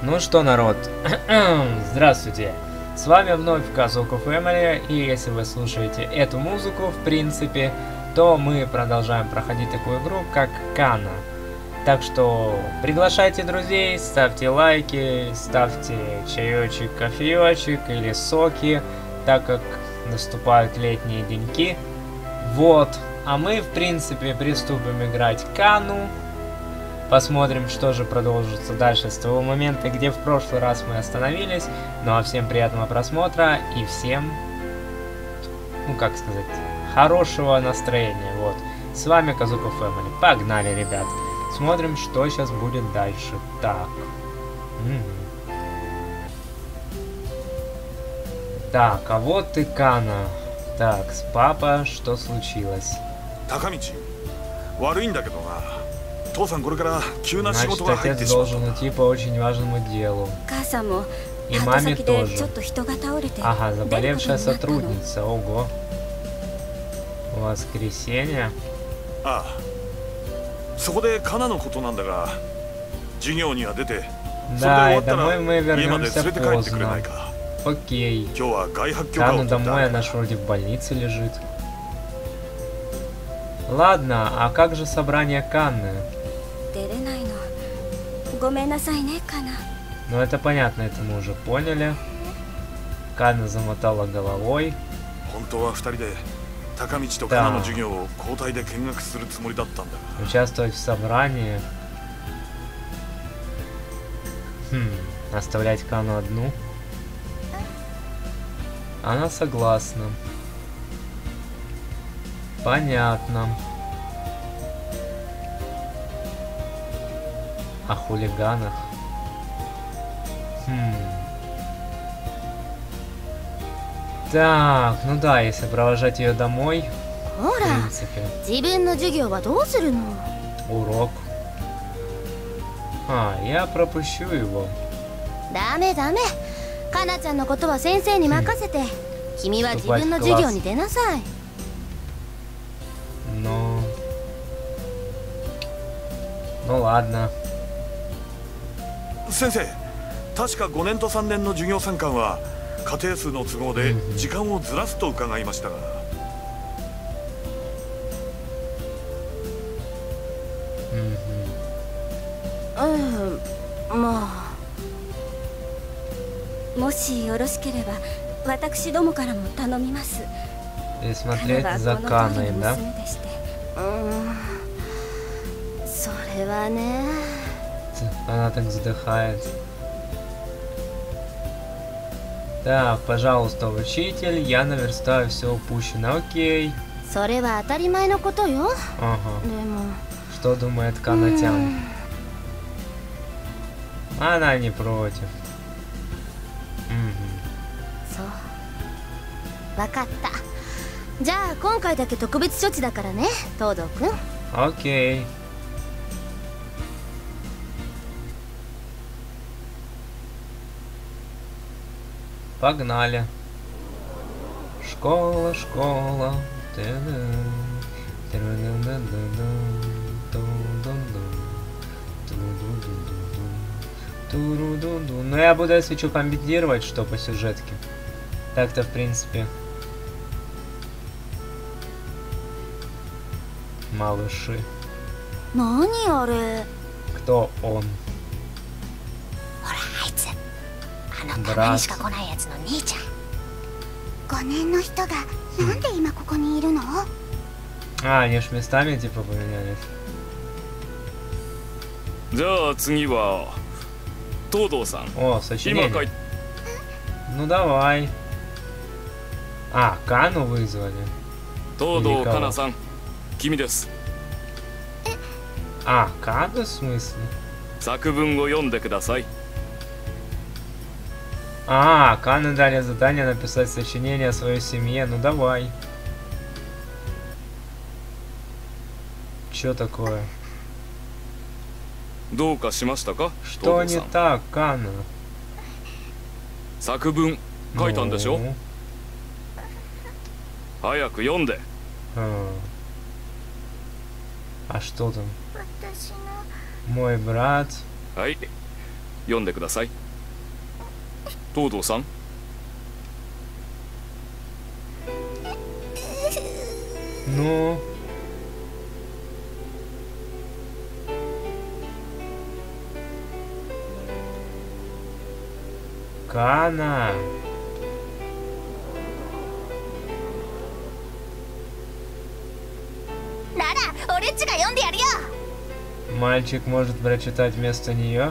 Ну что, народ, здравствуйте! С вами вновь Казуку Фэмили, и если вы слушаете эту музыку, в принципе, то мы продолжаем проходить такую игру, как Кана. Так что приглашайте друзей, ставьте лайки, ставьте чаечек, кофеечек или соки, так как наступают летние деньки. Вот, а мы, в принципе, приступим играть Кану. Посмотрим, что же продолжится дальше с того момента, где в прошлый раз мы остановились. Ну а всем приятного просмотра и всем, ну как сказать, хорошего настроения. Вот, с вами Казуку Фэмили. Погнали, ребят. Смотрим, что сейчас будет дальше. Так. Так, а вот и Кана. Так, с папа, что случилось? Значит, отец должен идти по очень важному делу. И маме тоже. Ага, заболевшая сотрудница. Ого. Воскресенье. Да, и домой мы вернемся поздно. Окей. Кану домой, она ж вроде в больнице лежит. Ладно, а как же собрание Канны? Ну это понятно, это мы уже поняли. Канна замотала головой. Да. Участвовать в собрании. Оставлять Кану одну. Она согласна. Понятно. О хулиганах. Так, ну да, если провожать ее домой, в принципе. Урок. А, я пропущу его. Ну ладно. 先生、確か5年と3年の授業参観は家庭数の都合で時間をずらすと伺いましたが。 まあ、もしよろしければ私どもからも頼みます。 Смотреть за Каной, да? それはね。 Она так вздыхает. Так, пожалуйста, учитель, я наверстаю все упущено. Окей. Ага. Что думает Канатян? Она не против. Окей. Погнали. Школа, школа. Ну я буду, если что, комбинировать, что по сюжетке. Так-то, в принципе. Малыши. Кто он? Брат. А, они ж местами типа поменялись. О, сочинение. Ну давай. А, Кану вызвали. А, Кану в смысле? А, Кану дали задание написать сочинение о своей семье. Ну давай. Чё такое? Что не так, Кану? Ну. А что там? Мой брат. 読んでください。東堂さん。 Ну. Кана. Мальчик может прочитать вместо нее.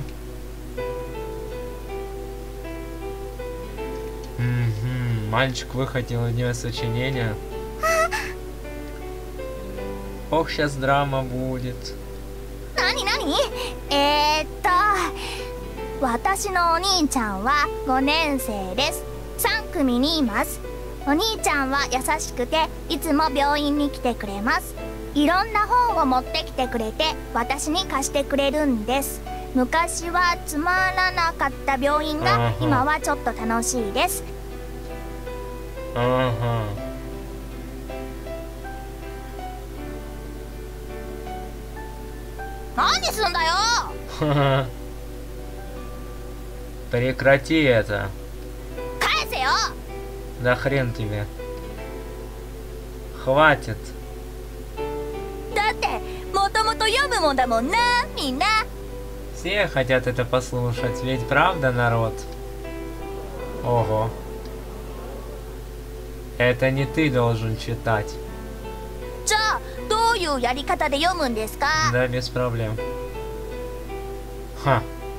Мальчик выхватил у нее сочинение. Ох, сейчас драма будет. 私のお兄ちゃんは5年生です。3組にいます。お兄ちゃんは優しくていつも病院に来てくれます。いろんな本を持ってきてくれて私に貸してくれるんです。昔はつまらなかった病院が今はちょっと楽しいです。何すんだよ。 Прекрати это. 返せよ。 Да хрен тебе. Хватит. だってもともと読むもんだもんな、みんな。 Все хотят это послушать, ведь правда, народ? Ого. Это не ты должен читать. じゃあどういうやり方で読むんですか？ Да, без проблем. Ха.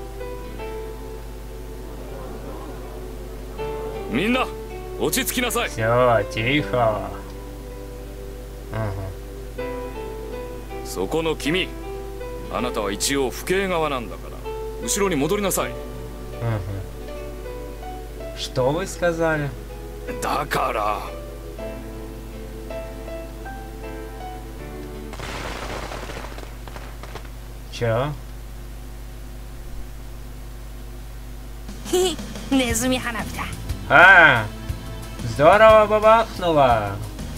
みんな落ち着きなさい。 Все, тихо. Ага. そこの君、あなたは一応府警側なんだから後ろに戻りなさい。 Ага. Что вы сказали? だから。 Чё? ネズミ花火だ。 А, здорово бабахнуло.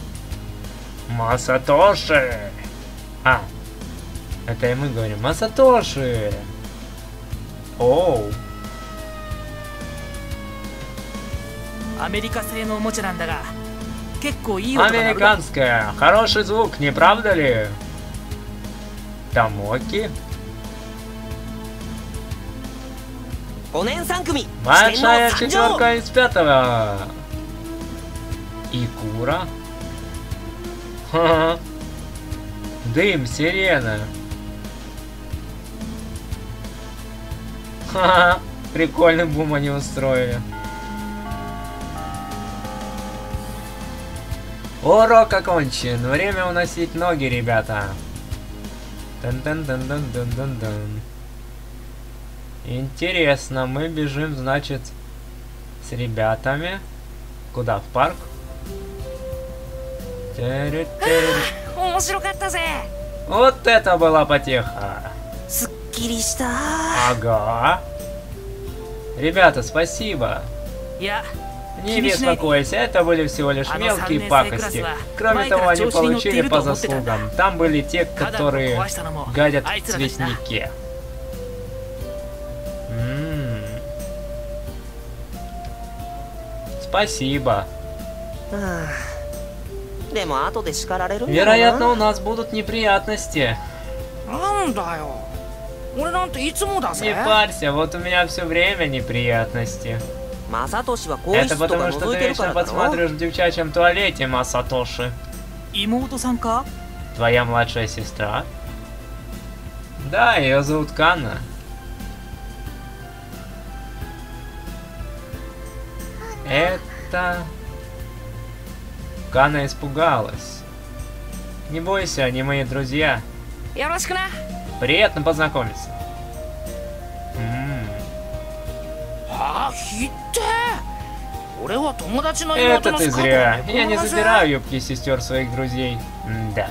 Масатоши. А, это и мы говорим. Масатоши. Оу. アメリカ製のおもちゃなんだが、結構いい音が鳴る。 Американская. Хороший звук, не правда ли? Тамоки. 5年3組 Большая четверка из 5-го. Икура. Ха-ха. Дым, сирена. Ха-ха. Прикольный бум они устроили. Урок окончен. Время уносить ноги, ребята. Тан-тан-тан-тан-тан-тан-тан. Интересно, мы бежим, значит, с ребятами. Куда? В парк? Вот это была потеха. すっきりした。 Ага. Ребята, спасибо. いや、 Не беспокойся, это были всего лишь мелкие пакости. Кроме того, они получили по заслугам. Там были те, которые гадят в цветнике. Спасибо. でも後で叱られるんだろうな。 Вероятно, у нас будут неприятности. なんだよ。俺なんていつもだぜ。 Не парься, вот у меня все время неприятности. マサトシは更衣 Это 室とか потому, что 覗 ты いてるか вечно らだろ。 подсматриваешь в девчачьем туалете, Масатоши. 妹さんか？ Твоя младшая сестра? Да, ее зовут Канна. Это... Канна испугалась. Не бойся, они мои друзья. よろしくな。 Приятно познакомиться. はあ、ひって俺は友達の妹 Это の ты スカート зря. を Я не この задираю юбки сестер своих друзей. Да.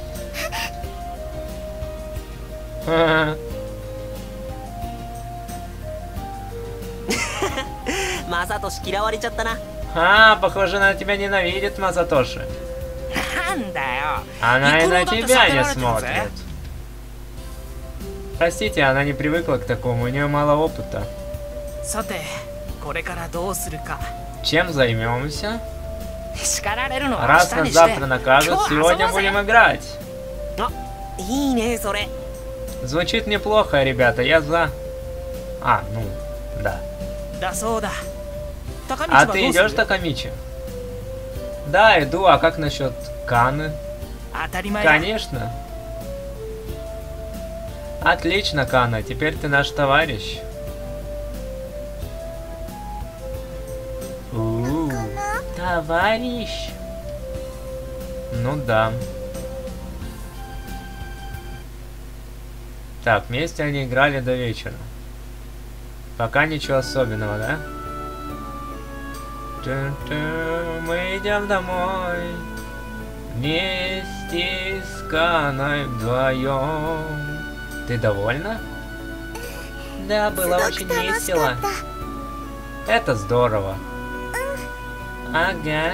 マサトシ嫌われちゃったな。 А, похоже, она тебя ненавидит, Масатоши. なんだよ。 Она и на Икуру-да-то тебя не сапераретеるぜ。 смотрит. Простите, она не привыкла к такому, у нее мало опыта. さてこれからどうするか Чем займемся? 叱られるのは Раз 明 нас 日にして завтра накажут, 今日 сегодня 遊ぼうぜ будем играть. いいねそれ。 Звучит неплохо, ребята, я за. А, ну, да. だそうだ高道 А はどう ты する идешь, Такамичи? Да, иду, а как насчет Каны? 当たり前だ Конечно. Отлично, Кана, теперь ты наш товарищ. Товарищ. Ну да. Так, вместе они играли до вечера. Пока ничего особенного, да? Мы идем домой. Вместе с Каной вдвоем. Ты довольна? Да, было очень весело. Это здорово. Ага.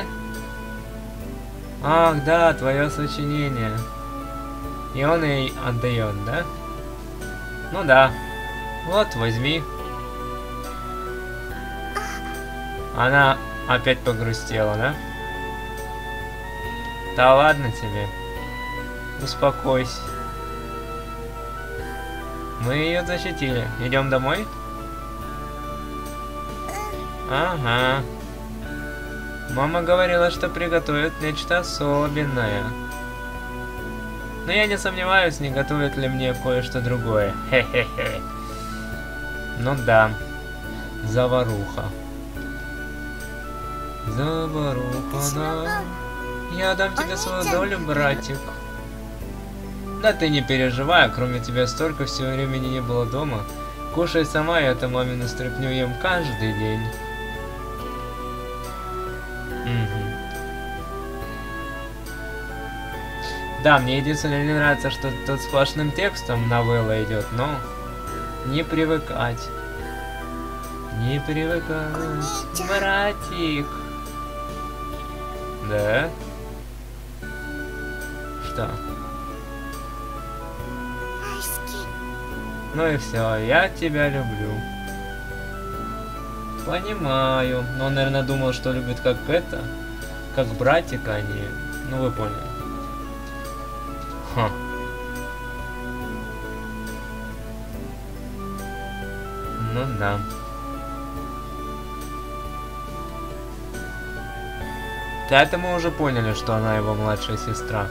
Ах, да, твое сочинение. И он ей отдает, да? Ну да. Вот, возьми. Она опять погрустила, да? Да ладно тебе. Успокойся. Мы ее защитили. Идем домой? Ага. Мама говорила, что приготовит нечто особенное. Но я не сомневаюсь, не готовит ли мне кое-что другое. Хе-хе-хе. Ну да. Заваруха. Заваруха, да. Я дам тебе свою долю, братик. Да ты не переживай, кроме тебя столько всего времени не было дома. Кушай сама, я эту мамину стряпню ем каждый день. Да, мне единственное не нравится, что тут сплошным текстом новелла идет, но не привыкать. Не привыкать, братик. Да? Что? Ну и все, я тебя люблю. Понимаю. Но он, наверное, думал, что любит как это, как братика, а не... Ну вы поняли. Ха. Ну да. Да, это мы уже поняли, что она его младшая сестра.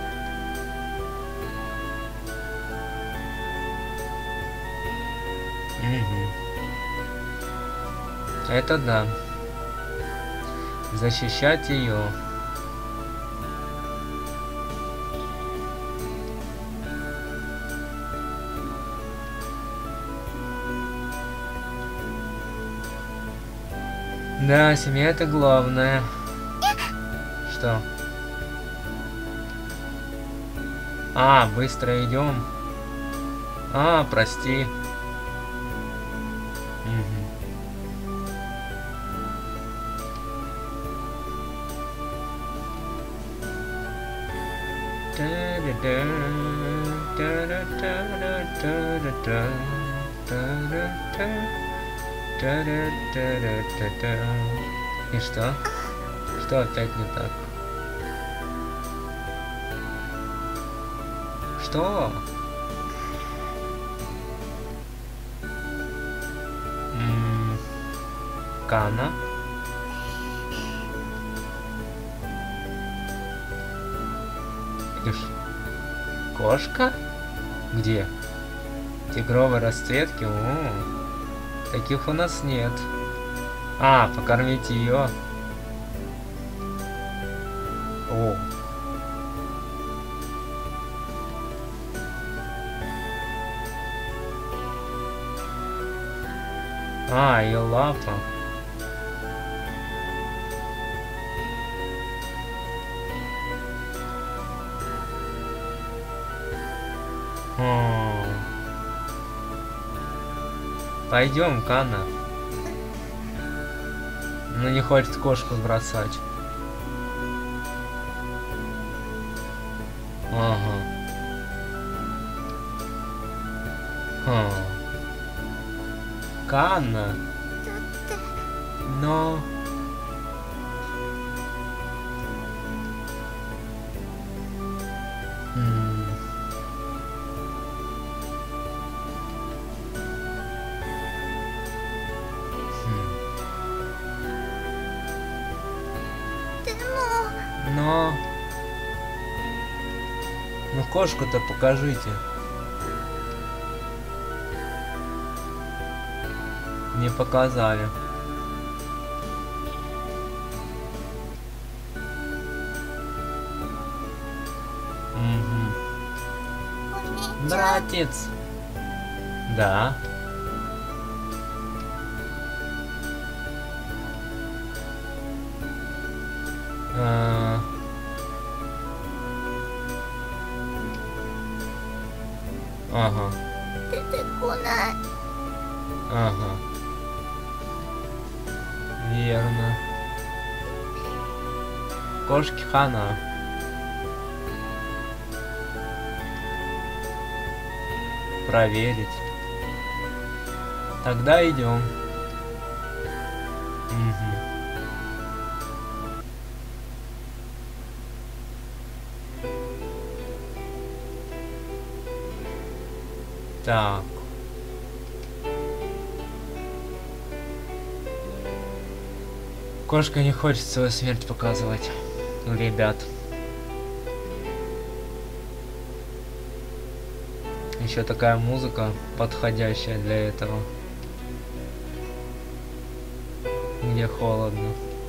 Это да. Защищать ее. Да, семья это главное. Что? А, быстро идем. А, прости. И что? Что опять не так? Что? Кана? Видишь? Кошка? Где? Тигровой расцветки? О, таких у нас нет. А, покормить ее. О. А, ее лапа. Пойдем, Кана. Ну не хочет кошку бросать. Ага. Канна. Но... Ну кошку-то покажите. Не показали. Братец. Да. Ага. Ага. Верно. Кошки хана. Проверить. Тогда идем. Так. Кошка не хочет свою смерть показывать, ребят. Еще такая музыка, подходящая для этого. Где холодно.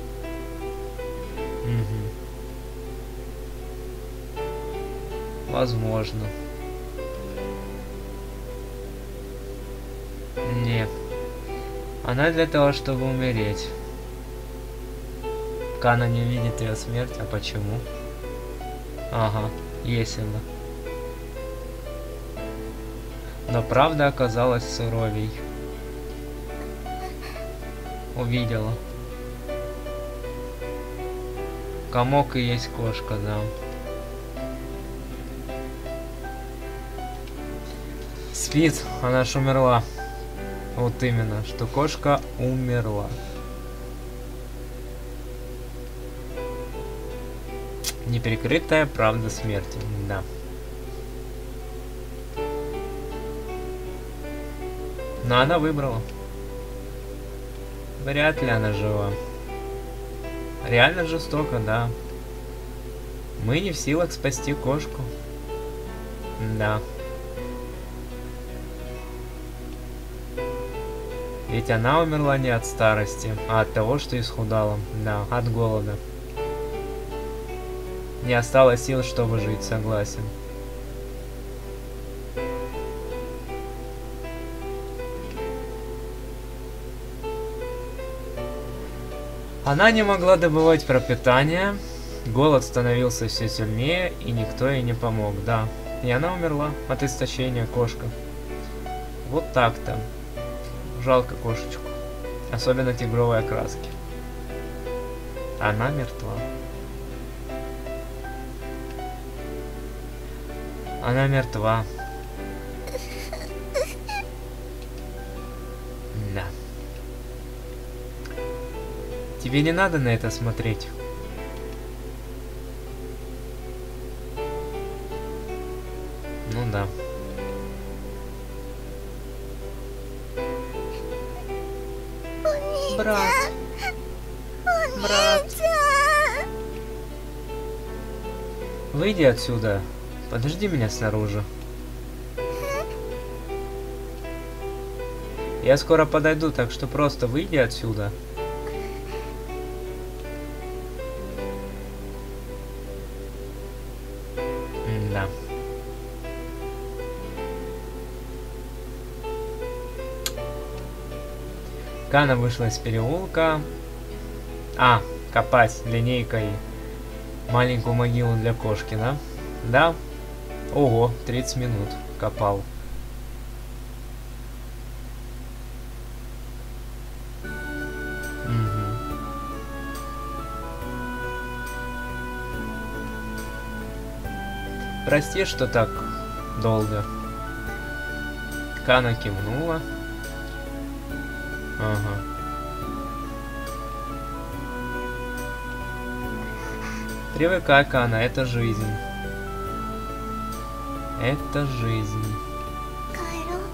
Возможно. Нет. Она для того, чтобы умереть. Кана не видит ее смерть, а почему? Ага, есть она. Но правда оказалась суровей. Увидела. Комок и есть кошка, да. Спит, она ж умерла. Вот именно, что кошка умерла. Неприкрытая правда смерти, да. Но она выбрала. Вряд ли она жива. Реально жестоко, да. Мы не в силах спасти кошку. Да. Ведь она умерла не от старости, а от того, что исхудала. Да, от голода. Не осталось сил, чтобы жить, согласен. Она не могла добывать пропитание, голод становился все сильнее, и никто ей не помог, да. И она умерла от истощения, кошка. Вот так-то. Жалко кошечку. Особенно тигровой окраски. Она мертва. Она мертва. Да. Тебе не надо на это смотреть. Ну да. Брат. Брат. Выйди отсюда. Подожди меня снаружи. Я скоро подойду, так что просто выйди отсюда. Да. Кана вышла из переулка. Копать линейкой маленькую могилу для кошки, да? Да. Ого, 30 минут копал. Прости, что так долго. Кана кивнула. Ага. Привыкай, Кана, это жизнь. Это жизнь. 帰ろう。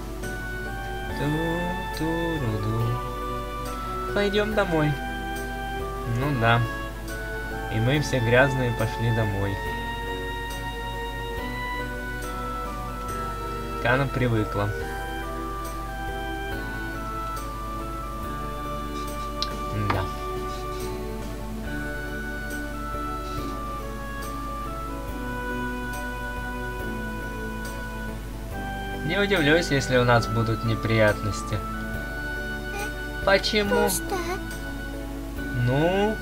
Ту-ту-ру-ду. Пойдем домой. Ну да. И мы все грязные пошли домой. Кана привыкла. Да. Не удивлюсь, если у нас будут неприятности. Почему? どうして？ Ну,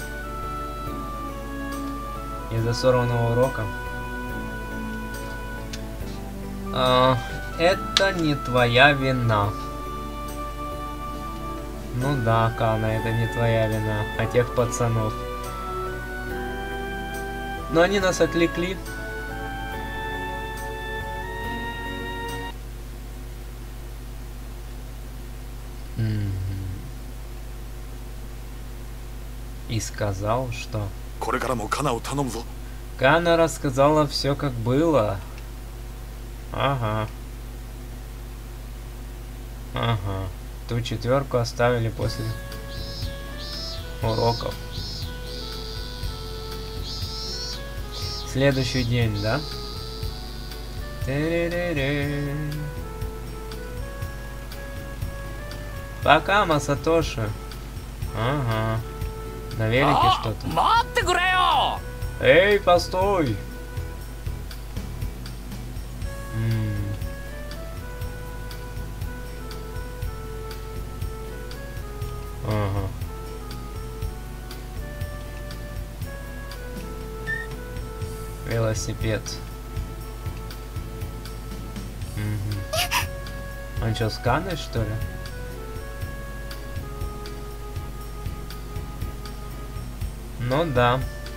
из-за сорванного урока. Это не твоя вина. Ну да, Кана, это не твоя вина, а тех пацанов. Но они нас отвлекли. И сказал, что... これからもカナを頼むぞ。 Кана рассказала все, как было. Ага. Ага. Ту четверку оставили после уроков. Следующий день, да? Ты-ре-ре-ре. Пока, Масатоши. Ага. На велике что-то. 待ってくれよ。 Эй, постой! Ага. Велосипед. Он что, сканер, что ли? Ну да.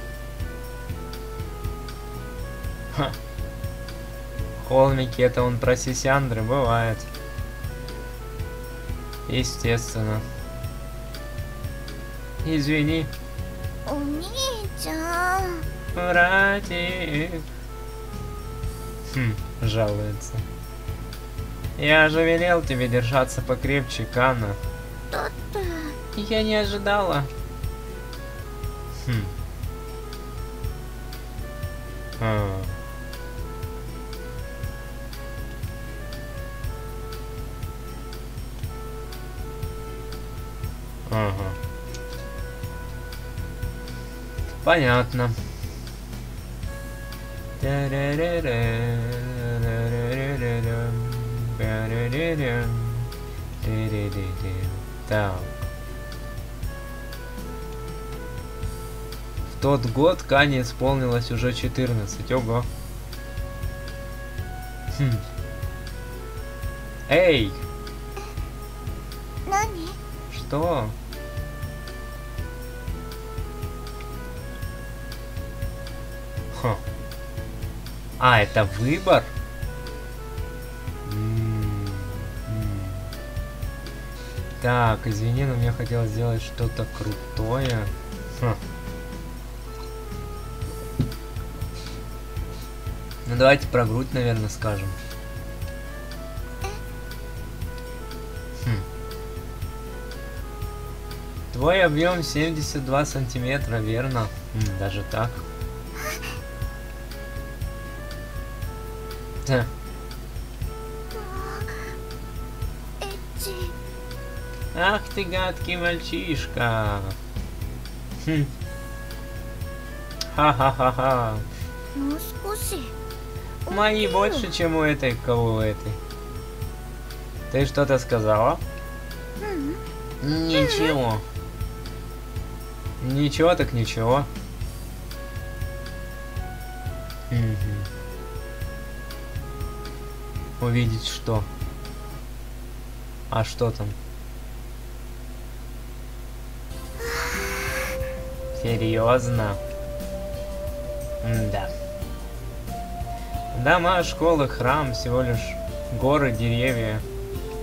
Ха. Холмики, это он про сисяндры, бывает. Естественно. Извини. お兄ちゃん。 Братик. Жалуется. Я же велел тебе держаться покрепче, Кана. だって。 Я не ожидала. Ага. Понятно. Так. В тот год Кане исполнилось уже 14. Ого. Эй! 何？ Что? Ха. А, это выбор? Так, извини, но мне хотелось сделать что-то крутое. Ну давайте про грудь, наверное, скажем. Твой объем 72 сантиметра, верно? Даже так. Да. エッチ。 Ах ты гадкий мальчишка. Ха-ха-ха-ха. もう少し。 Мои больше, чем у этой, кого у этой. Ты что-то сказала? Ничего. Ничего так ничего. Увидеть что? А что там? Серьезно? Да. Дома, школы, храм, всего лишь горы, деревья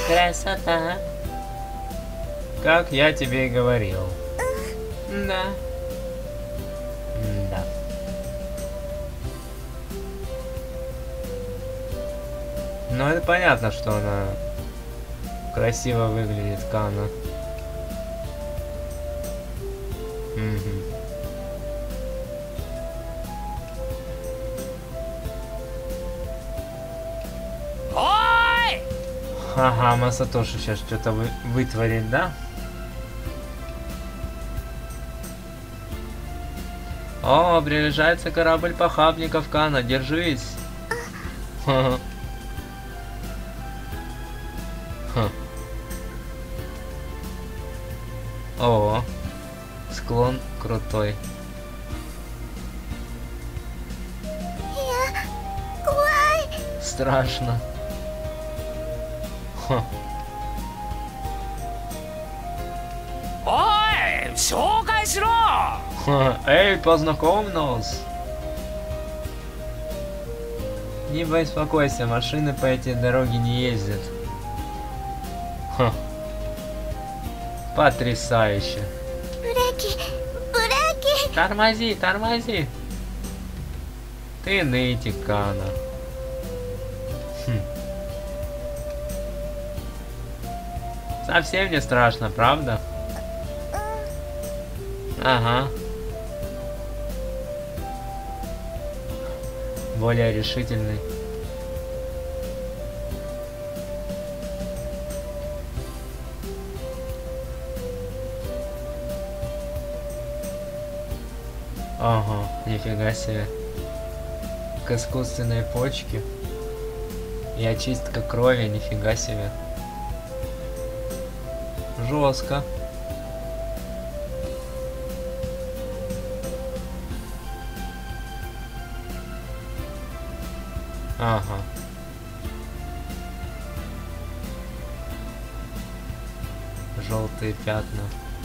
Красота. Как я тебе и говорил. Да. Да. Ну это понятно, что она красиво выглядит, Кана. Ой! Ага, Масатоши сейчас что-то вытворит, да? О, приближается корабль похабников, Кана, держись. Ха. О, склон крутой. Страшно. Ха. Ой! 紹介しろ! Ха. Эй, познакомь нас. Не беспокойся, машины по этой дороге не ездят. Ха. Потрясающе. Тормози, тормози. Ты нытик, Кана. Совсем не страшно, правда? Ага. Более решительный. Ага, нифига себе. К искусственной почке. И очистка крови, нифига себе. Жестко. Ага. Желтые пятна.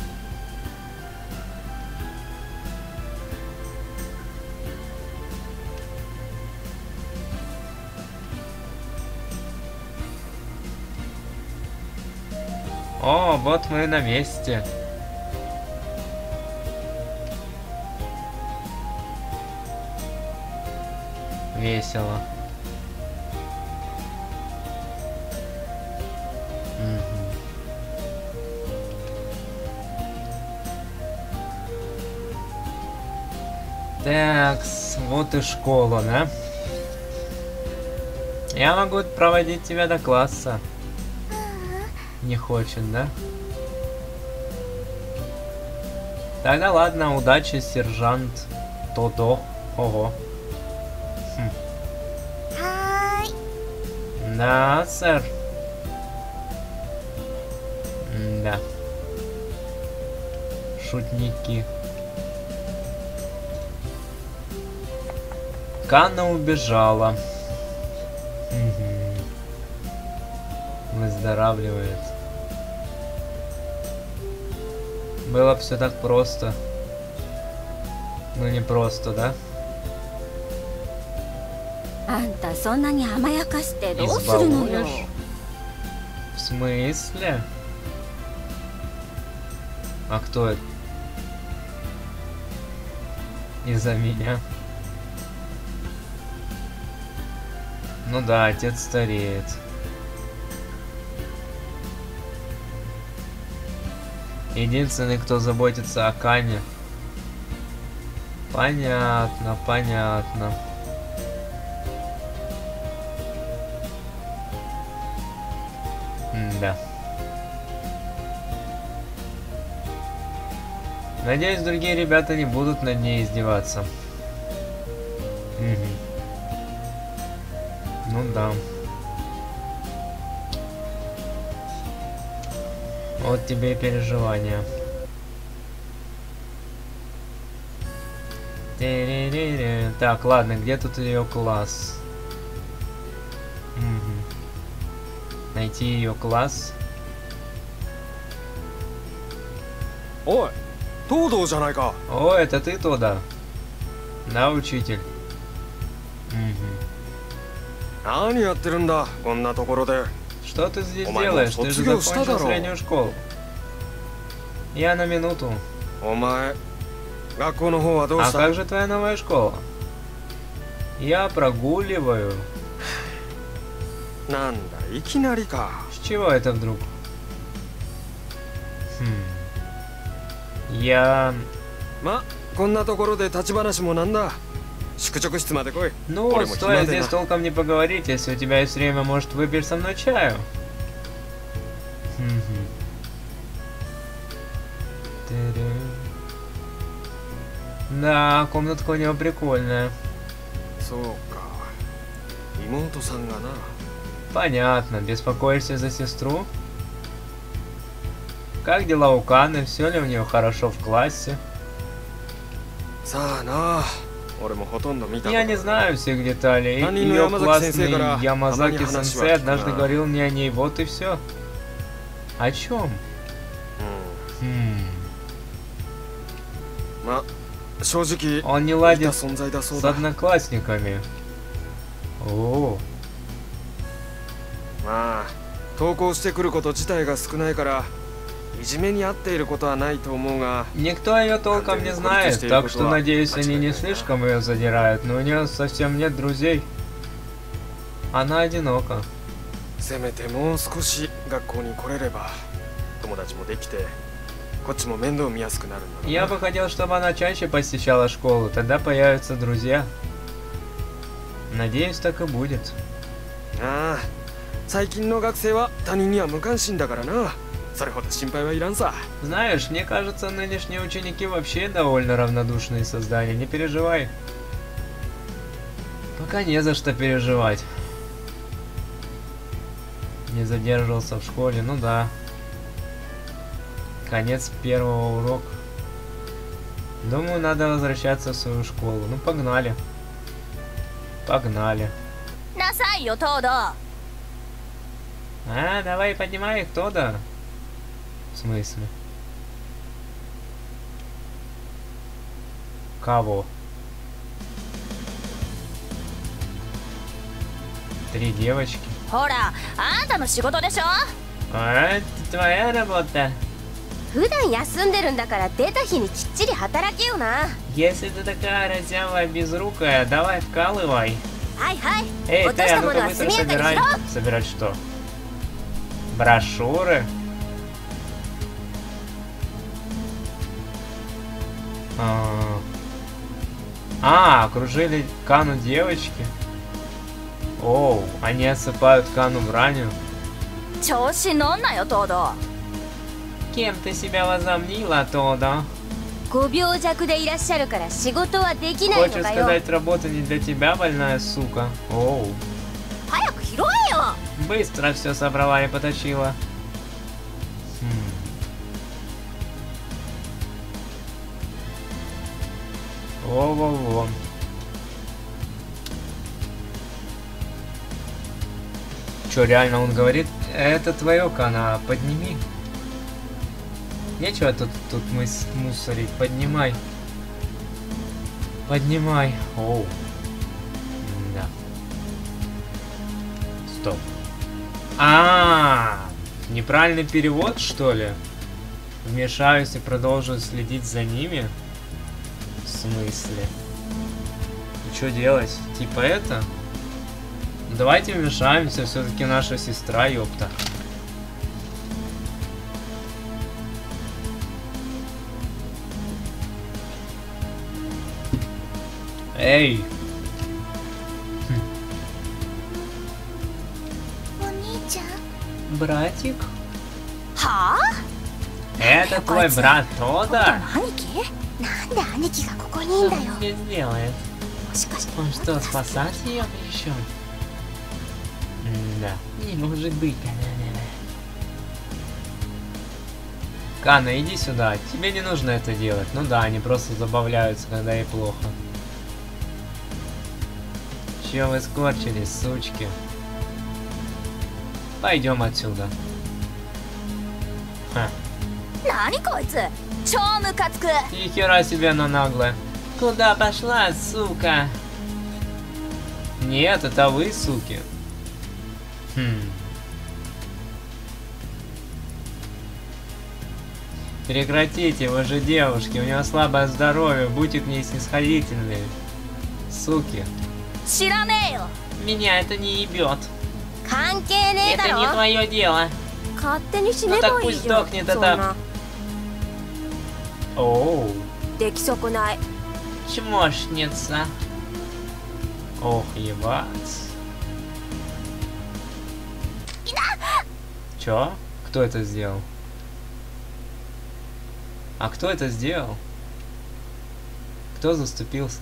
О, вот мы на месте. Весело. Так, вот и школа, да? Я могу проводить тебя до класса. Не хочет, да? Тогда ладно, удачи, сержант Тодо. Ого. Да, сэр. Да. Шутники. Канна убежала. Выздоравливает. Было все так просто. Ну не просто, да? あんたそんなに甘やかしてどうするのよ。 Избалуешь? В смысле? А кто это? Из-за меня. Ну да, отец стареет. Единственный, кто заботится о Кане. Понятно, понятно. Да. Надеюсь, другие ребята не будут над ней издеваться. Ну да. Вот тебе и переживания. Так, ладно, где тут ее класс? Найти ее класс. Ой, Тодоじゃないか. О, это ты туда? Да, учитель. 何やってるんだこんなところで. Что ты здесь О, делаешь? Ты же 卒業 закончил しただろ。 среднюю школу. Я на минуту. お前学校の方はどう А した как же твоя новая школа? Я прогуливаю. なんだいきなりか С чего это вдруг? Я... まこんなところで立ち話もなんだ宿直室まで来い Ну, Ой, стоя махина здесь ты, толком не поговорить, если у тебя есть время, может, выпьешь со мной чаю? Да, комнатка у него прикольная. そうか妹さんがな Понятно, беспокоишься за сестру? Как дела у Каны? Все ли у нее хорошо в классе? さあな俺もほとんど見たこと Я не знаю всех деталей. Они, Ее Ямазаки-сенсей, классный гора. Ямазаки Она не сенсей ханашивает. однажды Да. говорил мне о ней, вот и все. О чем? ま正直 Он не 似た ладит 存在だそう с だ одноклассниками. О, まあ投稿してくること自体が少ないからいじめに遭っていることはないと思うが никто ее толком не знает, так что, надеюсь, они не слишком ее задирают, но у нее совсем нет друзей. Она одинока. せめてもう少し学校に来れれば友達もできてこっちも面倒見やすくなるんだろうな Я бы хотел, чтобы она чаще посещала школу, тогда появятся друзья. Надеюсь, так и будет. ああ最近の学生は他人には無関心だからなそれほど心配はいらんさ Знаешь, мне кажется, нынешние ученики вообще довольно равнодушные создания, не переживай. Пока не за что переживать. Не задерживался в школе, ну да. Конец первого урока. Думаю, надо возвращаться в свою школу. Ну, погнали. Погнали. なさいよ東堂 А, давай поднимай их, кто-то. В смысле? Кого? 3 девочки. ほらあんたの仕事でしょ А, это твоя работа. 普段休んでるんだから出た日にきっちり働けよな。 Если ты такая разявая безрукая, давай вкалывай. はいはい。 Эй, 落と ты, し а たも ну-ка のは быстро 速やかにし собирай. ろ。 Собирать что? Брошюры? Окружили Кану девочки. Оу, они осыпают Кану бранью. 調子乗んなよ東堂 Кем ты себя возомнила, Тодо? ご病弱でいらっしゃるから仕事はできないの Хочешь かよ。 сказать, работа не для тебя, больная сука? Оу. 早く拾えよ Быстро все собрала и потащила. Во-во-во. Чё, реально он говорит, это твое, Кана, подними. Нечего тут мусорить, поднимай. Поднимай. Оу. Да. Стоп. Неправильный перевод, что ли? Вмешаюсь и продолжу следить за ними? В смысле? И что делать? Типа это? Давайте вмешаемся, все-таки наша сестра, ёпта. Эй! お兄ちゃん Братик? はあ Это твой брат 本当 Тодо? の兄貴なんで兄貴がここにいん Что だ он よ здесь делает? もしかして Он что, спасать ее пришел? Да. Не может быть. Кана, иди сюда. Тебе не нужно это делать. Ну да, они просто забавляются, когда ей плохо. Чё вы скорчились, сучки? Пойдем отсюда. Ха. 何こいつ超ムカつく Ни хера себе она наглая. Куда пошла, сука? Нет, это вы, суки. Прекратите, вы же девушки, у него слабое здоровье, будьте к ней снисходительны. Суки. 知らねえよ Меня это не ебет. 関係ねえだ Это не ろ твое дело. 勝手に死ね Ну ば так いい пусть じゃん сдохнет そん это. な Оу. 出来損ない Чмошница. Ох, ебать. Чё? Кто это сделал? А кто это сделал? Кто заступился?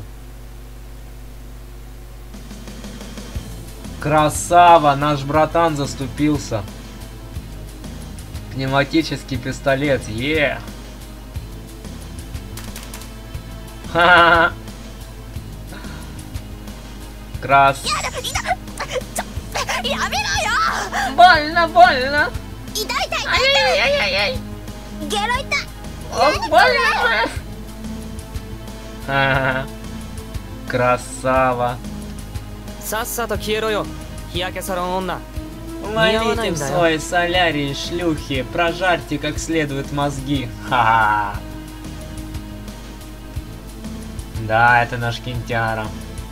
Красава! Наш братан заступился. Пневматический пистолет. Ха-ха-ха. Крас. やめろよ Больно, больно. 痛い痛い痛い Ай-яй-яй-яй-яй. ゲロ痛い Ох, больно. Ха-ха. Красава. さっさと消えろよ日焼けサロン女 Ловите в свой солярий, шлюхи, прожарьте как следует мозги. Ха-ха. Да, это наш Кентяра.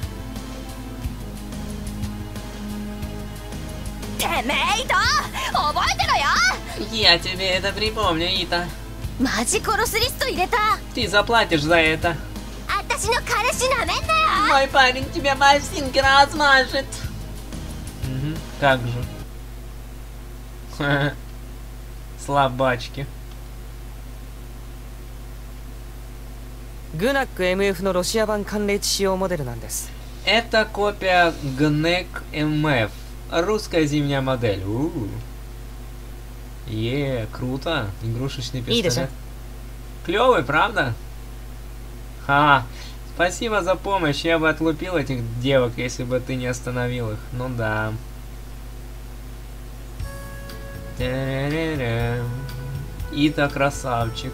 てめえ糸覚えてろよ Я тебе это припомню, Ита. マジ殺すリスト入れた Ты заплатишь за это. 私の彼氏なめんなよ Мой парень тебя ботинки размажет. Угу, как же. Ха-ха. Слабачки. グナック MF のロシア版寒冷地仕様モデルなんです Это копия GNEC MF. Русская зимняя модель. Круто. Игрушечный пистолет. Клевый, правда? Ха. Спасибо за помощь. Я бы отлупил этих девок, если бы ты не остановил их. Ну да. Ита красавчик.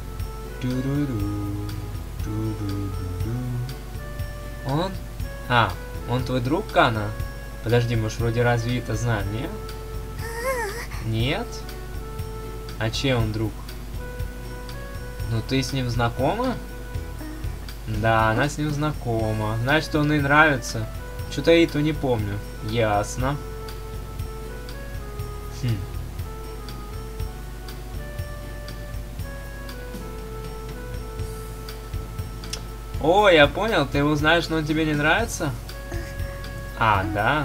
Он? А, он твой друг, Кана? Подожди, мы ж вроде разве это знаем, нет? Нет? А чей он друг? Ну ты с ним знакома? Да, она с ним знакома. Значит, он ей нравится. Что-то я Иту не помню. Ясно. Хм. О, я понял, ты его знаешь, но он тебе не нравится? А, да.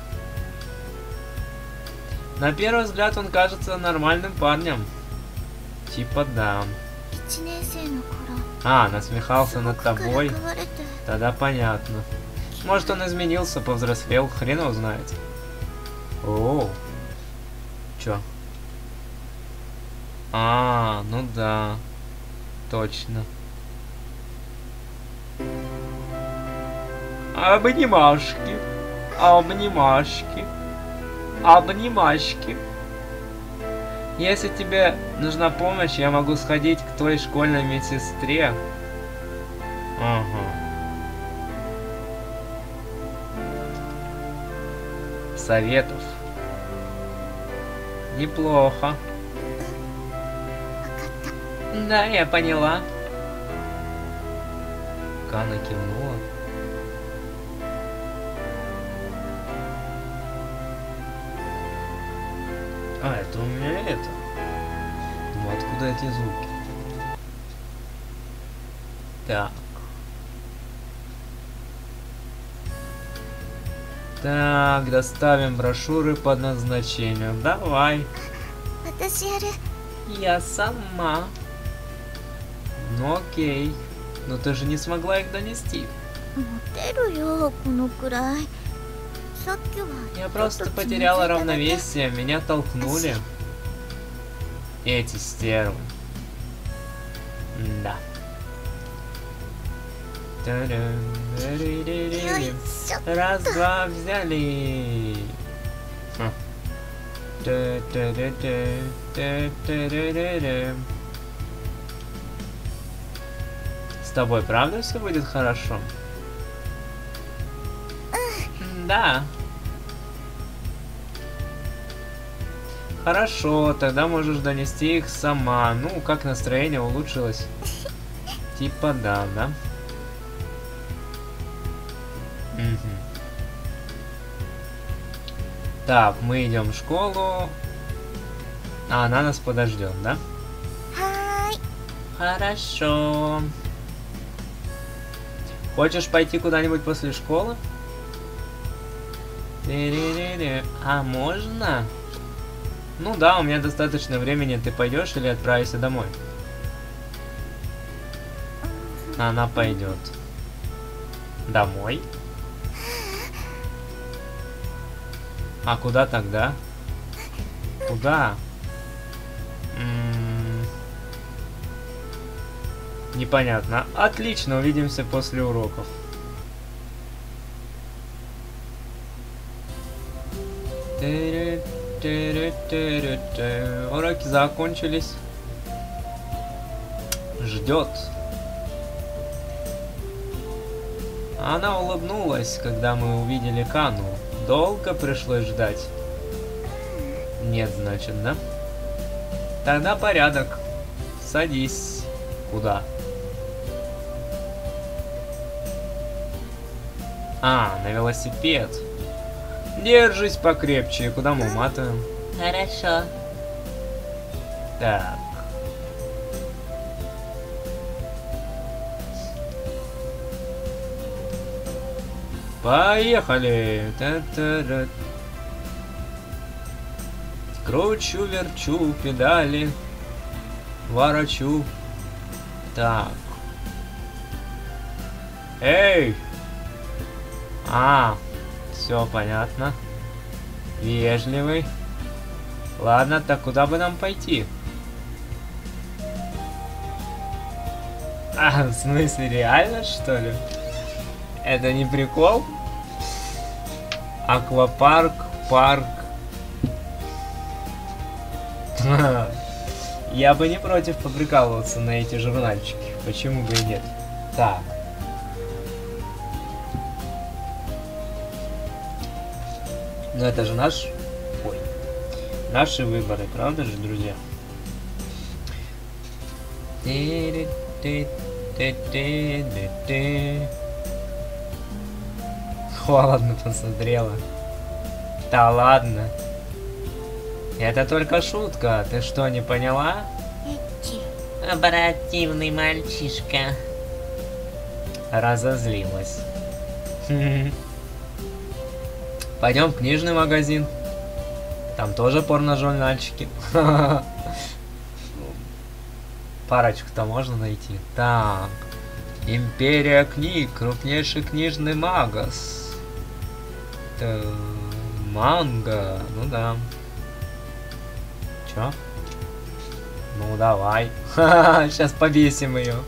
На первый взгляд он кажется нормальным парнем. Типа да. 1年生の頃 А, насмехался над から тобой. 買われて Тогда понятно. Может, он изменился, повзрослел, хрен его знает. О, чё? А, ну да, точно. Обнимашки, обнимашки, обнимашки. Если тебе нужна помощь, я могу сходить к твоей школьной медсестре. Ага. Советов. Неплохо. Да, я поняла. Кана кивнула. А, это у меня это. Думаю, откуда эти звуки? Так. Так, доставим брошюры по назначению. Давай. 私やる Я сама. Ну окей. Но ты же не смогла их донести. 持てるよこのくらいさっきは Я просто потеряла равновесие, меня толкнули. Эти стервы. Да. Раз, два, взяли. Хм. С тобой правда все будет хорошо? Да. Хорошо, тогда можешь донести их сама. Ну, как настроение улучшилось? Типа да, да? Угу. Так, мы идем в школу. А она нас подождет, да? Хорошо. Хочешь пойти куда-нибудь после школы? А можно? Ну да, у меня достаточно времени. Ты пойдешь или отправишься домой? Она пойдет. Домой? А куда тогда? Куда? Непонятно. Отлично, увидимся после уроков. Уроки закончились. Ждет. Она улыбнулась, когда мы увидели Кану. Долго пришлось ждать. Нет, значит, да? Тогда порядок. Садись. Куда? А, на велосипед. Держись покрепче. Куда мы матаем? Хорошо. Так. Поехали. Та-та-ра. Кручу, верчу педали. Ворочу. Так. Эй! А, все понятно. Вежливый. Ладно, так куда бы нам пойти? А, в смысле, реально, что ли? Это не прикол? Аквапарк, парк. Я бы не против поприкалываться на эти журнальчики. Почему бы и нет? Так. Ну это же наш... Ой. Наши выборы, правда же, друзья? Холодно посмотрела. Да ладно. Это только шутка. Ты что, не поняла? Оперативный мальчишка. Разозлилась. Пойдем в книжный магазин. Там тоже порно-журнальчики. Парочку-то можно найти. Так. Империя книг. Крупнейший книжный магаз. Манго. Ну да. Чё? Ну давай. Сейчас повесим ее.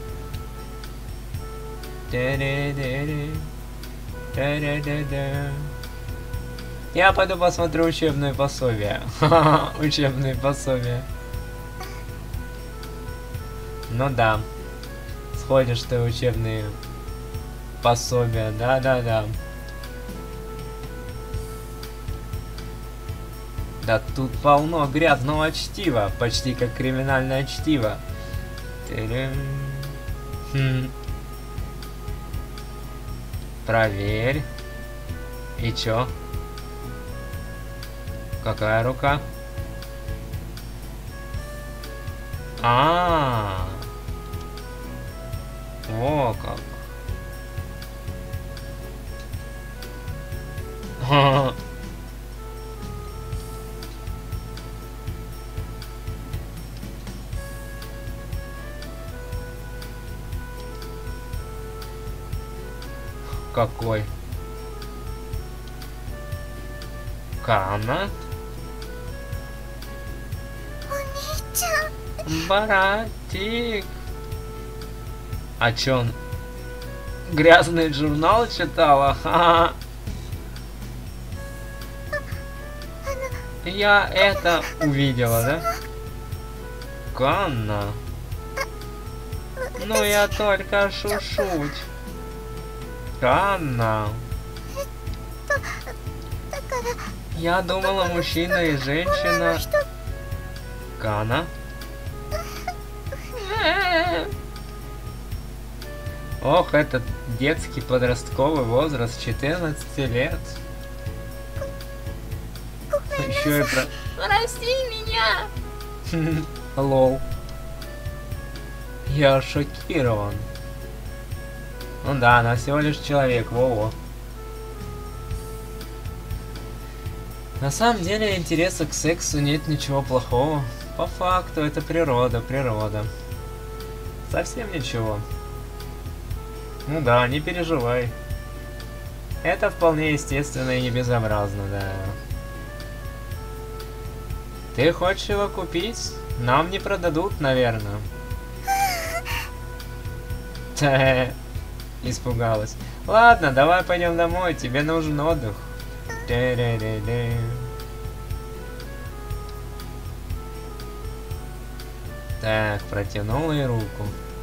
Я пойду посмотрю учебные пособия. Учебные пособия. Ну да. Сходишь ты в учебные пособия. Да-да-да. Да тут полно грязного чтива. Почти как криминальное чтиво. Проверь. И чё? Какая рука? О, как. Какой? Кана? Братик. А чё он? Грязный журнал читала? Ха-ха. Я это увидела, да? Канна. Ну я только шушуть. Канна. Я думала, мужчина и женщина Кана. Ох, этот детский подростковый возраст 14 лет. Еще и про... Прости меня! Лол. Я шокирован. Ну да, она всего лишь человек, во-во. На самом деле интереса к сексу нет ничего плохого. По факту это природа. Совсем ничего. Ну да, не переживай. Это вполне естественно и не безобразно, да. Ты хочешь его купить? Нам не продадут, наверное. Испугалась. Ладно, давай пойдем домой, тебе нужен отдых. Так, протянула ей руку.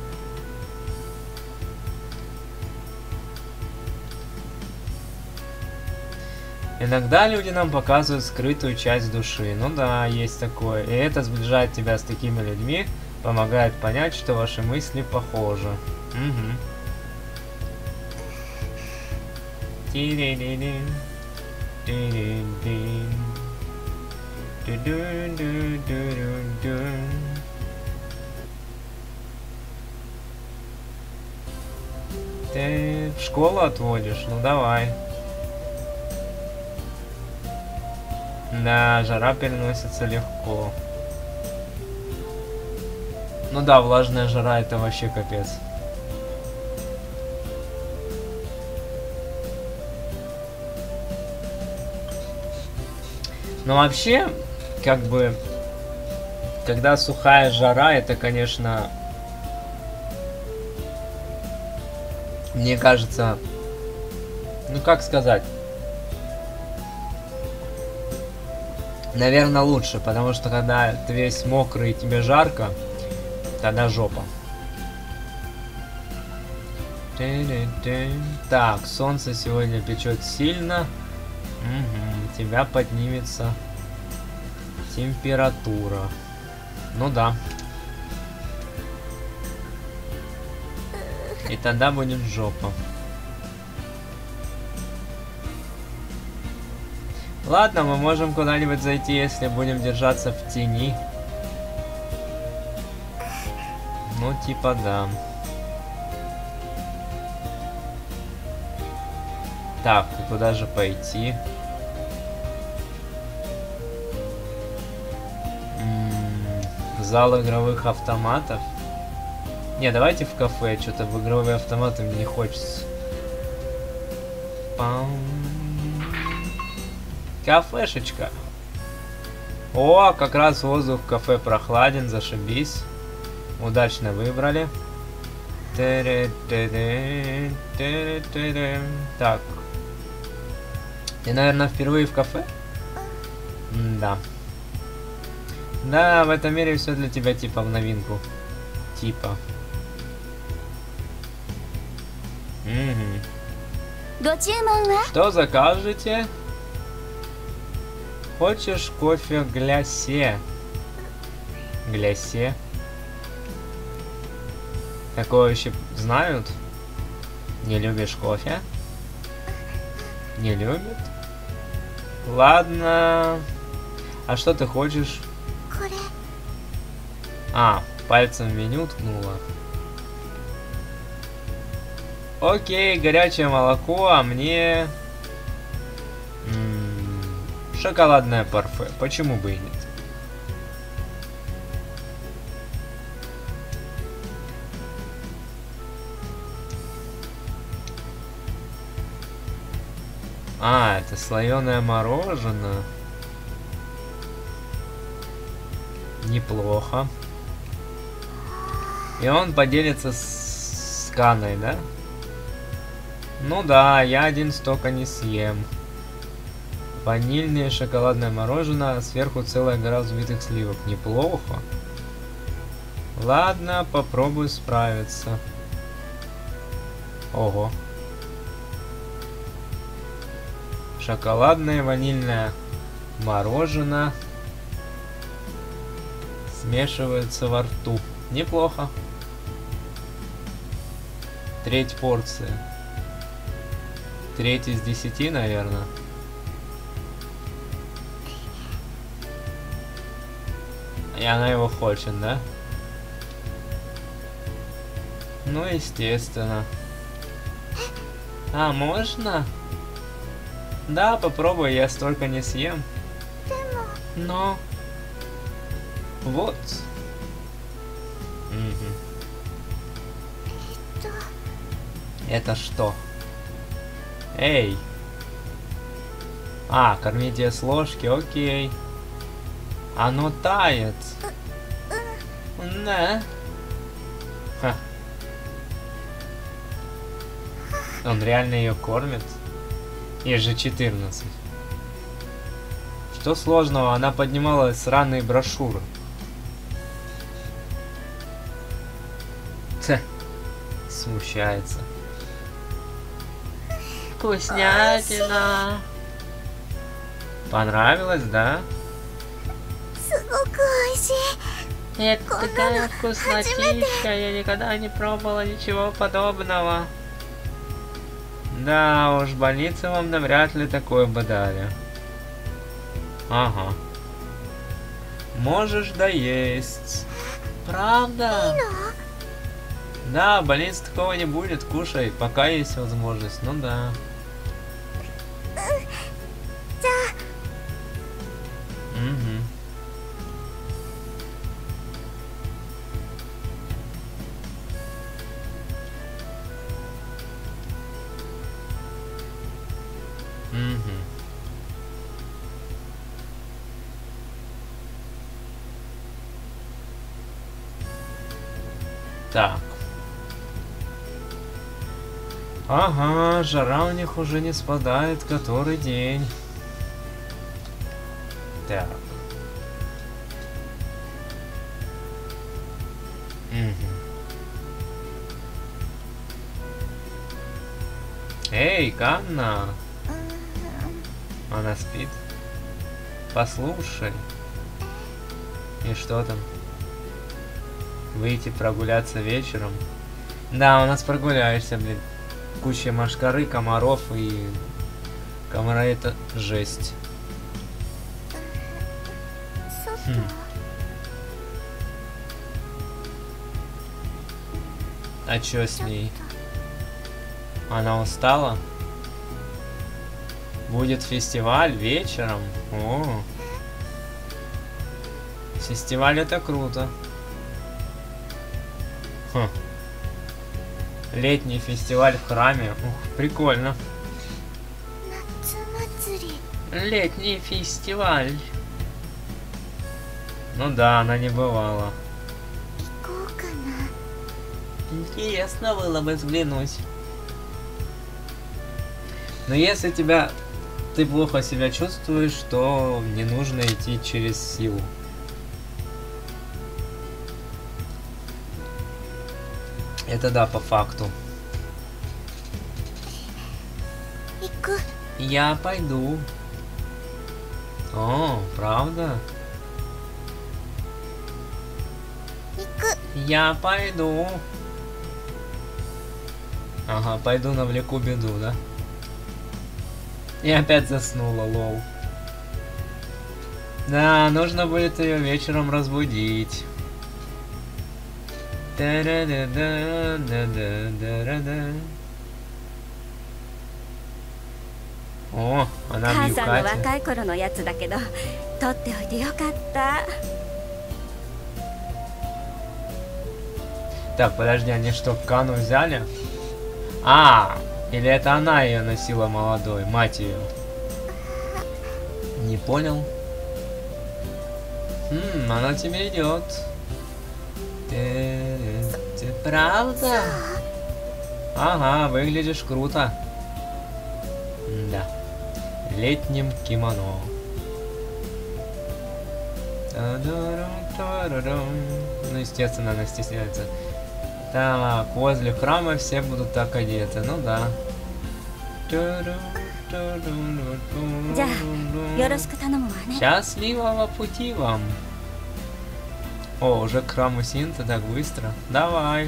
Иногда люди нам показывают скрытую часть души. Ну да, есть такое. И это сближает тебя с такими людьми, помогает понять, что ваши мысли похожи. Угу. Ты в школу отводишь? Ну давай. Да, жара переносится легко. Ну да, влажная жара это вообще капец. Но вообще, как бы, когда сухая жара, это, конечно, мне кажется, ну как сказать, наверное, лучше, потому что когда ты весь мокрый и тебе жарко, тогда жопа. Так, солнце сегодня печет сильно. Угу, у тебя поднимется температура. Ну да. И тогда будет жопа. Ладно, мы можем куда-нибудь зайти, если будем держаться в тени. Ну, типа да. Так, и куда же пойти? В зал игровых автоматов? Не, давайте в кафе. Что-то в игровые автоматы мне не хочется. Кафешечка. О, как раз воздух в кафе прохладен, зашибись. Удачно выбрали. Так. Ты, наверное, впервые в кафе? Да. Да, в этом мире все для тебя типа в новинку. Типа. Угу. Что закажете? Хочешь кофе глясе? Глясе? Такое вообще знают? Не любишь кофе? Не любят? Ладно. А что ты хочешь? А, пальцем в меню ткнула. Окей, горячее молоко, а мне... шоколадное парфе. Почему бы и нет? А, это слоеное мороженое. Неплохо. И он поделится с Каной, да? Ну да, я один столько не съем. Ванильное шоколадное мороженое, сверху целая гора взбитых сливок. Неплохо. Ладно, попробую справиться. Ого. Шоколадное ванильное мороженое смешиваются во рту. Неплохо. Треть порции. Треть из 10, наверное. И она его хочет, да? Ну, естественно. А, можно? Да, попробуй, я столько не съем. Но... Вот. Угу. Это что? Эй! А, кормить ее с ложки, окей. Оно тает. Да. Ха. Он реально ее кормит? Ей же 14. Что сложного? Она поднимала сраные брошюры. Ха. Смущается. Вкуснятина. Понравилось, да? Это такая вкуснотища, я никогда не пробовала ничего подобного. Да уж, больницы вам навряд ли такое бы дали. Ага. Можешь доесть. Правда? Да, в больнице такого не будет, кушай, пока есть возможность, ну да. Угу. Угу. Так. Ага, жара у них уже не спадает который день. Так. Угу. Эй, Канна! Она спит. Послушай. И что там? Выйти прогуляться вечером? Да, у нас прогуляешься, блин. Куча мошкары, комаров и... Комары это жесть. Хм. А чё с ней? Она устала? Будет фестиваль вечером? О. Фестиваль это круто. Хм. Летний фестиваль в храме. Ух, прикольно. Летний фестиваль. Ну да, она не бывала. Интересно было бы взглянуть. Но если ты плохо себя чувствуешь, то не нужно идти через силу. Это да, по факту. Я пойду. О, правда? Я пойду. Ага, пойду навлеку беду, да? И опять заснула, лол. Да, нужно будет ее вечером разбудить. О, она в юкате. Так, подожди, они что, Кану взяли? А, или это она ее носила молодой, мать ее? Не понял. Она тебе идет. Ты правда? Ага, выглядишь круто. Да. Летним кимоно. Ну, естественно, она стесняется. Так, возле храма все будут так одеты, ну да. Счастливого пути вам. О, уже к храму Синта так быстро. Давай.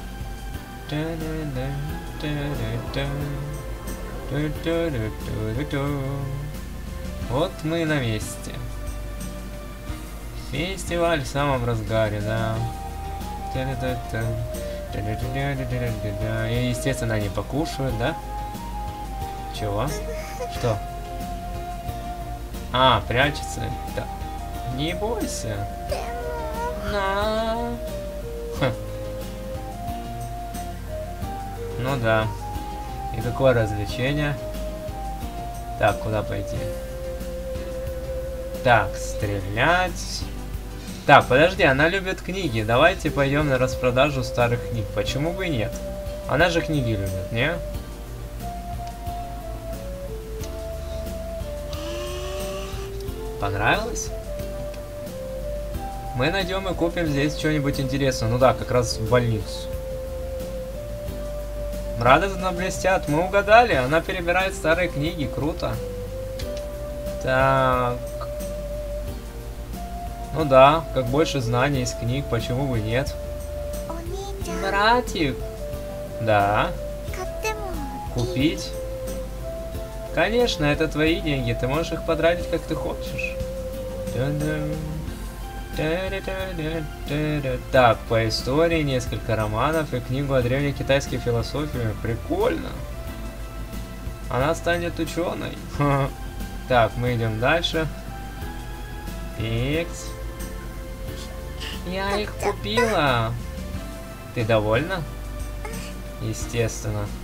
Вот мы на месте. Фестиваль в самом разгаре, да. И, естественно, они покушают, да? Чего? Что? А, прячется. Да. Не бойся. На. Ну да. И какое развлечение? Так, куда пойти? Так, стрелять. Так, подожди, она любит книги. Давайте пойдем на распродажу старых книг. Почему бы и нет? Она же книги любит, не? Понравилось? Мы найдем и купим здесь что-нибудь интересное. Ну да, как раз в больницу. Радостно блестят. Мы угадали. Она перебирает старые книги. Круто. Так. Ну да, как больше знаний из книг, почему бы нет? Братик. Да. Купить? Конечно, это твои деньги. Ты можешь их потратить, как ты хочешь. Так, по истории несколько романов и книгу о древней китайской философии. Прикольно. Она станет ученой. Так, мы идем дальше. Икс. Я их купила. Ты довольна? Естественно.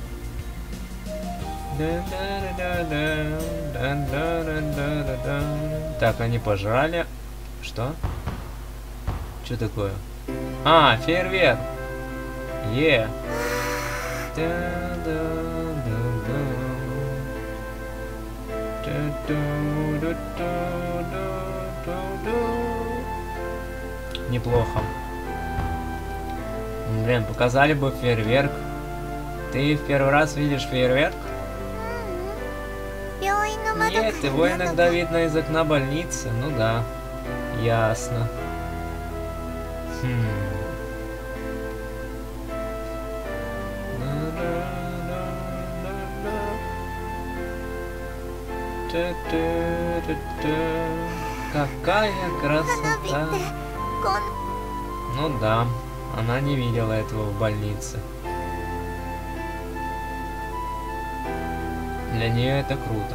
Так, они пожрали. Что? Что такое? А, фейерверк. Е. Неплохо. Блин, показали бы фейерверк. Ты в первый раз видишь фейерверк? Нет, его иногда видно из окна больницы. Ну да. Ясно. Какая красота. Ну да, она не видела этого в больнице. Для нее это круто.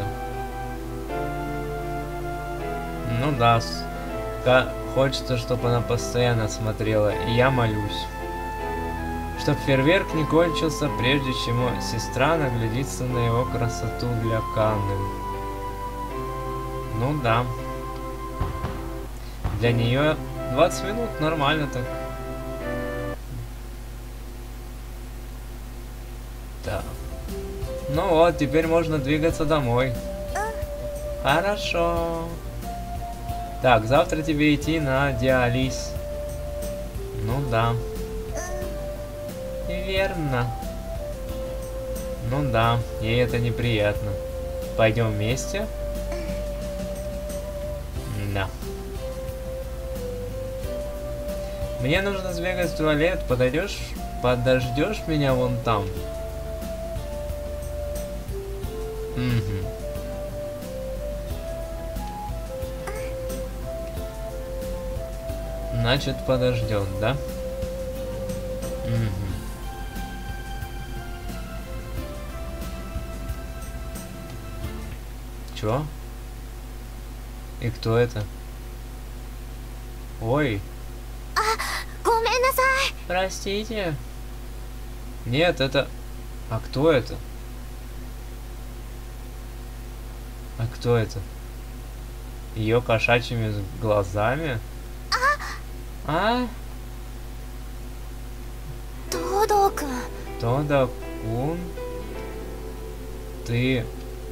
Ну да, хочется, чтобы она постоянно смотрела, и я молюсь. Чтоб фейерверк не кончился, прежде чем сестра наглядится на его красоту для Канны. Ну да. Для нее 20 минут нормально так. Так. Ну вот, теперь можно двигаться домой. Хорошо. Так, завтра тебе идти на диализ. Ну да. Верно. Ну да, ей это неприятно. Пойдем вместе? Да. Мне нужно сбегать в туалет. Подождешь меня вон там? Угу. Значит, подождем, да? Угу. Чё? И кто это? Ой. Простите. Нет, это... А кто это? А кто это? Ее кошачьими глазами? А? Тодо-кун. Тодо-кун? Ты...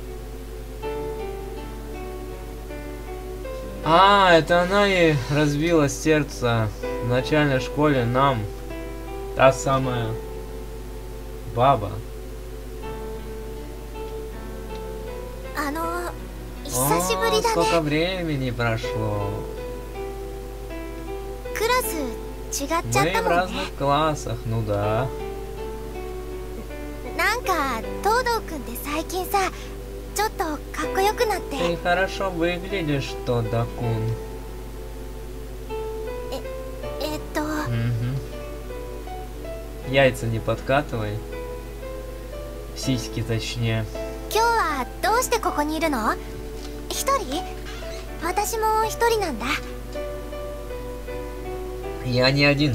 А, это она ей разбила сердце в начальной школе нам. Та самая баба. О, сколько времени прошло. クラス違っちゃっ Мы た в もんね。 разных классах, ну да. なんか東堂くんって最近さ、ちょっとかっこよくなって。 Ты хорошо выглядишь, Тодо-кун. Угу. Яйца не подкатывай. Сиськи точнее. 今日はどうしてここにいるの？一人？私も一人なんだ。 Я не один.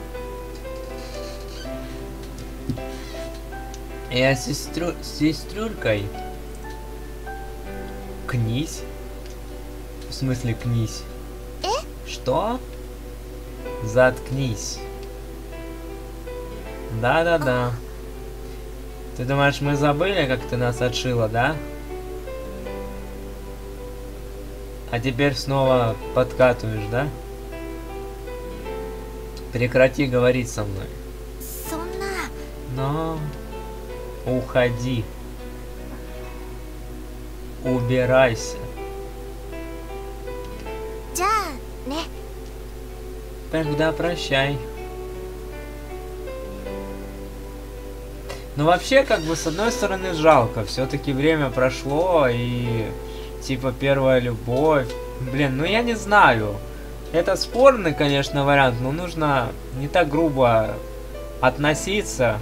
Я с сестрюлькой. Кнись? В смысле кнись? Что? Заткнись. Да-да-да. Ты думаешь, мы забыли, как ты нас отшила, да? А теперь снова подкатываешь, да? Прекрати говорить со мной. そんな。 Но уходи. Убирайся. じゃあね。 Тогда прощай. Ну вообще, как бы, с одной стороны, жалко. Все-таки время прошло, и типа первая любовь. Блин, ну я не знаю. Это спорный, конечно, вариант, но нужно не так грубо относиться.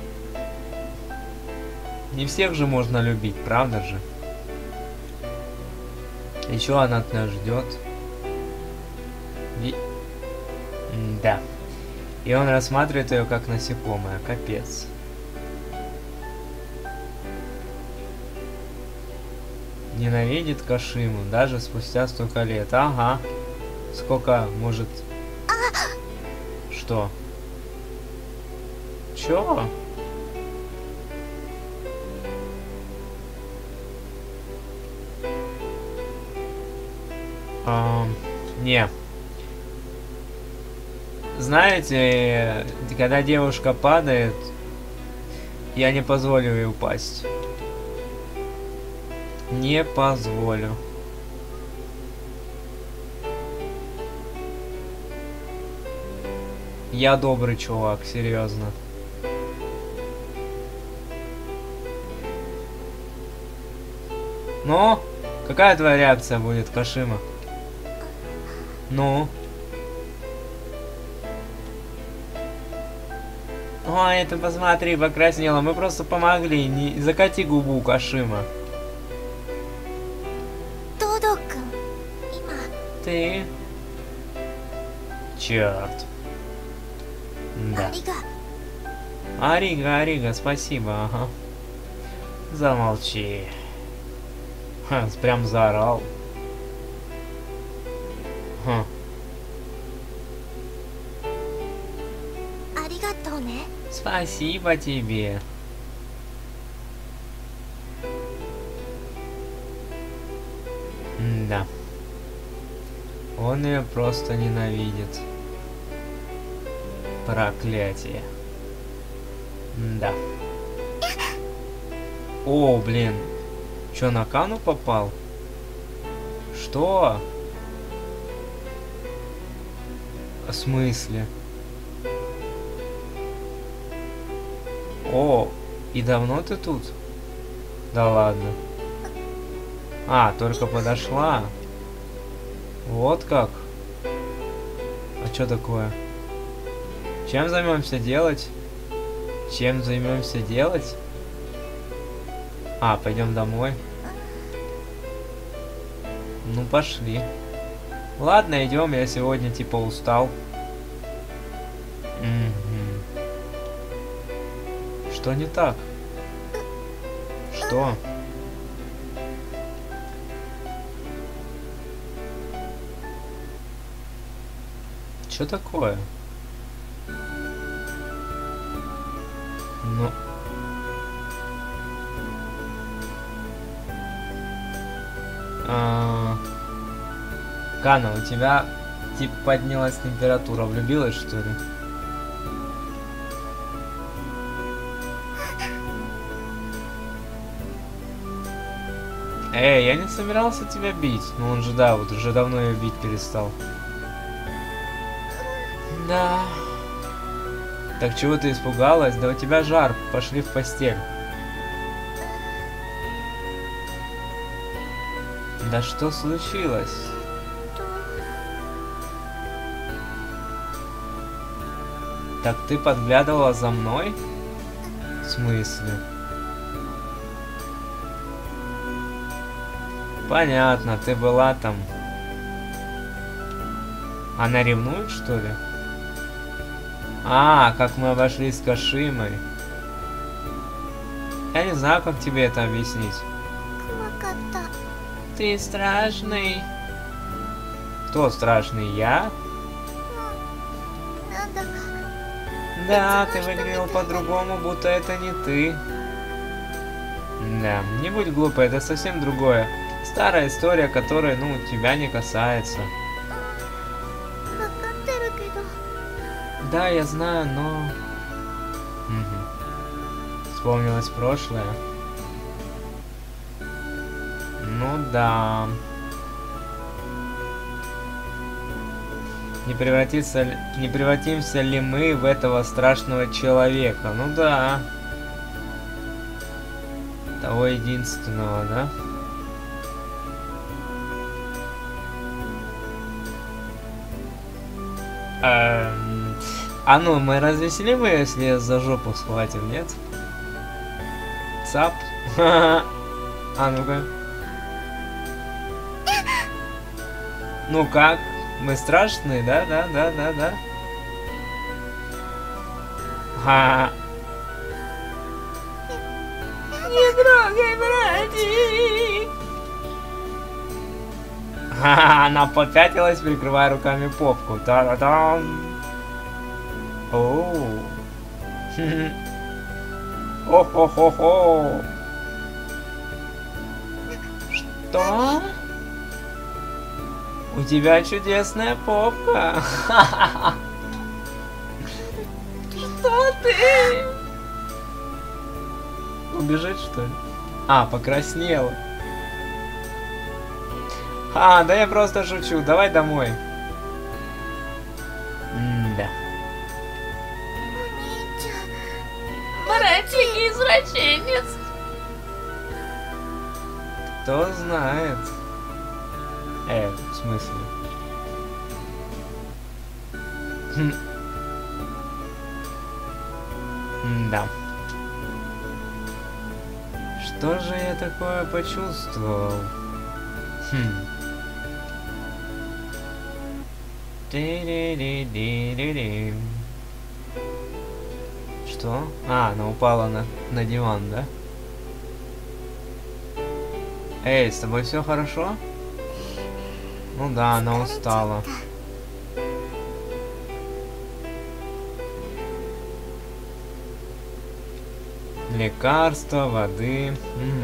Не всех же можно любить, правда же? Еще она от нас ждет. Да. И он рассматривает ее как насекомое. Капец. Ненавидит Кашиму даже спустя столько лет. Ага. Сколько может... Что? Чё? Не. Знаете, когда девушка падает, я не позволю ей упасть. Не позволю. Я добрый чувак, серьезно. Ну, какая твоя реакция будет, Кашима? Ну? Ой, ты посмотри, покраснела. Мы просто помогли. Не закати губу, Кашима. Ты? Черт. Да. Арига, Арига, спасибо, ага. Замолчи. Ха, прям заорал. Ха. Спасибо тебе. Да. Он ее просто ненавидит. Проклятие. Да. О, блин. Чё, на Кану попал? Что? В смысле? О, и давно ты тут? Да ладно. А, только подошла. Вот как. А что такое? Чем займемся делать? Чем займемся делать? А, пойдем домой. Ну, пошли. Ладно, идем, я сегодня типа устал. Что не так? Что? Что такое? Ну... Кана, у тебя типа поднялась температура. Влюбилась, что ли? Эй, я не собирался тебя бить. Ну он же, да, вот уже давно ее бить перестал. Да. Так чего ты испугалась? Да у тебя жар. Пошли в постель. Да что случилось? Так ты подглядывала за мной? В смысле? Понятно, ты была там. Она ревнует, что ли? А, как мы обошлись с Кашимой. Я не знаю, как тебе это объяснить. Ты страшный. Кто страшный? Я? Да, ты выглядел по-другому, будто это не ты. Да, не будь глупой, это совсем другое. Старая история, которая, ну, тебя не касается. Да, я знаю, но... Угу. Вспомнилось прошлое. Ну да. Не превратимся ли мы в этого страшного человека? Ну да. Того единственного, да? А ну, мы развеселим ее, если за жопу схватим, нет? Цап. А ну-ка. Ну как? Мы страшные, да? Да. Ха. Не трогай, братик! Ха, она попятилась, прикрывая руками попку. Та-да-дам! Оу! Хо-хо-хо-хо! Что? У тебя чудесная попка! Что ты? Убежать, что ли? А, покраснела. А, да я просто шучу. Давай домой. Да. Братик, извращенец. Кто знает? В смысле? Да. Что же я такое почувствовал? Что? А, она упала на диван, да? Эй, с тобой все хорошо? Ну да, она устала. Лекарства, воды.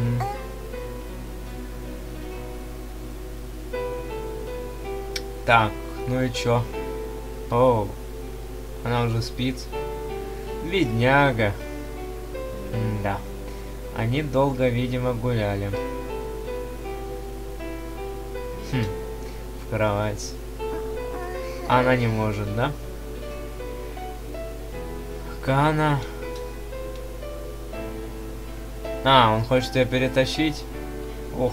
Так, ну и чё? О, она уже спит. Бедняга. Да. Они долго, видимо, гуляли. В кровать. Она не может, да? Кана. А, он хочет ее перетащить? Ох.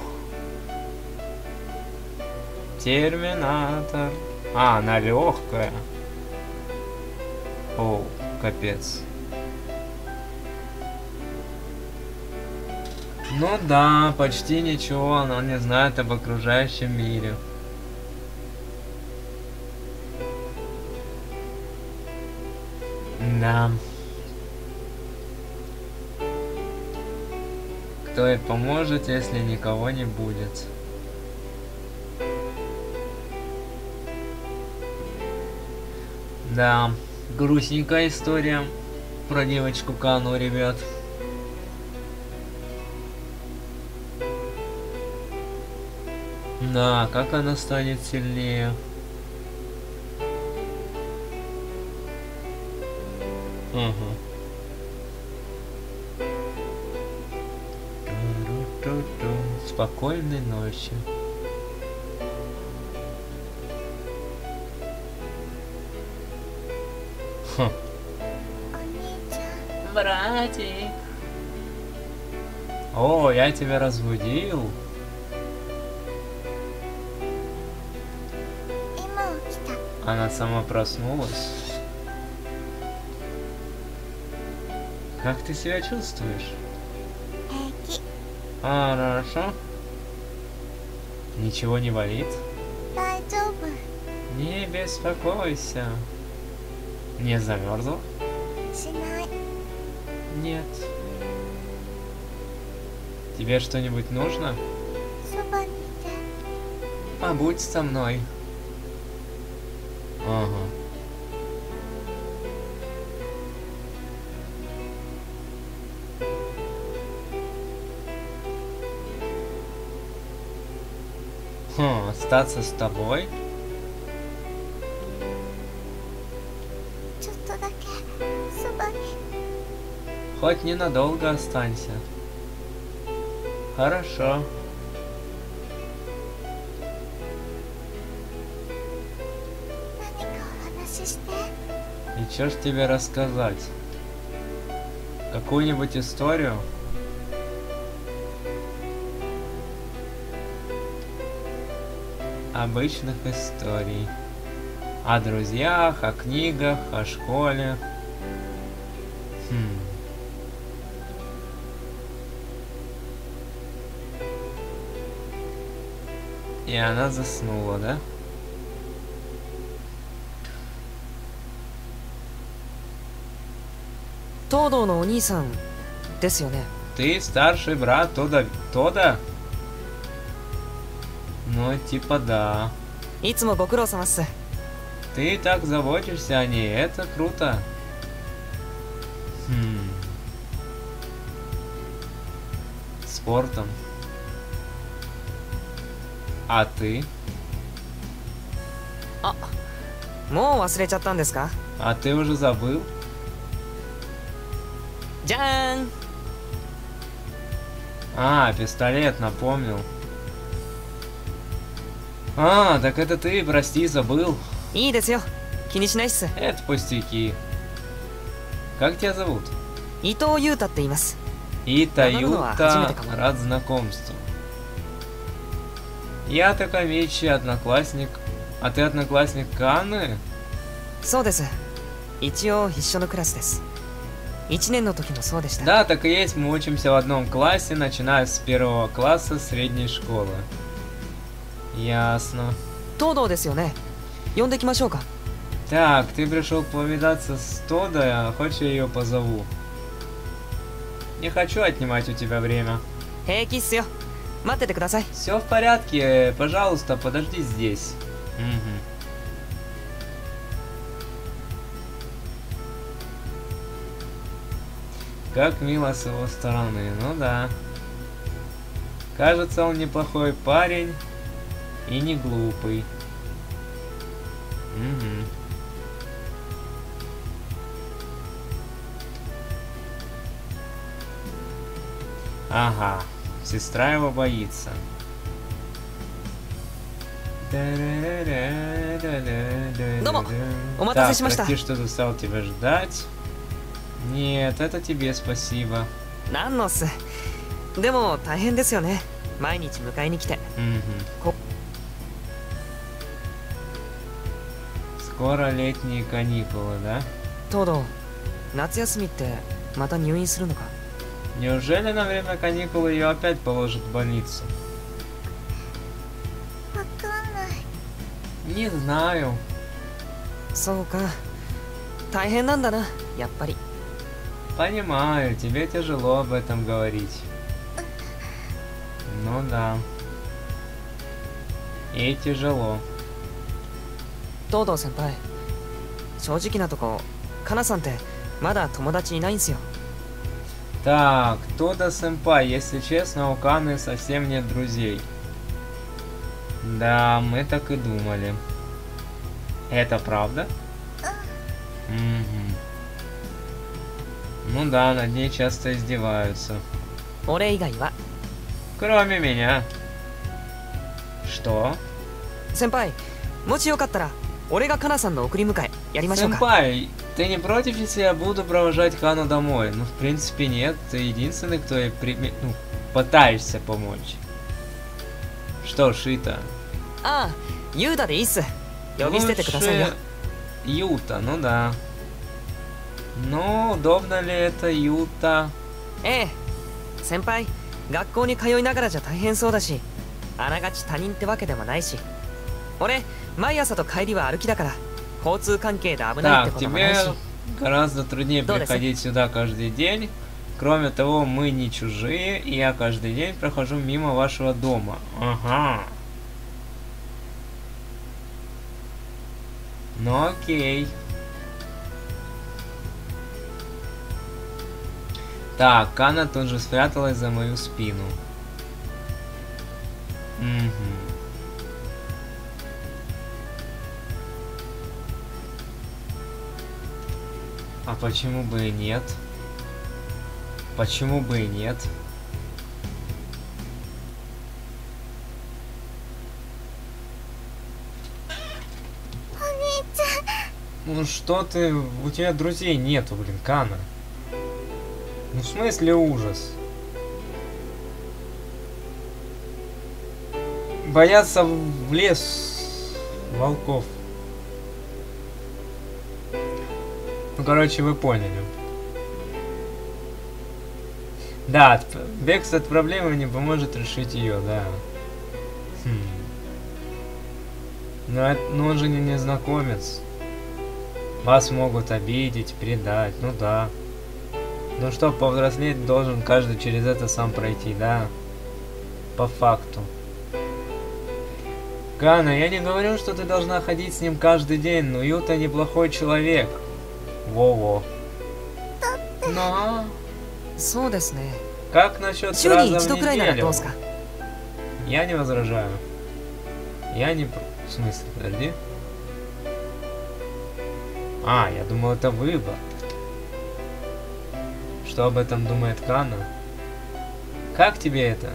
Терминатор. А, она легкая. О, капец. Ну да, почти ничего, она не знает об окружающем мире. Да. Кто ей поможет, если никого не будет? Да, грустненькая история про девочку Кану, ребят. Да, как она станет сильнее? Угу. Спокойной ночи. Хм. お兄ちゃん Братик. О, я тебя разбудил. 今起きた Она сама проснулась. Как ты себя чувствуешь? 平気 Хорошо. Ничего не болит? 大丈夫 Не беспокойся. Не замерзла? しない Нет. Тебе что-нибудь нужно? そばにいて Побудь со мной. Ага. Хм, остаться с тобой? ちょっとだけそばに Хоть ненадолго останься. Хорошо. 何かお話しして И чё ж тебе рассказать? Какую-нибудь историю? Обычных историй. О друзьях, о книгах, о школе. Хм. И она заснула, да? Тодоのお兄さんですよね。 Ты старший брат Тода? Ну, типа да. いつもご苦労様っす。 Ты так заботишься о ней, это круто. Хм. Спортом. А ты? もう忘れちゃったんですか？ А ты уже забыл? じゃーん。 А, пистолет, напомнил. А, так это ты, прости, забыл. いいですよ。気にしないっす。 Это пустяки. Как тебя зовут? 伊藤優太って言います。 Ита Ну, Юта, команда. рад знакомству. Я Такамичи, одноклассник. А ты одноклассник Канны? そうです。一応一緒のクラスです。1年の時もそうでした。 Да, так и есть, мы учимся в одном классе, начиная с 1 класса средней школы. Ясно. 東堂ですよね。呼んできましょうか。 Так, ты пришел повидаться с Тодой, а хочешь я ее позову? Не хочу отнимать у тебя время. 平気っすよ。待っててください。 Все в порядке, пожалуйста, подожди здесь. Мгм. Как мило с его стороны, ну да. Кажется, он неплохой парень и не глупый. Мгм. Ага, сестра его боится. Дома. Так, Уматасишимашита. прости, что заставил тебя ждать. Нет, это тебе спасибо. なんのっす。でも大変ですよね。毎日迎えに来て。 Мгм. Скоро летние каникулы, да? 東堂、夏休みってまた入院するのか？ Неужели на время каникул ее опять положат в больницу? わかんない Не знаю. そうか。大変なんだな、やっぱり。 Понимаю, тебе тяжело об этом говорить. Ну да. И тяжело. 東堂先輩、正直なとこ、かなさんってまだ友達いないんすよ。 Так, Тода сэмпай, если честно, у Каны совсем нет друзей. Да, мы так и думали. Это правда? Мгм. Ну да, над ней часто издеваются. 俺以外は。 Кроме меня. Что? 先輩、もしよかったら俺がかなさんの送り迎えやりましょうか。 Сэмпай, Ты не против, если я буду провожать Кану домой? Ну, в принципе, нет. Ты единственный, кто ей пытаешься помочь. Что ж, Ита? А, Юта де ис. Лучше Юта, ну да. Ну, удобно ли это Юта? 先輩、学校に通いながらじゃ大変そうだし、あながち他人ってわけでもないし。俺、毎朝と帰りは歩きだから、交通関係で危ないって Так, こともないし。 тебе гораздо труднее приходить сюда каждый день. Кроме того, мы не чужие, и я каждый день прохожу мимо вашего дома. Ага. Ну окей. Так, Кана тут же спряталась за мою спину. Угу. А почему бы и нет? Почему бы и нет? Ну что ты? У тебя друзей нету, блин, Кана. Ну в смысле ужас? Боятся в лес волков. Ну короче, вы поняли. Да, бегство от проблемы не поможет решить ее, да. Но он же не незнакомец. Вас могут обидеть, предать, ну да. Ну что, повзрослеть должен каждый через это сам пройти, да? По факту. Кана, я не говорю, что ты должна ходить с ним каждый день, но Юта неплохой человек. Во-во. Но... Как насчет раза в неделю? Я не возражаю. Я не... В смысле, подожди. А, я думал, это выбор. Что об этом думает Кана? Как тебе это?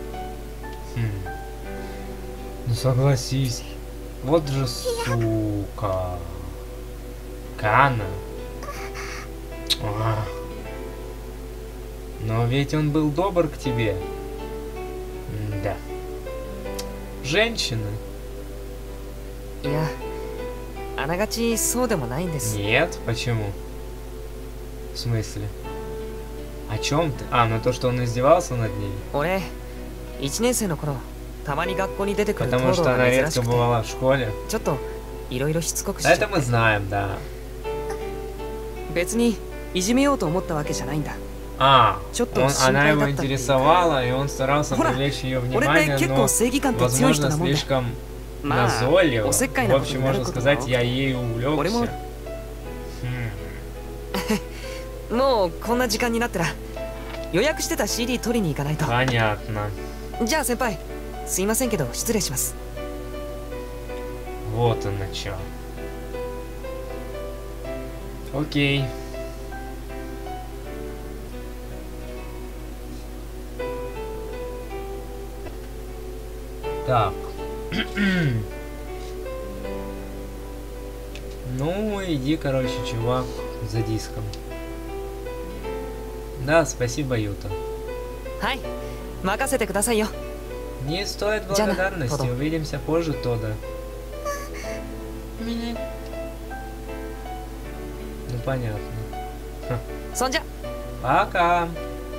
Ну согласись. Вот же сука. Кана. Но ведь он был добр к тебе. Да. Женщины. Нет, почему? В смысле? О чем ты? А, ну то, что он издевался над ней. Потому что она редко бывала в школе. Это мы знаем, да. А, она его интересовала, и он старался привлечь ее внимание, но, возможно, слишком назойливо. В общем, можно сказать, я ей увлекся. Понятно. Вот оно чё. Окей. Так. Ну, иди, короче, чувак, за диском. Да, спасибо, Юта. Не стоит благодарности. Увидимся позже, Тода. Ну, понятно. Пока.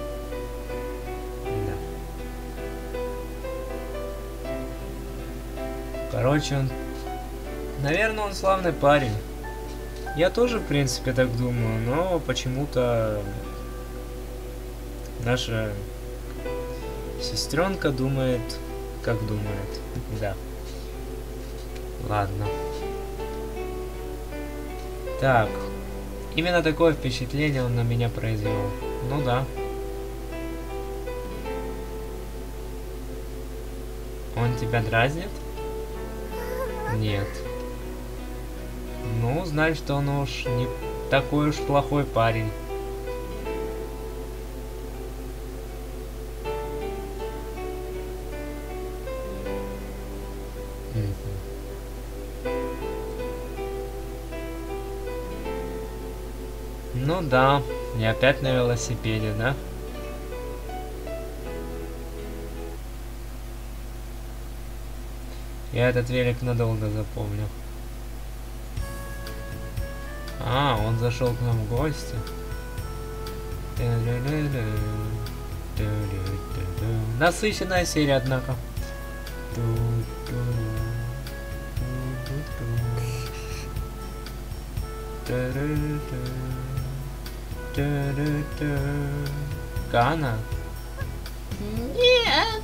Короче, он... Наверное, он славный парень. Я тоже, в принципе, так думаю, но почему-то наша сестренка думает, как думает. Да. Ладно. Так. Именно такое впечатление он на меня произвел. Ну да. Он тебя дразнит? Нет. Ну, значит, что он уж не такой уж плохой парень. Ну да, и опять на велосипеде, да? Я этот велик надолго запомнил. А, он зашел к нам в гости. Насыщенная серия, однако. Кана? Нет.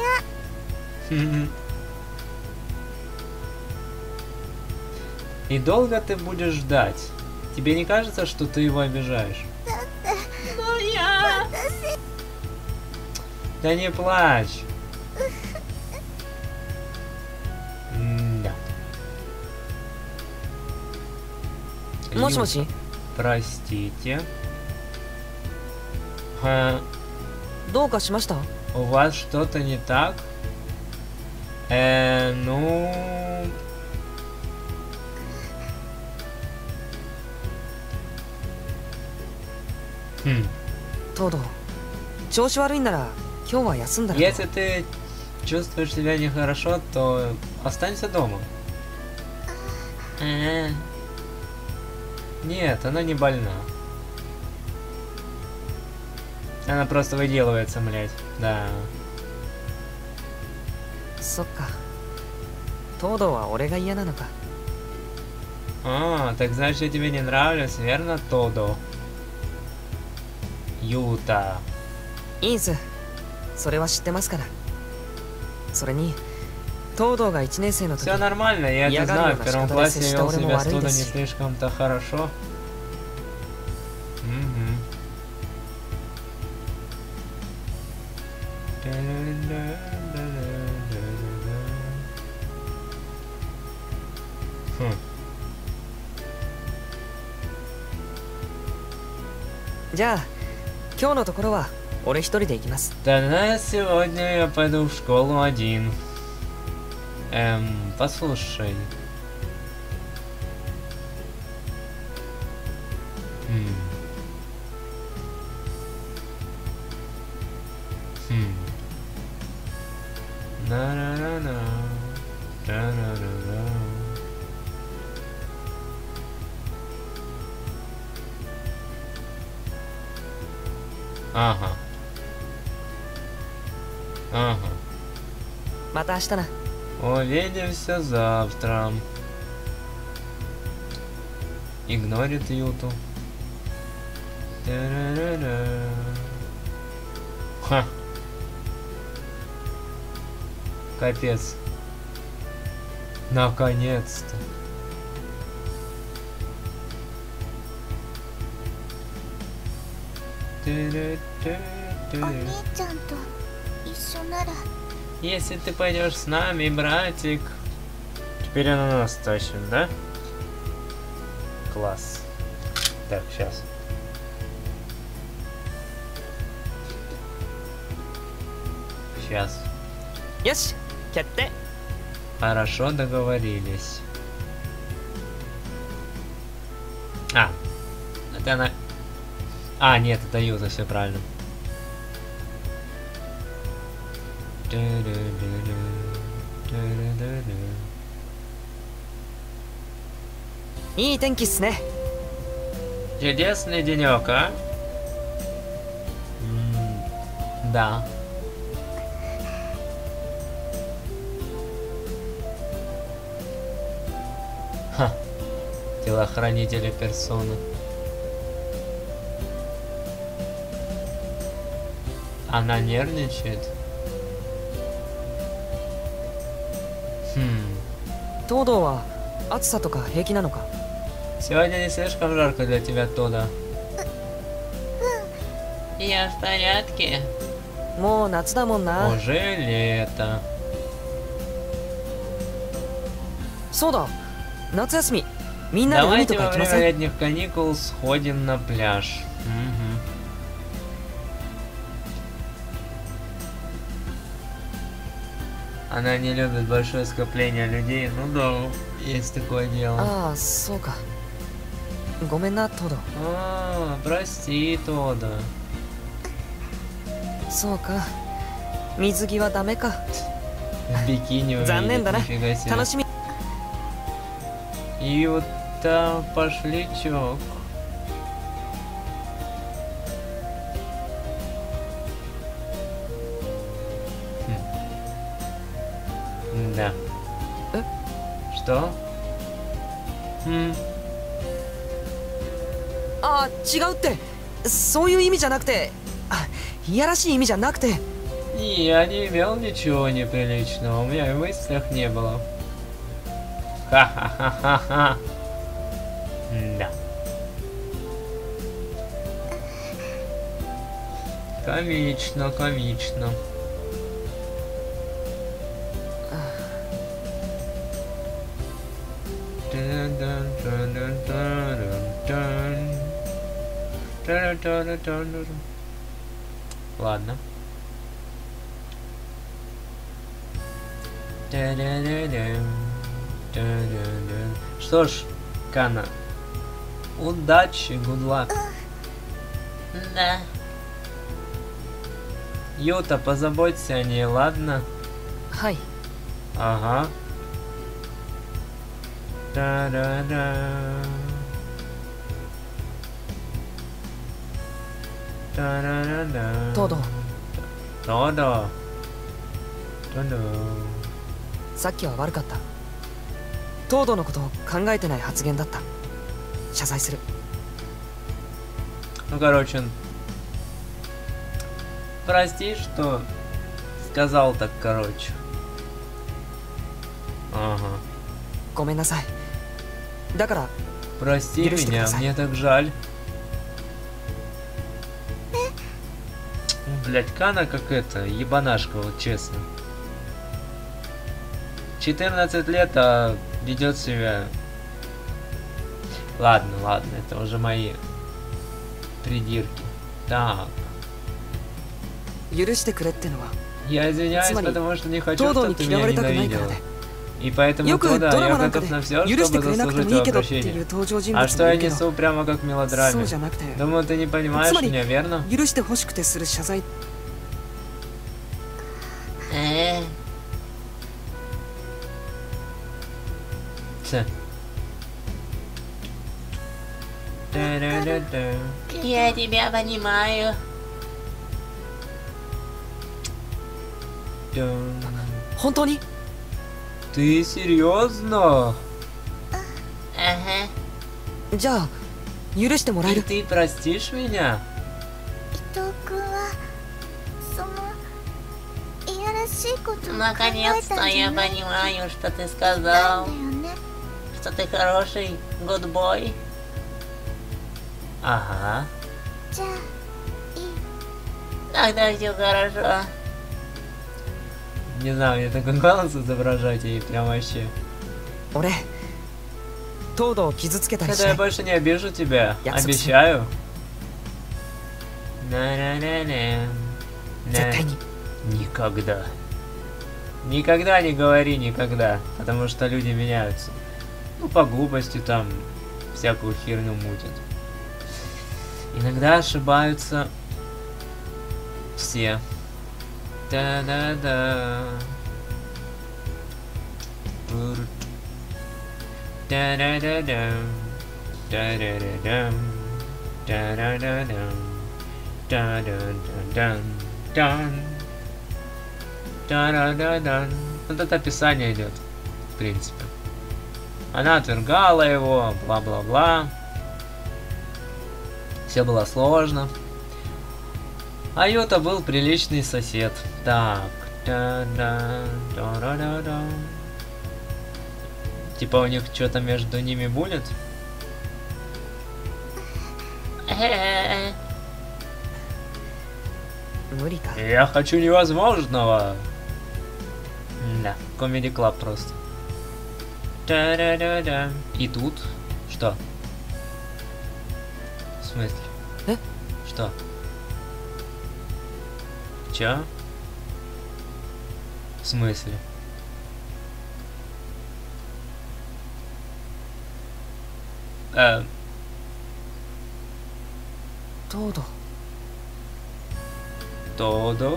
И долго ты будешь ждать? Тебе не кажется, что ты его обижаешь? Но я... Да не плачь. Да. Моши-моши. Простите. どうかしました？ У вас что-то не так? Ну... 東堂、調子悪いんなら今日は休んだら。 Если ты чувствуешь себя нехорошо, то останься дома. Нет, она не больна. Она просто выделывается, блядь. Да. そっか。東堂は俺が嫌なのか。 А, так значит, я тебе не нравлюсь, верно, Тодо? Юта. いいんす。それは知ってますから。それに、東堂が1年生の時。 Все нормально, я это знаю. В первом классе я вел себя с Тодо не слишком-то хорошо. Хм. じゃあ、今日のところは俺一人で行きます。 Тогда сегодня я пойду в школу один. Послушай. На-на-на-на. Да-на-на-на. Ага. Ага. また明日な。 Увидимся завтра. Игнорит Юту. Та-ра-ра-ра. Ха. Капец. Наконец-то. Если ты пойдешь с нами, братик. Теперь она нас тащит, да? Класс. Так, сейчас. Сейчас. よし、決定。 Хорошо договорились. А, это она... А, нет, это Юта, все правильно. И いい天気っすね。 Чудесный денек, а? Да. Ха. Телохранители персоны. Она нервничает. 東堂は暑さとか平気なのか。 Сегодня не слишком жарко для тебя, Тодо. Я в порядке. もう夏だもんな。 Уже лето. そうだ、夏休み。みんなで海と Давайте か во 行きま время せん？ летних каникул сходим на пляж. Она не любит большое скопление людей. Ну да, есть такое дело. ああ、そうか。 ごめんなトド。 Прости, Тодо. そうか、水着はダメか。 Бикини увидеть, 残念だな。 нифига себе. 楽しみ。 И вот там пошли чок. Да. Что? あ、違うって。そういう意味じゃなくて、いやらしい意味じゃなくて。 Я не имел ничего неприличного, у меня и в мыслях не было. Ха-ха-ха-ха-ха. Да. Комично, комично. Ладно. Что ж, Кана, удачи, good luck. Да. Юта, позаботься о ней, ладно? はい。 Ага. Та-да-да. Та-да-да-да. トド、 Тодо. Тодо. さっきは悪かった。トードのことを考えてない発言だった。謝罪する。 Ну, короче, прости, что сказал так, короче. Ага. ごめんなさい。だから、 Прости Юрочка, меня, бросай. мне так жаль. Блять, Кана как это, ебанашка, вот честно. 14 лет, а ведет себя... Ладно, ладно, это уже мои придирки. Так. 許してくれってのは、 Я извиняюсь, Смотри, потому что не хочу, Тодо чтобы не ты меня 嫌われたくないから ненавидела. ね。 И поэтому, よく Тодо, ドラ я マなんか готов で на все, 許して чтобы くれなくても заслужить いい твое けどってい прощение. う登場人 А 物 что もい я るけど、 несу прямо как в そ мелодраме? うじゃなくて、 Думаю, ты не понимаешь Смотри, меня, верно? 許してほしくてする謝罪。 Ц. Та-да-да-да. Я тебя понимаю. Дун. 本当に？ Ты серьезно? Ага. じゃあ、許してもらえ И る？ ты простишь меня? 伊藤君はそのいやらしいことを考えたん Наконец-то じゃ я ない понимаю, что ты んだ сказал, よね。 что ты хороший good boy. Ага. じゃあいい。 Тогда все хорошо. Не знаю, мне такой голос изображать и прям вообще. 俺、トードを傷つけたりし Когда な я い。 больше не обижу тебя, Яксук. обещаю. На-на-на-на. 絶対に。 Никогда. Никогда не говори никогда, потому что люди меняются. Ну, по глупости там всякую херню мутят. Иногда ошибаются все. Да-да-да. Да-да-да-да. Да-да-да-да. Да-да-да-да. Да-да-да-да. Да-да-да-да. Вот это описание идет, в принципе. Она отвергала его, бла-бла-бла. Все было сложно. А Юта был приличный сосед. Так. Да-да, да-да-да-да. Типа у них что-то между ними будет? 無理か。 Я хочу невозможного. Да, Comedy Club просто. Да-да-да-да. И тут? Что? В смысле? Что? Чё? В смысле? Todo. Todo.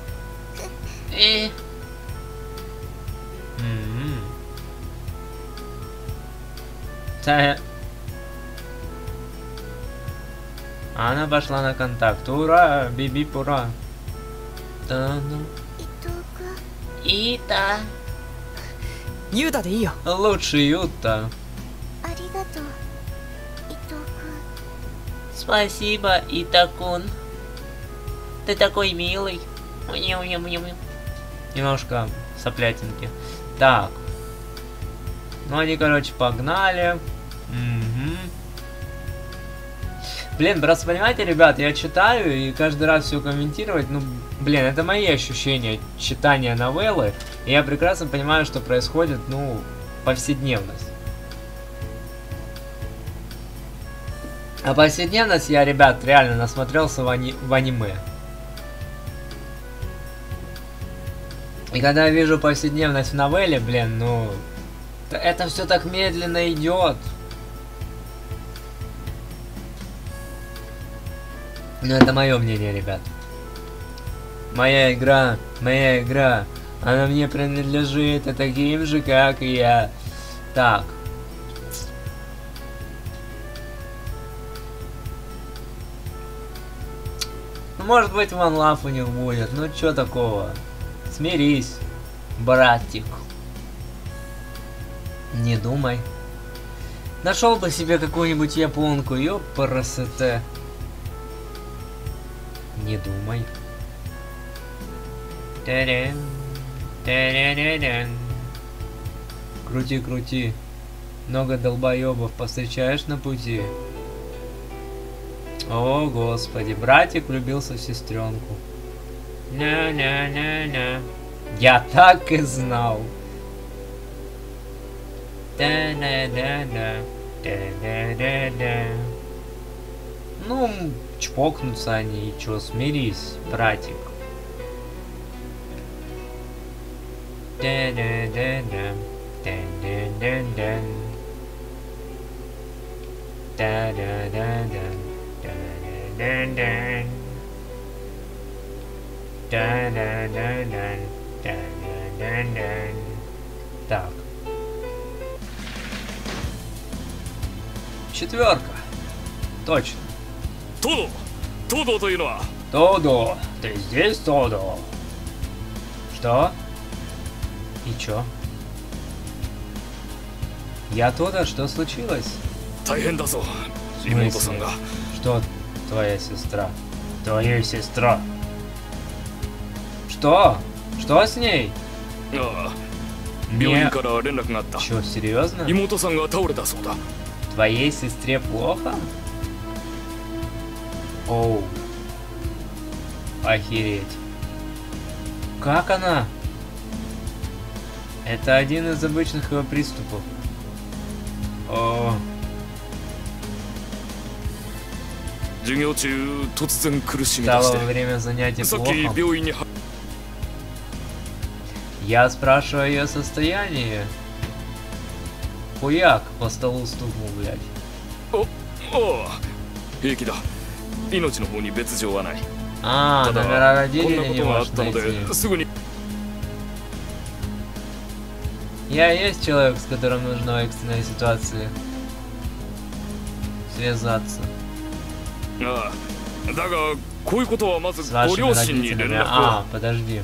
Она пошла на контакт. Ура! Биби, ура! Да-ну. 伊藤君 Ита. ユータでいいよ。 Лучше Юта. ありがとう伊藤君 Спасибо, Итакун. Ты такой милый. Немножко соплятинки. Так. Ну они, короче, погнали. Угу. Блин, просто понимаете, ребят, я читаю и каждый раз все комментировать, ну, блин, это мои ощущения читания новеллы, и я прекрасно понимаю, что происходит, ну, повседневность. А повседневность я, ребят, реально насмотрелся в аниме. И когда я вижу повседневность в новелле, блин, ну, это все так медленно идет. Ну, это мое мнение, ребят. Моя игра, она мне принадлежит, и таким же, как и я. Так. Ну, может быть, ванлав у них будет, ну, чё такого? Смирись, братик. Не думай. Нашел бы себе какую-нибудь японку, ёпарасете. Не думай. Крути, крути. Много долбоебов повстречаешь на пути. О, господи, братик влюбился в сестренку. На-на-на-на. Я так и знал. Да-да-да-да. Да-да-да-да. Ну, чпокнутся они, и чё, смирись, братик. Да-да-да-да. Да-да-да-да. Да-да-да-да. Да-да-да-да. Да-да-да-да. Да-да-да-да. Так. 4. Точно. Тодо! Тодоというのは Тодо, ты здесь, Тодо? Что? И чё? Я Тодо, что случилось? 大変だぞ В 妹 смысле? さんが Что твоя сестра? Твоя сестра? Что? Что с ней? ああ病院から連絡があった Чё, серьезно? 妹さんが倒れたそうだ Твоей сестре плохо? Оу. Охереть. Как она? Это один из обычных его приступов. О. 授業中突然苦しみ出 Стало し во время занятий てさっき плохо. 病院に Я спрашиваю ее состояние. Хуяк по столу стукнул, блядь. ああ平気だ命の方に別状はない А, ただ номера こん родителей なこ не とがあっ можешь たの найти. ですぐに Я есть человек, с которым нужно в экстренной ситуации связаться. ああだがこういうことはまず С ご вашими 両親に родителями. 連絡を А, подожди.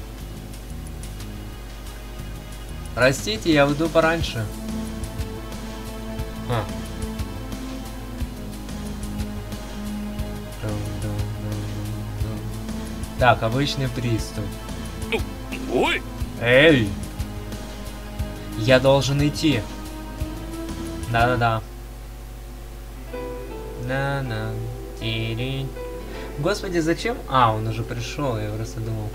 Простите, я уйду пораньше. А. Так, обычный приступ. おい Эй! Я должен идти. Да-да-да. На-на. Тири. Господи, зачем? А, он уже пришел, я просто думал.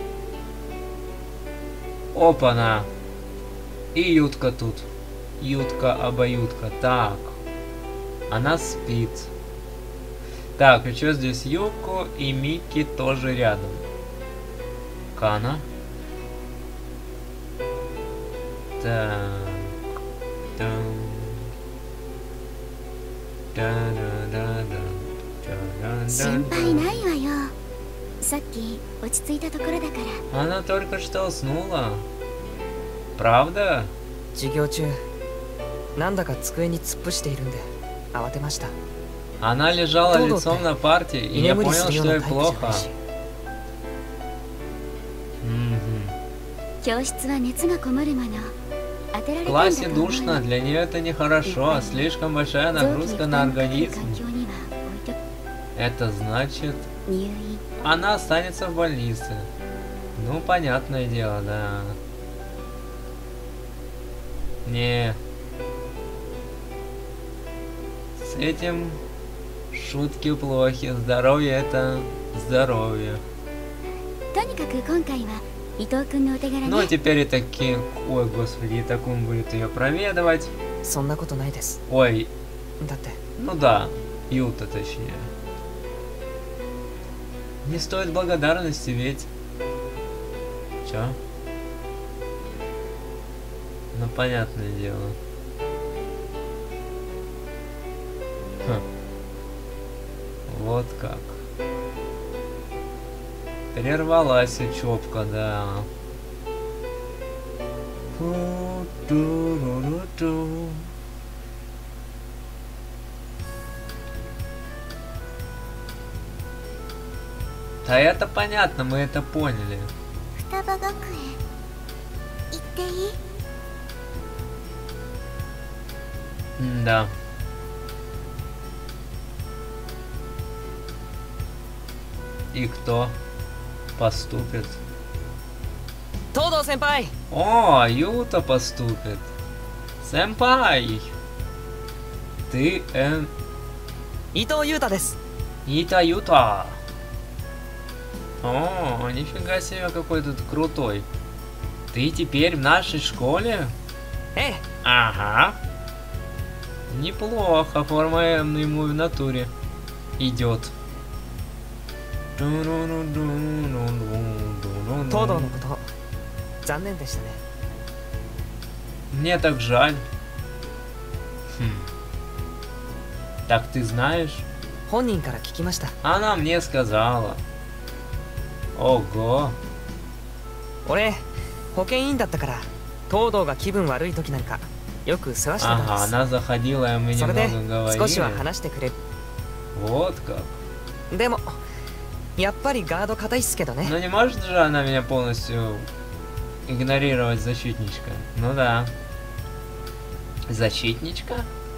Опа-на. И Ютка тут. Ютка-обоютка. Так. Она спит. Так, и что здесь? Юко и Микки тоже рядом. Кана. Так. Там. Да-да-да-да. 心配ないわよ。さっき落ち着いたところだから。 Она только что уснула. Правда? 授業中なんだか机に突っ伏しているんで慌てました。 Она лежала лицом на парте, и я понял, что ей плохо. 教室は熱がこもるもの。 В классе душно, для нее это нехорошо, слишком большая нагрузка на организм. Это значит, она останется в больнице. Ну, понятное дело, да. Не. С этим шутки плохи. Здоровье это здоровье. Ну, теперь и таки... Ой, господи, и так он будет ее проведывать. Ой. Ну да, Юта точнее. Не стоит благодарности, ведь... Чё? Ну, понятное дело. Хм. Вот как. Прервалась учебка, да. Да это понятно, мы это поняли. Да. И кто поступит? Тодо-сэмпай! О, Юта поступит. Сэмпай! Ты, Ито Юта десу. Ита Юта. О, нифига себе, какой тут крутой. Ты теперь в нашей школе? Ага. Неплохо, форма ему в натуре идет. Мне так жаль. Так ты знаешь? Она мне сказала. Ого. Ага, она заходила, и мы немного говорили. Вот как. Но не может же она меня полностью игнорировать, защитничка? Ну да. Защитничка?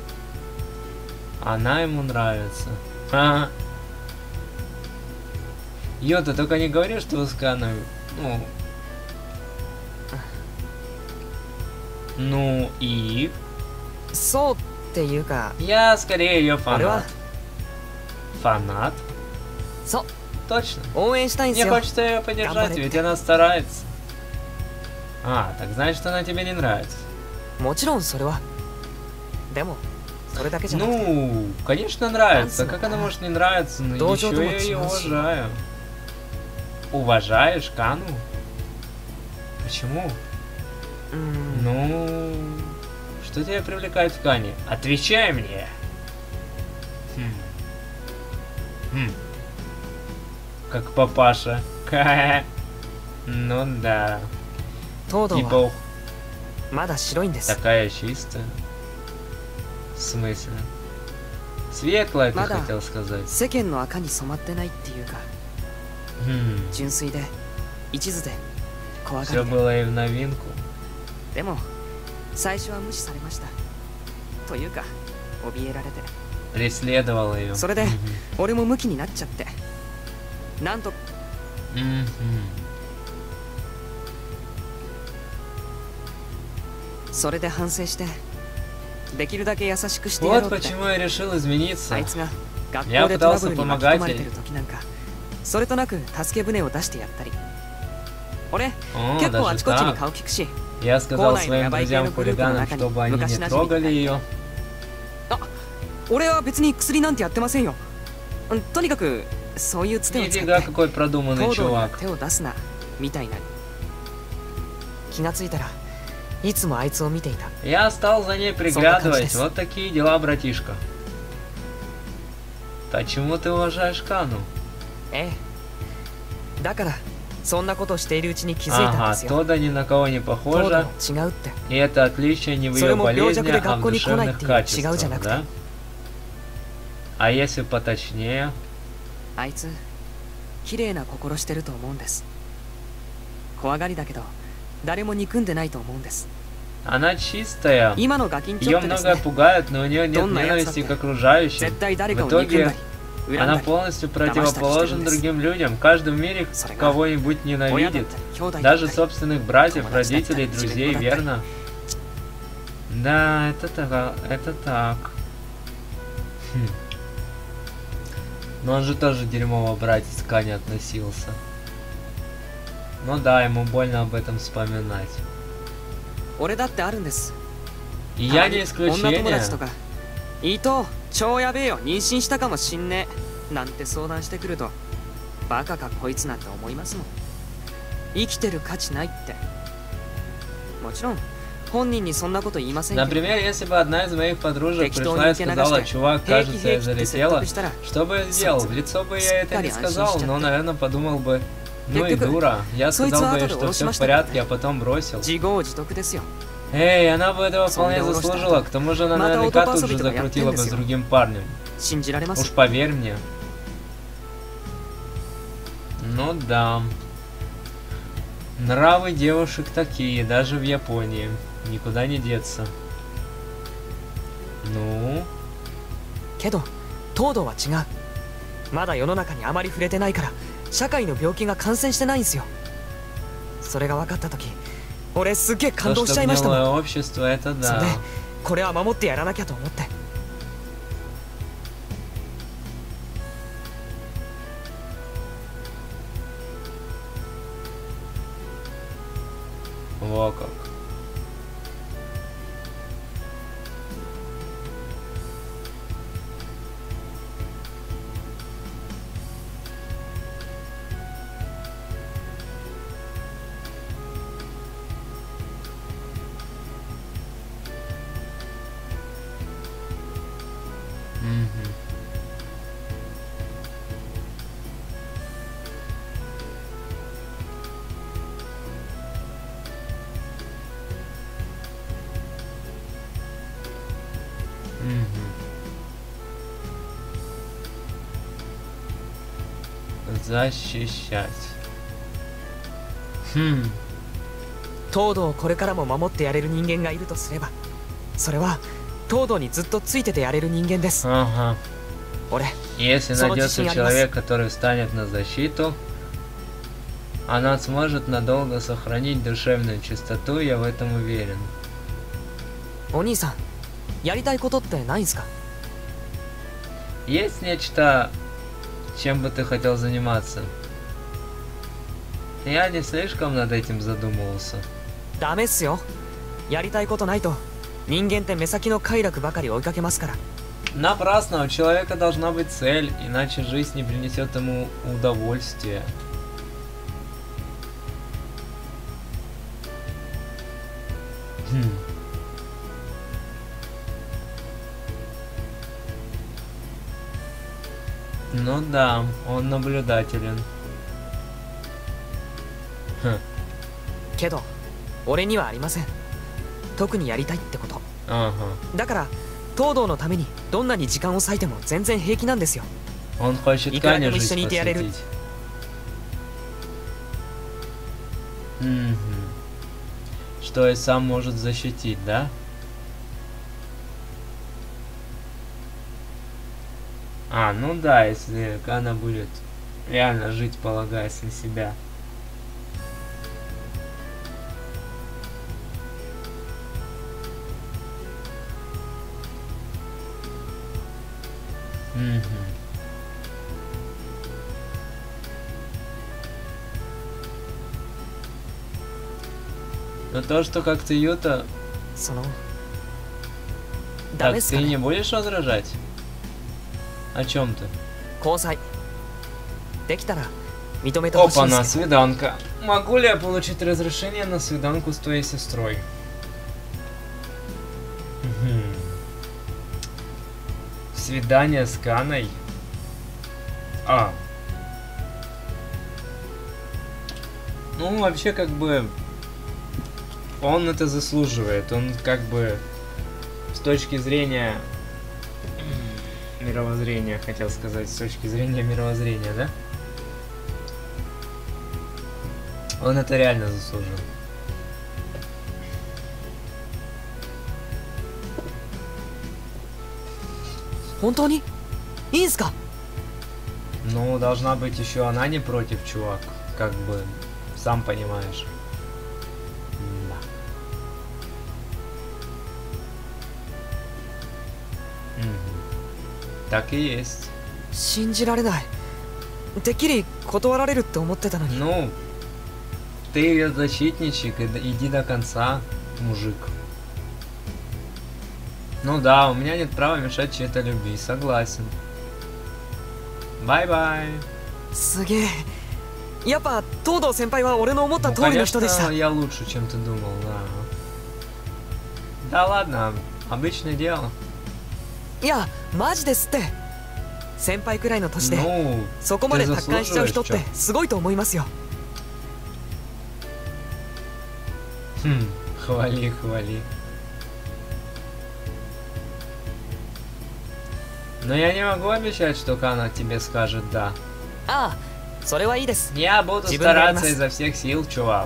Она ему нравится. Ага. Йота, только не говори, что вы сканываете. Ну и... Я скорее ее фанат. Фанат? Точно. Мне хочется ее поддержать, ведь она старается. А, так значит, она тебе не нравится. Ну, конечно, нравится. Как она может не нравиться? Но еще я ее уважаю. Уважаешь Кану? Почему? Ну, что тебя привлекает в Кане? Отвечай мне. Как папаша. Ну да. Типа... Такая чистая. В смысле? Светлая, ты хотел сказать. Все было и в новинку. Преследовала ее. Вот почему я решил измениться. Я пытался помогать ей. О, даже так. Я сказал своим друзьям-хулиганам, чтобы они не трогали ее. Нифига, какой продуманный чувак. Я стал за ней приглядывать. Вот такие дела, братишка. Почему ты уважаешь Кану? だからそんなことをしているうちに気づいたん Ага, ですよ。 Тода ни на кого не 東 похожа, 堂も違うって。 и это отличие не в ее Сорему болезни, бёжак а в гакку не душевных кунай-ти, качествах, чигау-джанакте. да? А если поточнее? あいつ綺麗な心してると思うんです。怖がりだけど誰も憎んでないと思うんです。 Она чистая, 今のガキンチョ ее ってです многое ね。 пугает, но у нее нет Донна ненависти яцата. к окружающим. 絶対誰か В を憎んだ итоге り恨ん она だり。 полностью Домашних противоположна четырнадцать. другим людям. Каждый в мире Соряга. кого-нибудь 親だった ненавидит. り兄弟だった Даже り собственных братьев, Кого-то родителей, достать, друзей, тебе верно? Да, это так. Это так. Хм. Но он же тоже дерьмово братец к Ане относился. Ну да, ему больно об этом вспоминать. 俺だってあるんです。 И я не 女友達と исключение. か伊藤超やべえよ妊娠したかもしんねえなんて相談してくるとバカかこいつなんて思いますもん。生きてる価値ないって。もちろん本人にそんなこと言いませんけど Например, если бы одна из моих подружек Текстовые пришла и нити сказала, нагашки. чувак, кажется, я Хейки-хейки, залетела, ты сетток что бы я сделал? В лицо бы я это не Скорее, сказал, аншин но, ща-то. наверное, подумал бы, ну и Кек-кек. дура. Я Сой сказал бы ей, цаатоде что все в урошимашта порядке, кара а потом бросил. 自業自得ですよ。 Эй, она бы этого вполне Сонде заслужила. урошта. К тому же она Мата наверняка аутопасу тут же битого я закрутила бы с оттендес другим парнем. 信じられま Уж す。 поверь мне. Ну да. Нравы девушек такие, даже в Японии. Никуда не деться. Ну? けど東堂は違う。まだ世の中にあまり触れてないから社会の病気が感染してないんすよ。それが分かった時俺すっげえ感 То, 動し что ちゃいましたもん。 гнилое общество, это それ да. でこれは守ってやらなきゃと思って。 Во как. Мгм. Защищать. Хм. 東堂をこれからも守ってやれる人間がいるとすればそれは東堂にずっとついててやれる人間です。 Ага. 俺 Если Соло найдется Чичинь человек, который встанет на защиту, она сможет надолго сохранить душевную чистоту, я в этом уверен. お兄さんやりたいことってないんすか？ Есть нечто, чем бы ты хотел заниматься? Я не слишком над этим задумывался. ダメっすよ。やりたいことないと人間って目先の快楽ばかり追いかけますから。 Напрасно, у человека должна быть цель, иначе жизнь не принесет ему удовольствия. Хм. Ну да, он наблюдателен. けど俺にはありません。特にやりたいってこと。 Ага. だから東堂のためにどんなに時間を割いても全然平気なんですよ。 Он хочет И когда Кане мы еще жизнь не делали- посвятить. Мгм. Что и сам может защитить, да? А, ну да, если Кана будет реально жить, полагаясь на себя. Мгм. Но то, что как-то Юта, そのダメ так っすか ты ね。 не будешь возражать? О чем ты? 交際できたら認めてほしい Опа, ん на ですけど。 свиданка. Могу ли я получить разрешение на свиданку с твоей сестрой? Мгм. Свидание с Каной? А. Ну, вообще, как бы, он это заслуживает. Он, как бы, с точки зрения мировоззрения, хотел сказать, с точки зрения мировоззрения, да? Он это реально заслужил. Hontou? Инска? Ну, должна быть еще она не против, чувак. Как бы, сам понимаешь. Да. Так и есть. 信じられない。てっきり断られるって思ってたのに。 Ну, ты ее защитничек, иди до конца, мужик. Ну да, у меня нет права мешать чьей-то любви, согласен. Бай-бай. すげえ。やっぱ東堂先輩は俺の思った Ну, 通りの人でした。 конечно, я лучше, чем ты думал, да. Да ладно, обычное дело. いや、マジですって。先輩くらいの年で Ну, そこまで ты 達観しちゃう人って заслуживаешь, すごいと思いますよ。 Хвали, хвали. Но я не могу обещать, что Кана тебе скажет «да». ああ、それはいいです。 Я буду Тебе стараться нравится? изо всех сил, чувак.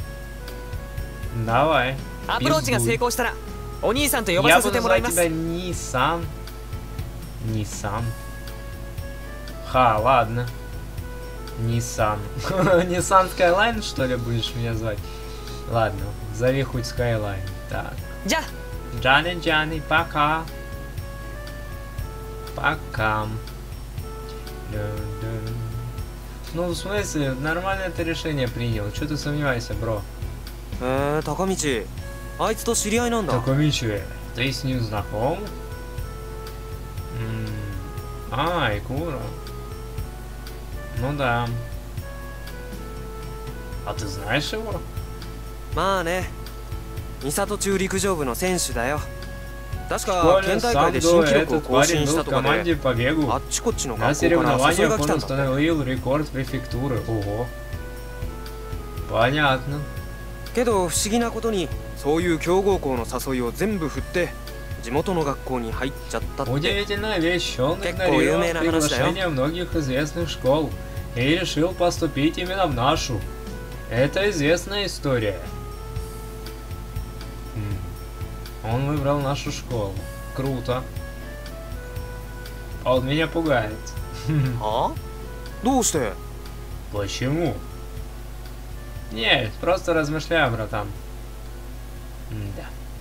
Давай. アプローチが成 пиздуй. 功したらお兄さんと呼ば Я させ буду てもらい звать ます。 тебя Нисан. Нисан. Ха, ладно. Нисан. Нисан Скайлайн, что ли, будешь меня звать? Ладно, зови хоть Скайлайн. Так. じゃあ Джани, пока. Пока. Ну, в смысле, нормальное ты решение принял. Чё ты сомневаешься, бро? 高道、あいつと知り合いなんだ。 Такомичи, ты с ним знаком? Икура. Ну да. А ты знаешь его? まあね、三郷中陸上部の選手だよ。確 В か школе 県大会で Сандо 新記録を этот 更 парень 新し был た в とか команде で、 по бегу. あっちこっちの На 学校から誘い соревнованиях が来 он たんだって。 установил рекорд префектуры. Ого. Понятно. けど不思議なことに、そういう強豪校の誘いを全部振って地元の学校に入っちゃったって。 Удивительная вещь, он Как игнорировал поюмена приглашение многих известных школ и решил поступить именно в нашу. Это известная история. Он выбрал нашу школу. Круто. Он меня пугает. はあ？どうして？ Почему? Нет, просто размышляю, братан. Да.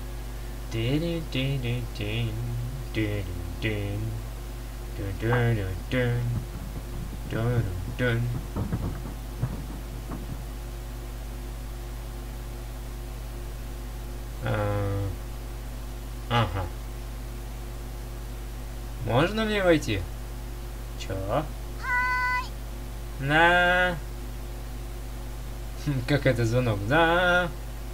Ага. Можно мне войти? Чё? На. Как это звонок? Да.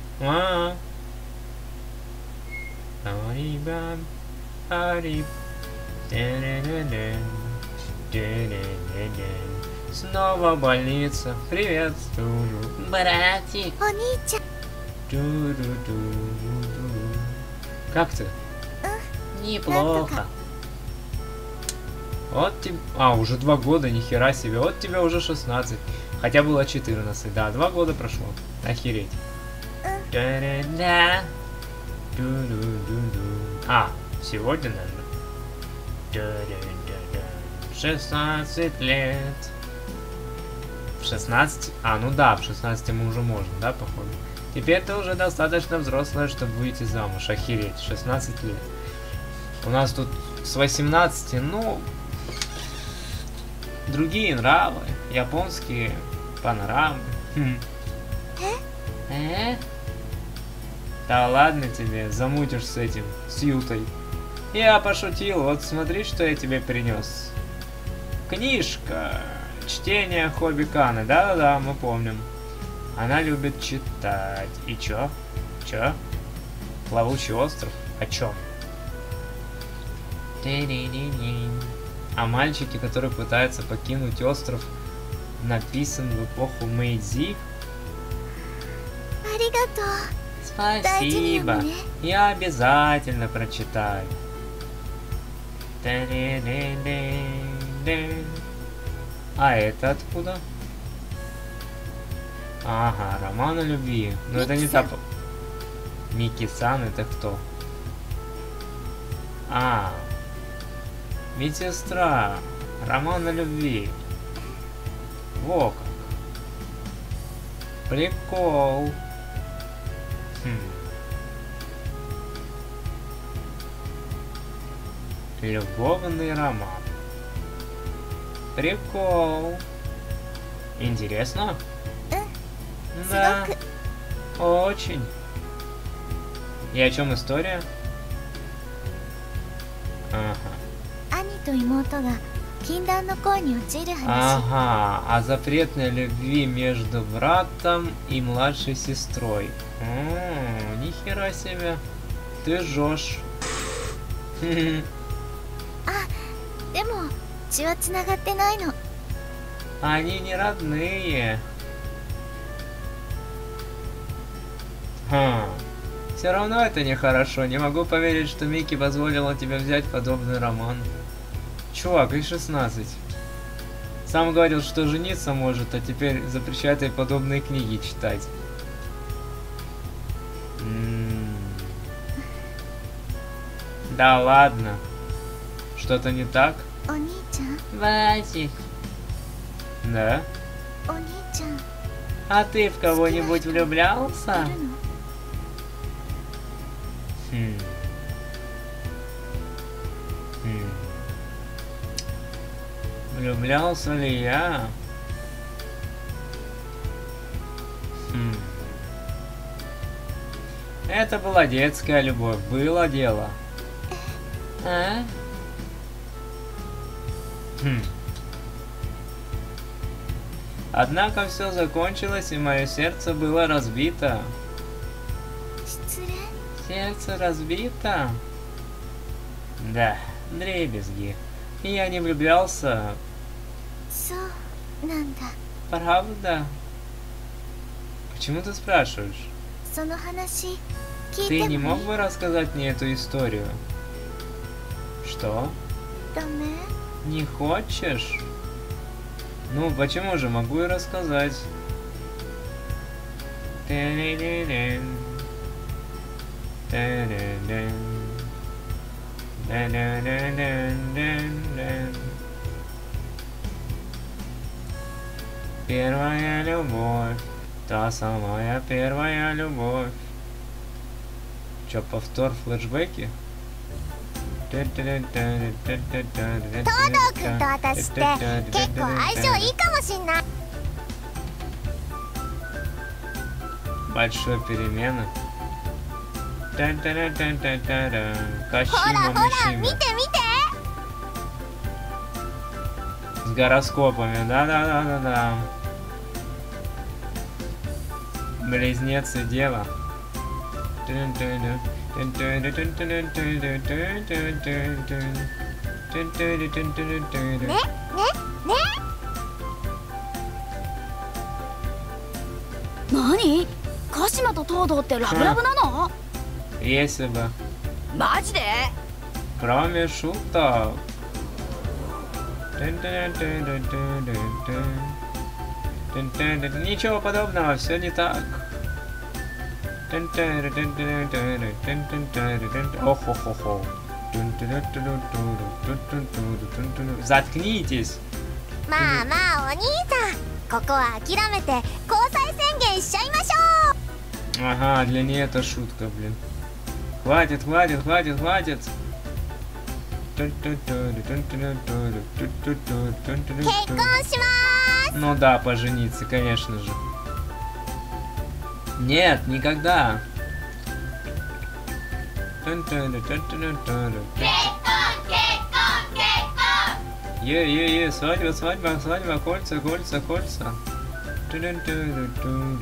Арибам. Ариб. Снова больница. Приветствую. Братик. お兄ちゃん、 Как ты? Неплохо. Вот тебе... А, уже 2 года, нихера себе. Вот тебе уже 16. Хотя было 14. Да, 2 года прошло. Охереть. А, сегодня, наверное. 16 лет. В 16? А, ну да, в 16 мы уже можем, да, походу. Теперь ты уже достаточно взрослая, чтобы выйти замуж. Охереть, 16 лет. У нас тут с 18, ну... Другие нравы, японские панорамы. Да ладно тебе, замутишь с этим, с Ютой. Я пошутил, вот смотри, что я тебе принес. Книжка. Чтение хобби Каны. Да-да-да, мы помним. Она любит читать. И чё? Чё? Плавучий остров? О чём? о мальчике, который пытается покинуть остров, написан в эпоху Мэйдзи. Спасибо. Я обязательно прочитаю. А это откуда? Ага, роман о любви. Но это не та... Мики-сан это кто? А, медсестра. Роман о любви. Во как. Прикол. Любовный роман. Прикол. Интересно? Да. Очень. И о чем история? Ага. Ага, о запретной любви между братом и младшей сестрой. Нихера себе. Ты жжешь. Они не родные. Все равно это нехорошо. Не могу поверить, что Мики позволила тебе взять подобный роман. Чувак, и 16. Сам говорил, что жениться может, а теперь запрещает ей подобные книги читать. Да ладно. Что-то не так? Васик. Да? А ты в кого-нибудь влюблялся? Влюблялся ли я? Это была детская любовь. Было дело. А? Однако все закончилось, и мое сердце было разбито. Сердце разбито? Да, дребезги. И я не влюблялся. Правда? Почему ты спрашиваешь? Ты не мог бы рассказать мне эту историю? Что? Не хочешь? Ну, почему же? Могу и рассказать. Первая любовь, та самая первая любовь. Чё, повтор флешбеки? Большой перемены. Кашима Мишима. С гороскопами, да. Близнец и дева. Нани? Кашимаと東堂ってラブラブなの? Если бы. マジで? Кроме шуток. Ничего подобного, все не так. Охо-хо-хо. Заткнитесь. Ага, для нее это шутка, блин. Хватит. Ну да, пожениться, конечно же. Нет, никогда. Свадьба, кольца.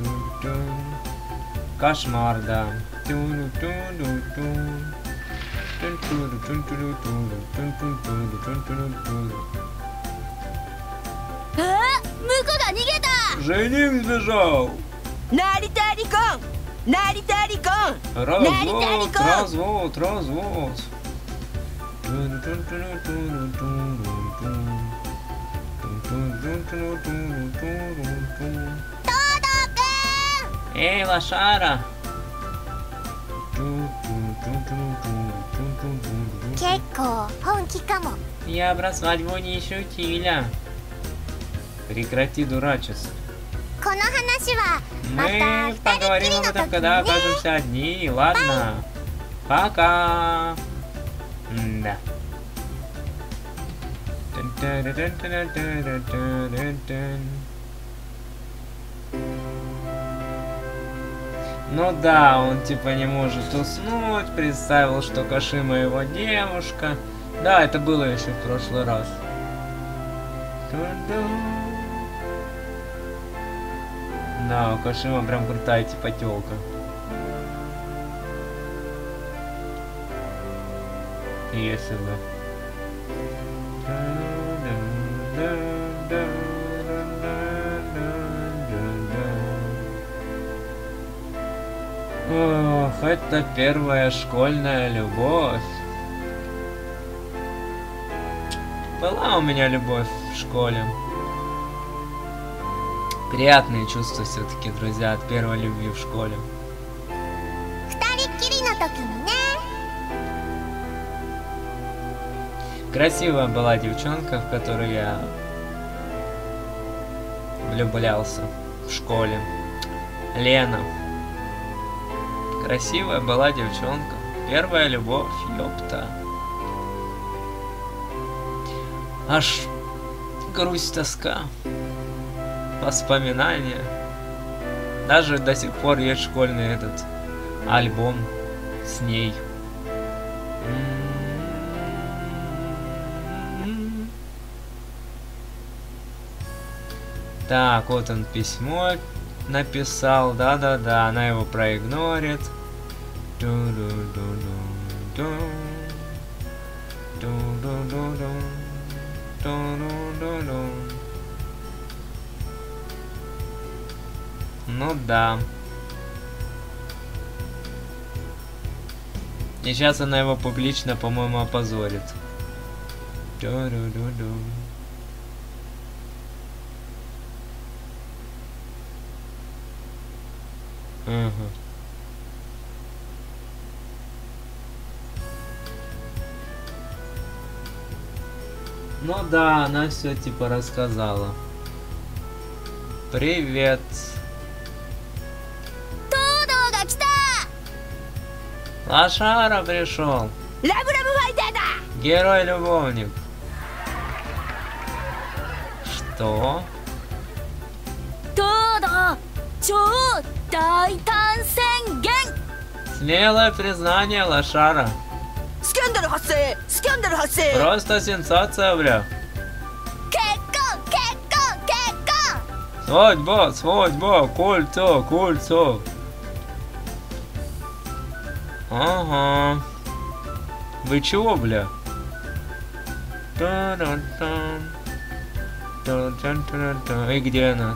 Кошмар, да. Жених сбежал. Развод, развод. Эй, лошара. 結構本気かも。 Я про свадьбу не шутила. Прекрати дурачиться. この話はまた Мы 二人き поговорим り об の этом, 時 когда にね。 окажемся одни. Ладно. Пока. Да. Ну да, он типа не может уснуть, представил, что Кашима его девушка. Да, это было еще в прошлый раз. Да, у Кашима прям крутая типа тёлка. Если бы. Ох, это первая школьная любовь. Была у меня любовь в школе. Приятные чувства все-таки, друзья, от первой любви в школе. 二人きりの時にね。 Красивая была девчонка, в которую я влюблялся в школе. Лена. Красивая была девчонка. Первая любовь, ёпта. Аж грусть, тоска. Воспоминания. Даже до сих пор есть школьный этот альбом с ней. Так, вот он письмо написал. Да-да-да, она его проигнорит. Ну да. И сейчас она его публично, по-моему, опозорит. Угу. Ну да, она все типа рассказала. Привет. Лошара пришел. Герой-любовник. Что? Смелое признание, лошара. Просто сенсация, бля. Свадьба, свадьба, кольцо, кольцо. Ага. Вы чего, бля? И где она?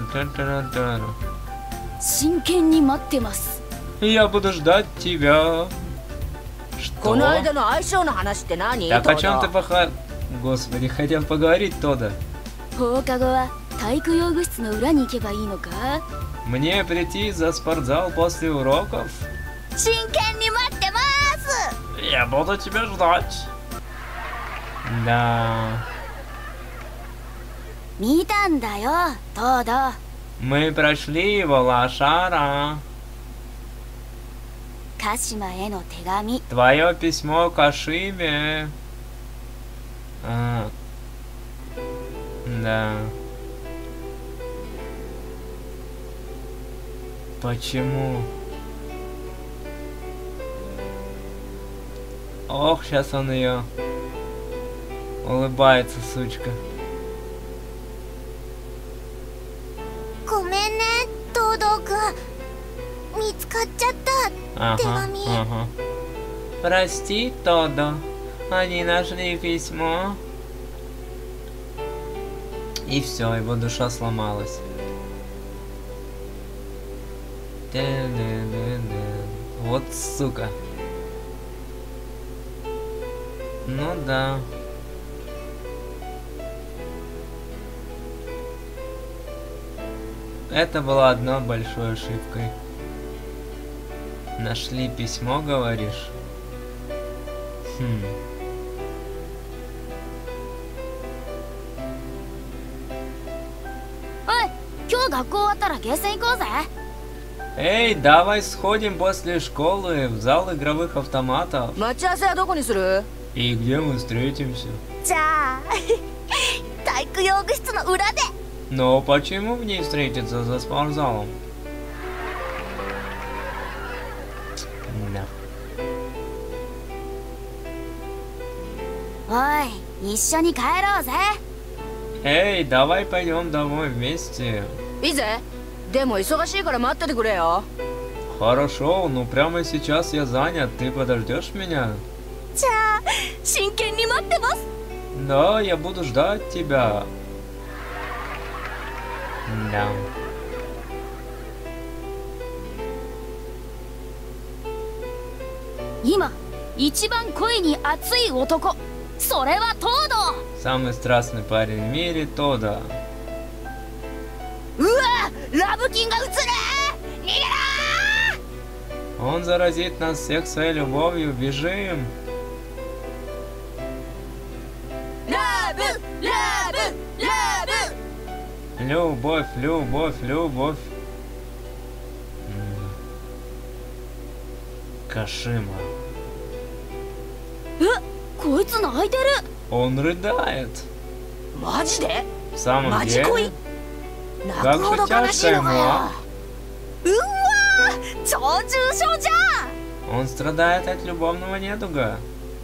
Я буду ждать тебя. Что? Так о чем ты Господи, хотел поговорить, Тода. Мне прийти за спортзал после уроков? Я буду тебя ждать. Да. Мы прошли его, лошара. Твое письмо Кашиме. Да. Почему? Ох, сейчас он ее улыбается, сучка. Ага. Прости, Тодо. Они нашли письмо. И все, его душа сломалась. Вот сука. Ну да. Это была одной большой ошибкой. Нашли письмо, говоришь? Ой, 今日学校終わったらゲーセン行こうぜ。 Эй, давай сходим после школы в зал игровых автоматов. 待ち合わせはどこにする？ И где мы встретимся? じゃあ体育用具室の裏で。 Но почему в ней встретиться за спортзалом? Да. おい、一緒に帰ろうぜ。 Эй, давай пойдем домой вместе. いいぜ。でも忙しいから待っててくれよ。 Хорошо, но прямо сейчас я занят. Ты подождешь меня? じゃあ真剣に待ってます。 Да, я буду ждать тебя. Да. 今一番恋に熱い男、それはトード。 Самый страстный парень в мире Тодо. うわ、ラブキンが映る。逃げろ。 Он заразит нас всех своей любовью. Бежим. ラブラブラブ。 Любовь, любовь, любовь. Кашима. こいつ泣いてる。 Он рыдает. マジで？ В самом マジ恋？ деле? 泣くほど悲しいのかよ。 うわー、超重症じゃん。 Он страдает от любовного недуга.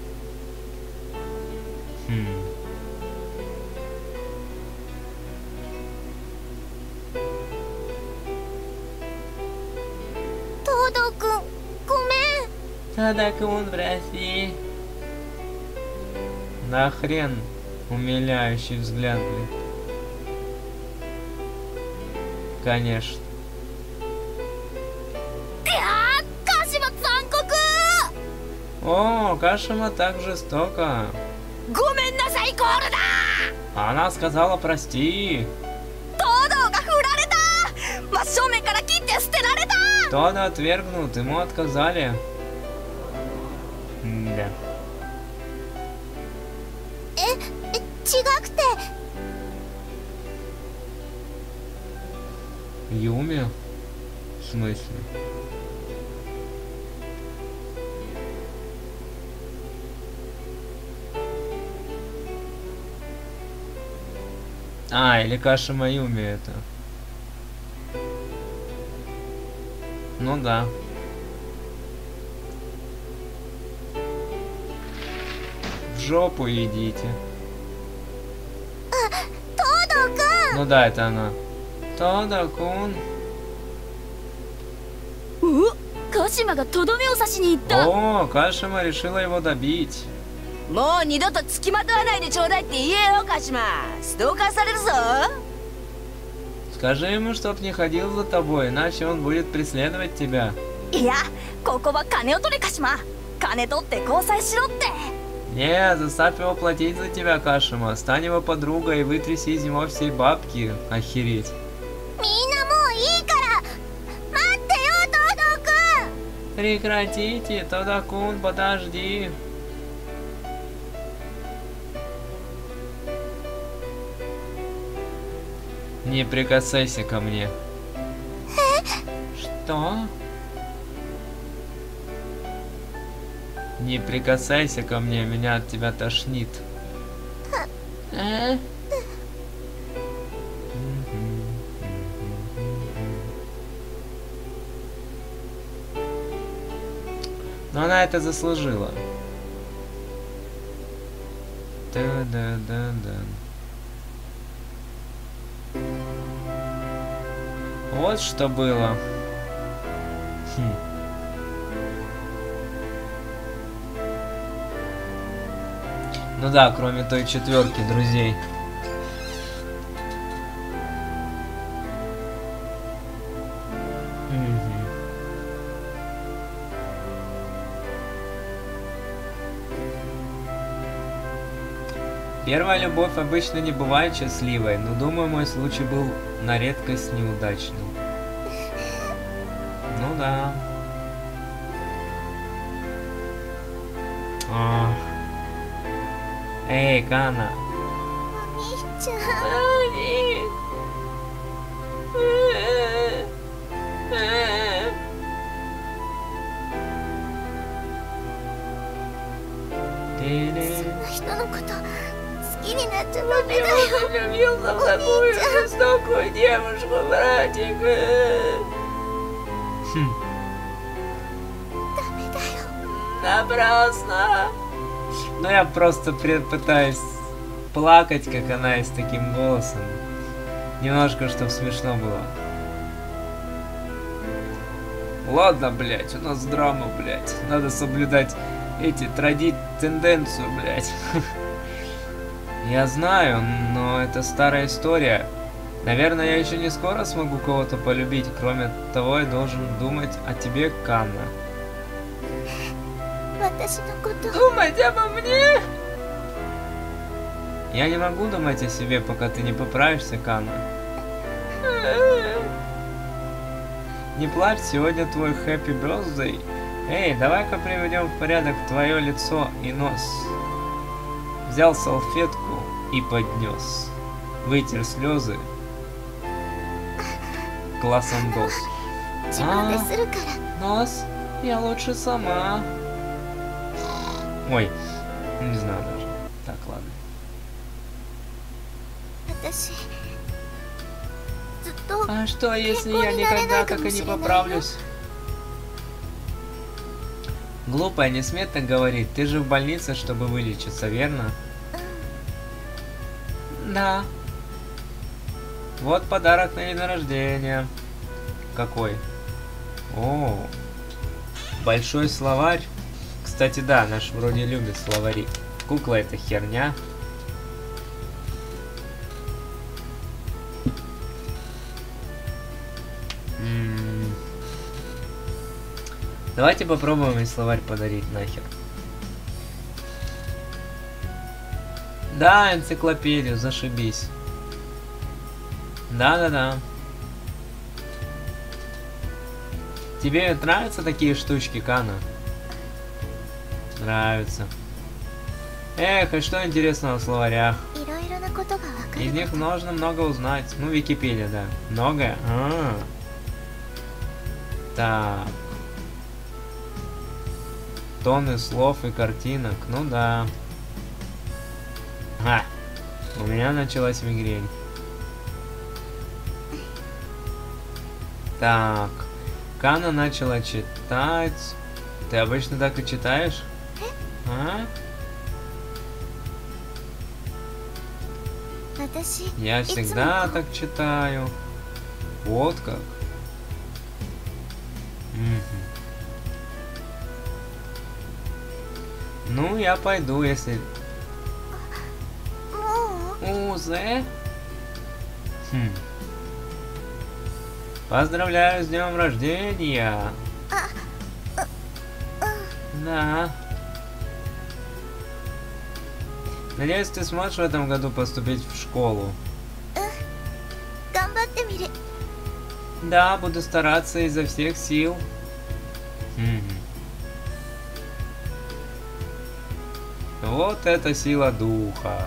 Тодо-кун, ごめん。 Тодо-кун, прости. Нахрен умиляющий взгляд, блин. Конечно. カシマ残酷。 О, Кашима так жестоко. ごめんなさいコールだ。 Она сказала прости. トドが振られた。真正面から切って捨てられた。 Тодо отвергнут, ему отказали. Да. 違くて。 Юми? В смысле? А, или Кашима Юми это. Ну да. В жопу идите. Тодо-кун. Ну да, это она. Тодо-кун. カシマがとどめを刺しに行った。 О, Кашима решила его добить. もう二度と付きまとわないでちょうだいって言えよカシマ。ストーカーされるぞ。 Скажи ему, чтоб не ходил за тобой, иначе он будет преследовать тебя. いや、ここは金を取れカシマ。金取って交際しろって。 Не, заставь его платить за тебя, Кашима. Стань его подругой и вытряси из него все бабки. Охереть. みんなもういいから待ってよ、トドくん。 Прекратите, Тодо-кун, подожди. Не прикасайся ко мне. Что? Не прикасайся ко мне, меня от тебя тошнит. Но она это заслужила. Да-да-да-да. Вот что было. Ну да, кроме той 4 друзей. Первая любовь обычно не бывает счастливой, но думаю, мой случай был на редкость неудачным. Ну да. Эй, Кана. Влюбился в такую жестокую девушку, братик. Напрасно. Но я просто пытаюсь плакать, как она, и с таким голосом. Немножко, чтобы смешно было. Ладно, блять, у нас драма, блять. Надо соблюдать эти тенденцию, блять. Я знаю, но это старая история. Наверное, я еще не скоро смогу кого-то полюбить. Кроме того, я должен думать о тебе, Канна. Думать обо мне? Я не могу думать о себе, пока ты не поправишься, Канна. Не плачь, сегодня твой happy birthday. Эй, давай-ка приведем в порядок твое лицо и нос. Взял салфетку и поднес. Вытер слезы. Классом дос. Нос? Я лучше сама. Ой, не знаю даже. Так, ладно. А что, если я никогда так и не поправлюсь? Глупая, не смей так говорить. Ты же в больнице, чтобы вылечиться, верно? Да. Вот подарок на день рождения. Какой? О, большой словарь. Кстати, да, наш вроде любит словари. Кукла — это херня. Давайте попробуем и словарь подарить нахер. Да, энциклопедию, зашибись. Да-да-да. Тебе нравятся такие штучки, Кана? Нравится. Эх, и что интересного в словарях? Из них можно много узнать. Ну, Википедия, да. Многое? Так. Тонны слов и картинок. Ну да. У меня началась мигрень. Так. Кана начала читать. Ты обычно так и читаешь? А? Я всегда так читаю. Вот как. Ну, я пойду, если... Узе? Поздравляю с днем рождения! Да. Надеюсь, ты сможешь в этом году поступить в школу. Да, буду стараться изо всех сил. Вот это сила духа.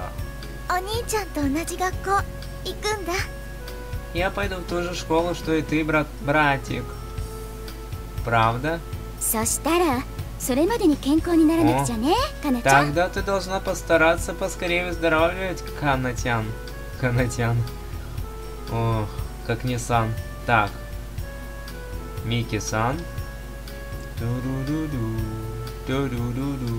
Я пойду в ту же школу, что и ты, братик. Правда? Тогда ты должна постараться поскорее выздоравливать, Канатян. Канатян. Ох, как не сан. Так. Мики-сан. Ту-ду-ду-ду. Ту-ду-ду-ду.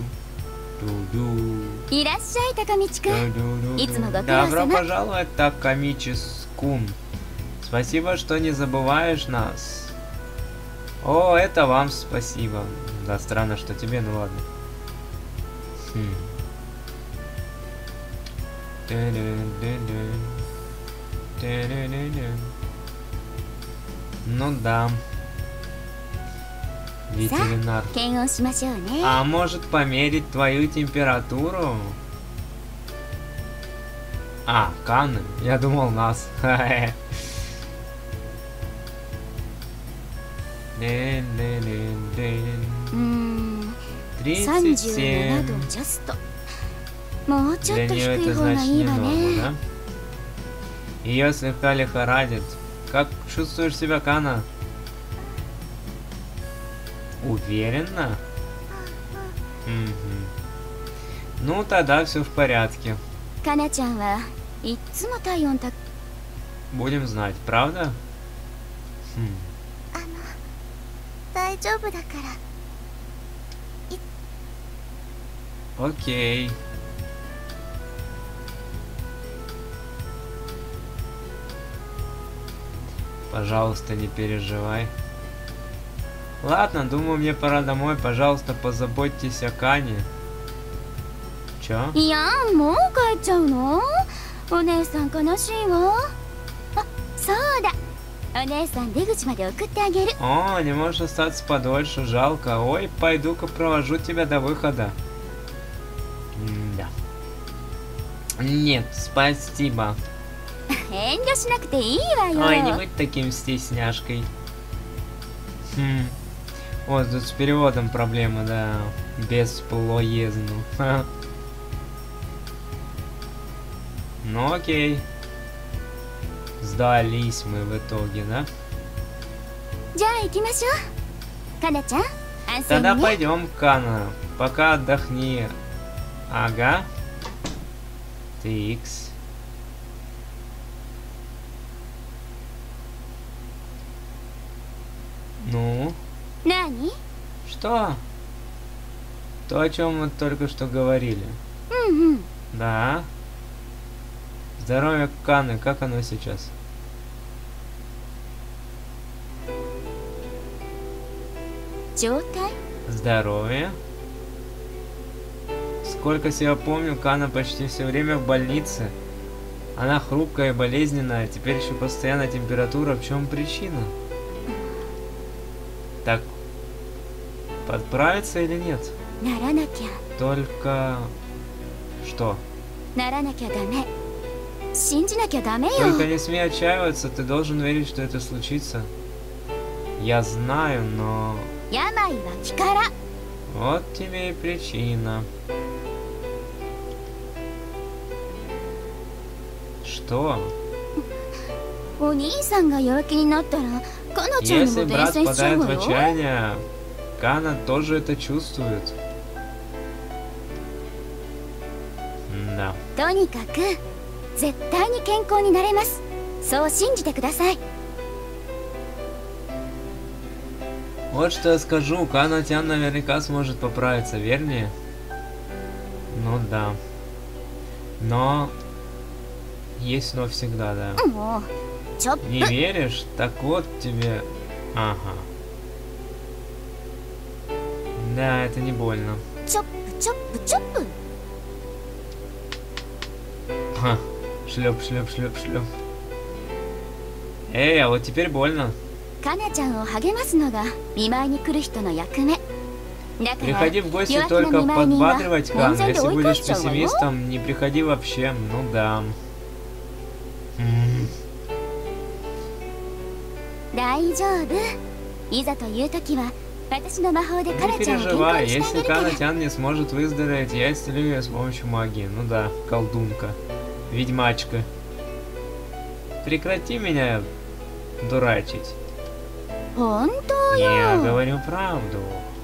Добро пожаловать, Такамичи-скун. Спасибо, что не забываешь нас. О, это вам спасибо. Да, странно, что тебе, ну ладно. Ну да. Ветеринар. 検温しましょうね。 А может померить твою температуру? А, Канны. Я думал нас. 37度 37. ジャスト。もうちょっ Для と нее 低い это 方が значит い не いわ норма, ね。 да? Ее слегка лихорадит. Как чувствуешь себя, Кана? Уверенно? Мгм. Ну, тогда все в порядке. かなちゃんはいっつも体温高 Будем знать, правда? Хм. 大丈夫だから Окей. Пожалуйста, не переживай. Ладно, думаю, мне пора домой. Пожалуйста, позаботьтесь о Кане. Чё? いやもう帰っちゃうの？お姉さん悲しいわ。あ、そうだ。お姉さん出口まで送ってあげる。 О, не можешь остаться подольше, жалко. Ой, пойду-ка провожу тебя до выхода. Да. Нет, спасибо. 遠慮しなくていいわよ。 Ой, не быть таким стесняшкой. Хм. Вот тут с переводом проблема, да. Бесплоезно. Ха. Ну окей. Сдались мы в итоге, да? じゃあ行きましょう。かなちゃん、安静 Тогда にね。 пойдем, Кана. Пока отдохни. Ага. TX. Ну? 何？ Что? То, о чем мы только что говорили. うんうん。 Да. Здоровье Каны, как оно сейчас? 状態？ Здоровье. Сколько себя помню, Кана почти все время в больнице. Она хрупкая и болезненная, теперь еще постоянная температура. В чем причина? Так, подправиться или нет? ならなきゃ。 Только... Что? ならなきゃダメ。信じなきゃダメよ。 Только не смей отчаиваться, ты должен верить, что это случится. Я знаю, но... 病は気から。 Вот тебе и причина. Что? お兄さんが弱気になったら、かなちゃんに Если も伝 брат 染しちゃう впадает わ в よ。 отчаяние, Кана тоже это чувствует. Да. とにかく絶対に健康になれます。そう信じてください。 Вот что я скажу, Кана Тян наверняка сможет поправиться, вернее? Ну да. Но... Есть но всегда, да. もうちょっ Не веришь? Так вот тебе... Ага. Да, это не больно. チョップチョップチョップ。 Ха. Шлеп, шлеп, шлеп, шлеп. Эй, а вот теперь больно. かなちゃんを励ますのが見舞いに来る人の役目。だから Приходи в гости 弱気な только 見舞い人は подбадривать 門 Кан. 前で Если 追い返 будешь しちゃうわよ。 пессимистом, не приходи вообще. Ну да. М. 大丈夫。いざという時は私の魔法でか Не なちゃんを健康 переживай, にしてあ если げるから。 Кана Тян не сможет выздороветь, я исцелю ее с помощью магии. Ну да, колдунка. Ведьмачка. Прекрати меня дурачить. 本当 Я よ。 говорю правду.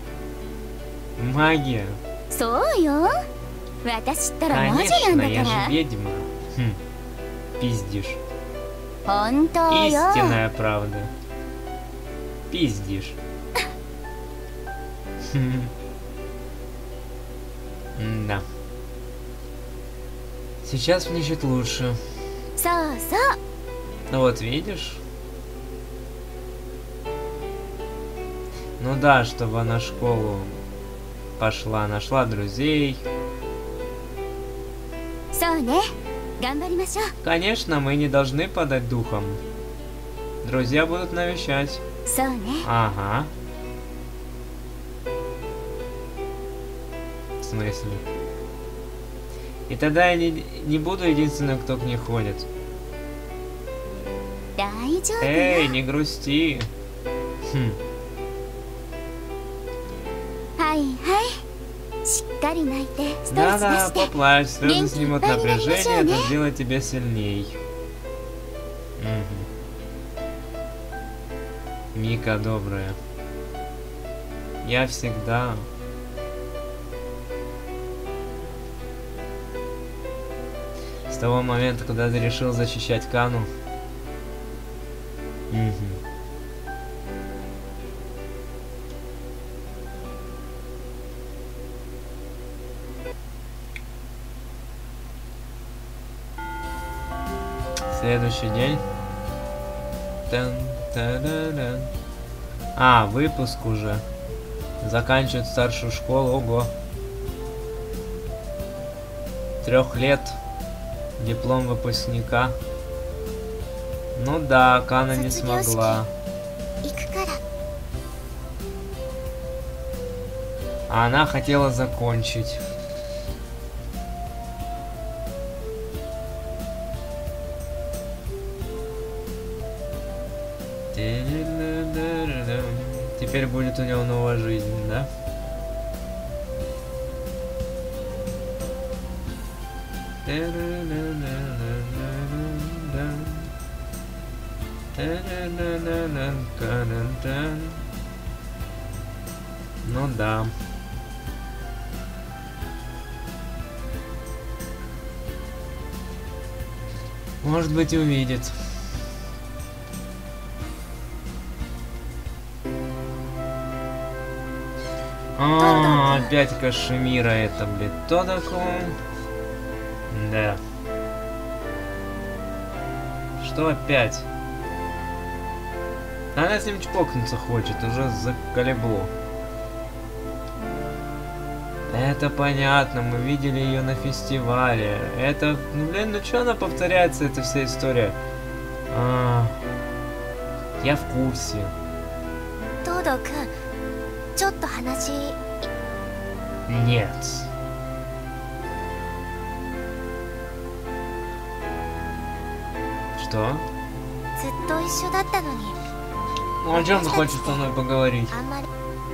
Магия. そうよ。私ったら魔女な Конечно, んだ я か же ら。 ведьма. Хм. Пиздишь. 本当よ。 Истинная правда. Пиздишь. Хм. Да. Сейчас мне чуть лучше. そうそう。 Ну вот видишь? Ну да, чтобы она в школу пошла, нашла друзей. そうね。 頑張りましょう。 Конечно, мы не должны падать духом. Друзья будут навещать. そうね。 Ага. В смысле? И тогда я не буду единственным, кто к ней ходит. 大丈夫よ。 Эй, не грусти. Хм. はいはい。しっかり泣いてストレス出 Да-да, して。 поплачь, слезы Ленки, снимут правильно напряжение, решение. это сделает тебя сильней. Мика добрая. Я всегда... С того момента, когда ты решил защищать Кану. Следующий день. Тан-та-да-да. А, выпуск уже. Заканчивают старшую школу. Ого. 3 лет. Диплом выпускника. Ну да, Кана не смогла. 行くから。 А она хотела закончить. Теперь будет у него новая жизнь, да? Ну да. Может быть, увидит. А, опять Кашемира это, блин. Кто такой? Да. Что опять? Она с ним чпокнуться хочет, уже заколебло. Это понятно, мы видели ее на фестивале. Это, ну блин, ну что она повторяется, эта вся история? Я в курсе. 東堂くん、ちょっと話。 Нет. Что? ずっと一緒だったのに。 Ну, о чем ты хочешь со мной поговорить? あんまり。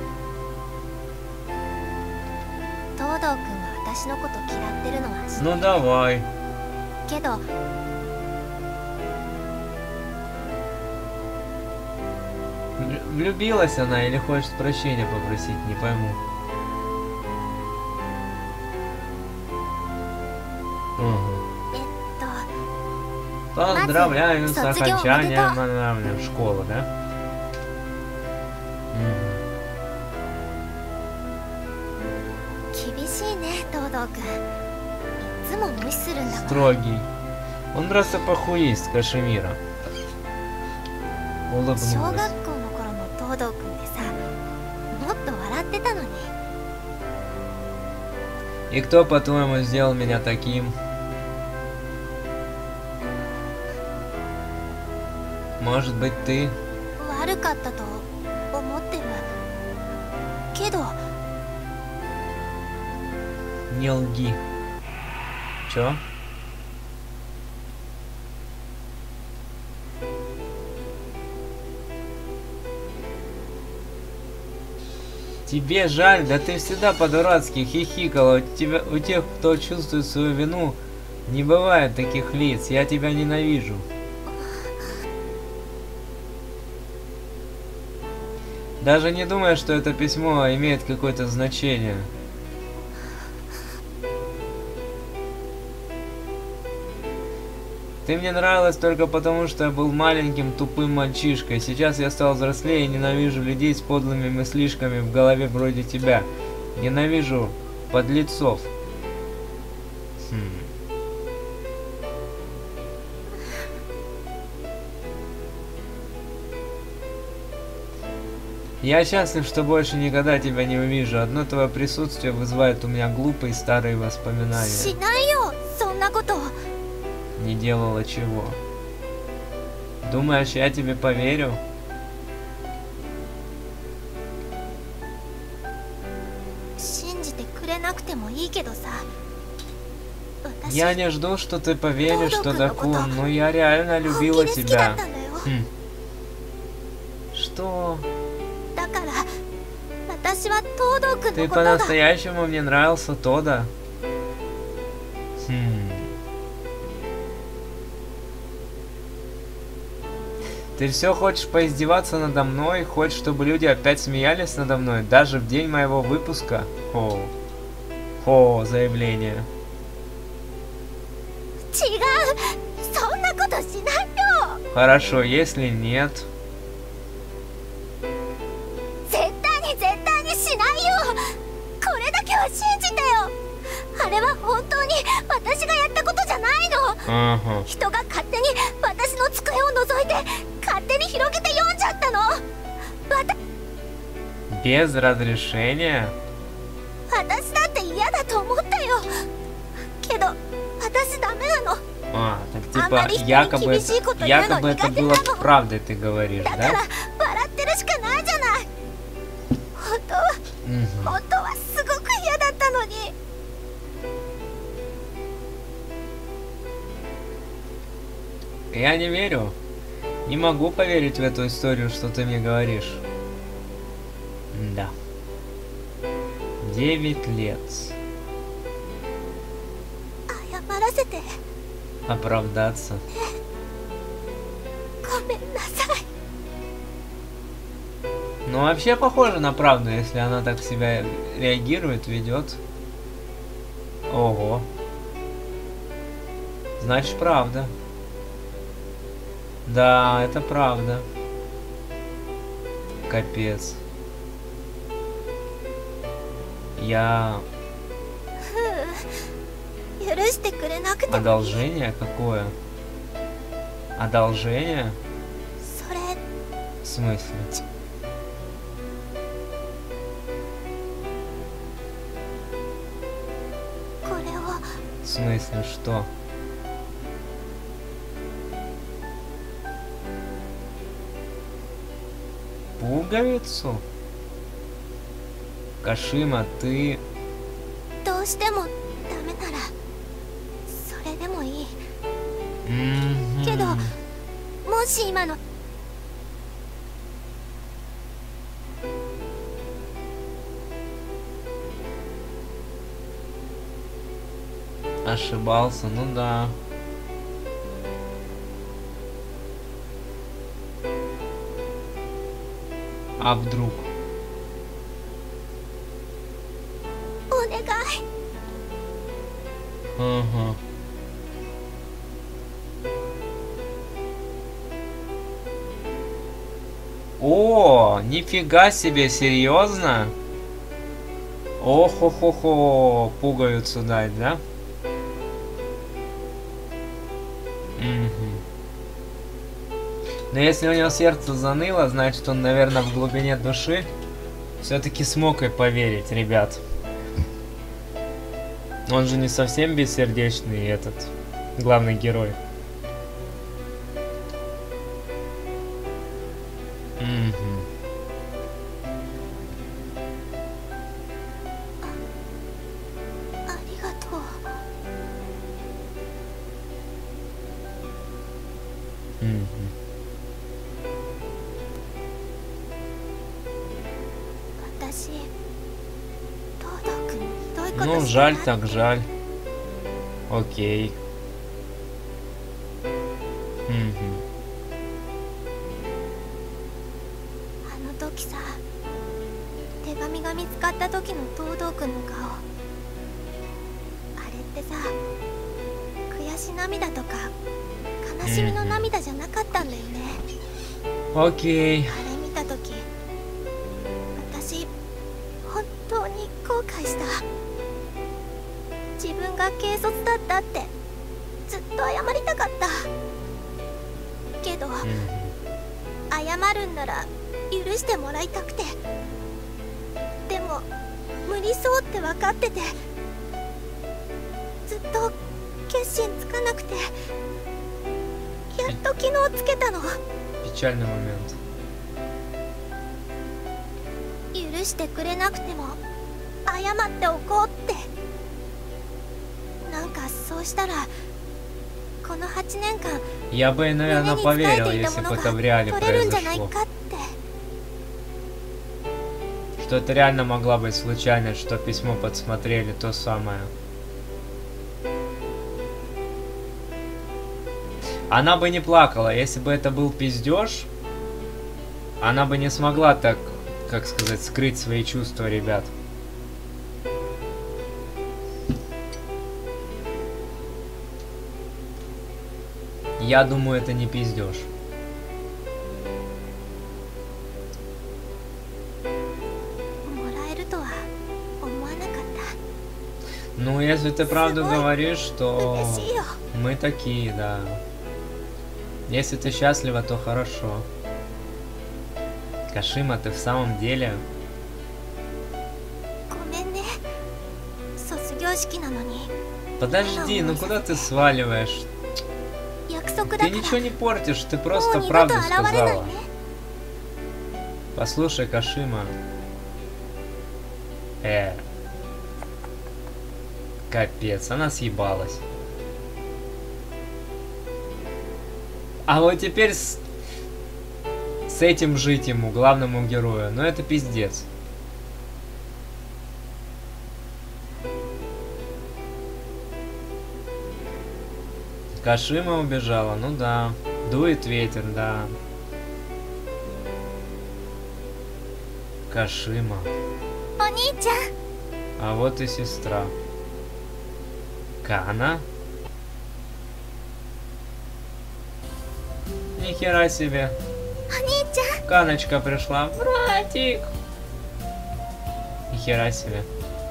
東堂くんが私のこと嫌ってるのは知ってる Ну давай. けど、 Влюбилась она или хочет прощения попросить, не пойму. Поздравляю с окончанием школы, да? Строгий. Он просто похуист, Кашемира. Улыбнулась. И кто, по-твоему, сделал меня таким? Может быть, ты? 悪かったと思ってるけど Не лги. Чё? Тебе жаль? Да ты всегда по-дурацки хихикала. У тех, кто чувствует свою вину, не бывает таких лиц. Я тебя ненавижу. Даже не думай, что это письмо имеет какое-то значение. Ты мне нравилась только потому, что я был маленьким тупым мальчишкой. Сейчас я стал взрослее и ненавижу людей с подлыми мыслишками в голове вроде тебя. Ненавижу подлецов. Я счастлив, что больше никогда тебя не увижу. Одно твое присутствие вызывает у меня глупые старые воспоминания. Не делала чего? Думаешь, я тебе поверю? Я не жду, что ты поверишь, что Дакун, но я реально любила тебя. Хм. Что? Ты по-настоящему мне нравился, Тода? Хм. Ты все хочешь поиздеваться надо мной? Хочешь, чтобы люди опять смеялись надо мной? Даже в день моего выпуска? О. О, заявление. Хорошо, если нет. Ага. Без разрешения? А, так типа якобы это было правдой, ты говоришь, да? Я не верю. Не могу поверить в эту историю, что ты мне говоришь. Да. 9 лет. Оправдаться. Ну, вообще похоже на правду, если она так себя реагирует, ведет. Ого. Значит, правда. Да, это правда. Капец. Я... Одолжение какое? Одолжение? В смысле? В смысле, что? Пуговицу? Кашима, ты... Ошибался, ну да. А вдруг? Ага. О, нифига себе, серьезно? Ох-хо-хо-хо, пуговицу дать, да? Но если у него сердце заныло, значит он, наверное, в глубине души все-таки смог и поверить, ребят. Он же не совсем бессердечный, этот главный герой. Ну, жаль так жаль. Окей. Окей. っと昨日つけたの。 Печальный момент. 許してくれなくても謝っておこうって。なんかそうしたらこの8年間 Я бы, наверное, поверил, если бы это в реале произошло. Что это реально могла быть случайность, что письмо подсмотрели то самое. Она бы не плакала, если бы это был пиздеж. Она бы не смогла так, как сказать, скрыть свои чувства, ребят. Я думаю, это не пиздеж. Ну, если ты правду говоришь, то мы такие, да. Если ты счастлива, то хорошо. Кашима, ты в самом деле... Подожди, ну куда ты сваливаешь? Ты ничего не портишь, ты просто правду сказала. Послушай, Кашима. Капец, она съебалась. А вот теперь с этим жить ему, главному герою. Ну это пиздец. Кашима убежала, ну да. Дует ветер, да. Кашима. А вот и сестра. Кана? Нихера себе. Каночка пришла. Братик. Нихера себе.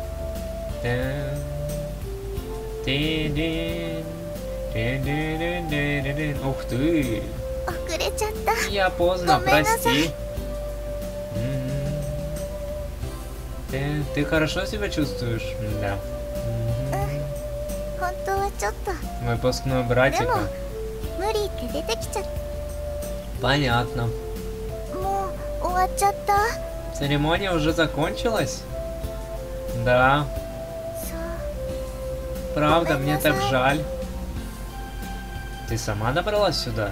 Ух ты. Я поздно, прости. Ты хорошо себя чувствуешь? Да. Выпускной братика. Понятно. Церемония уже закончилась? Да. Правда, мне так жаль. Ты сама добралась сюда?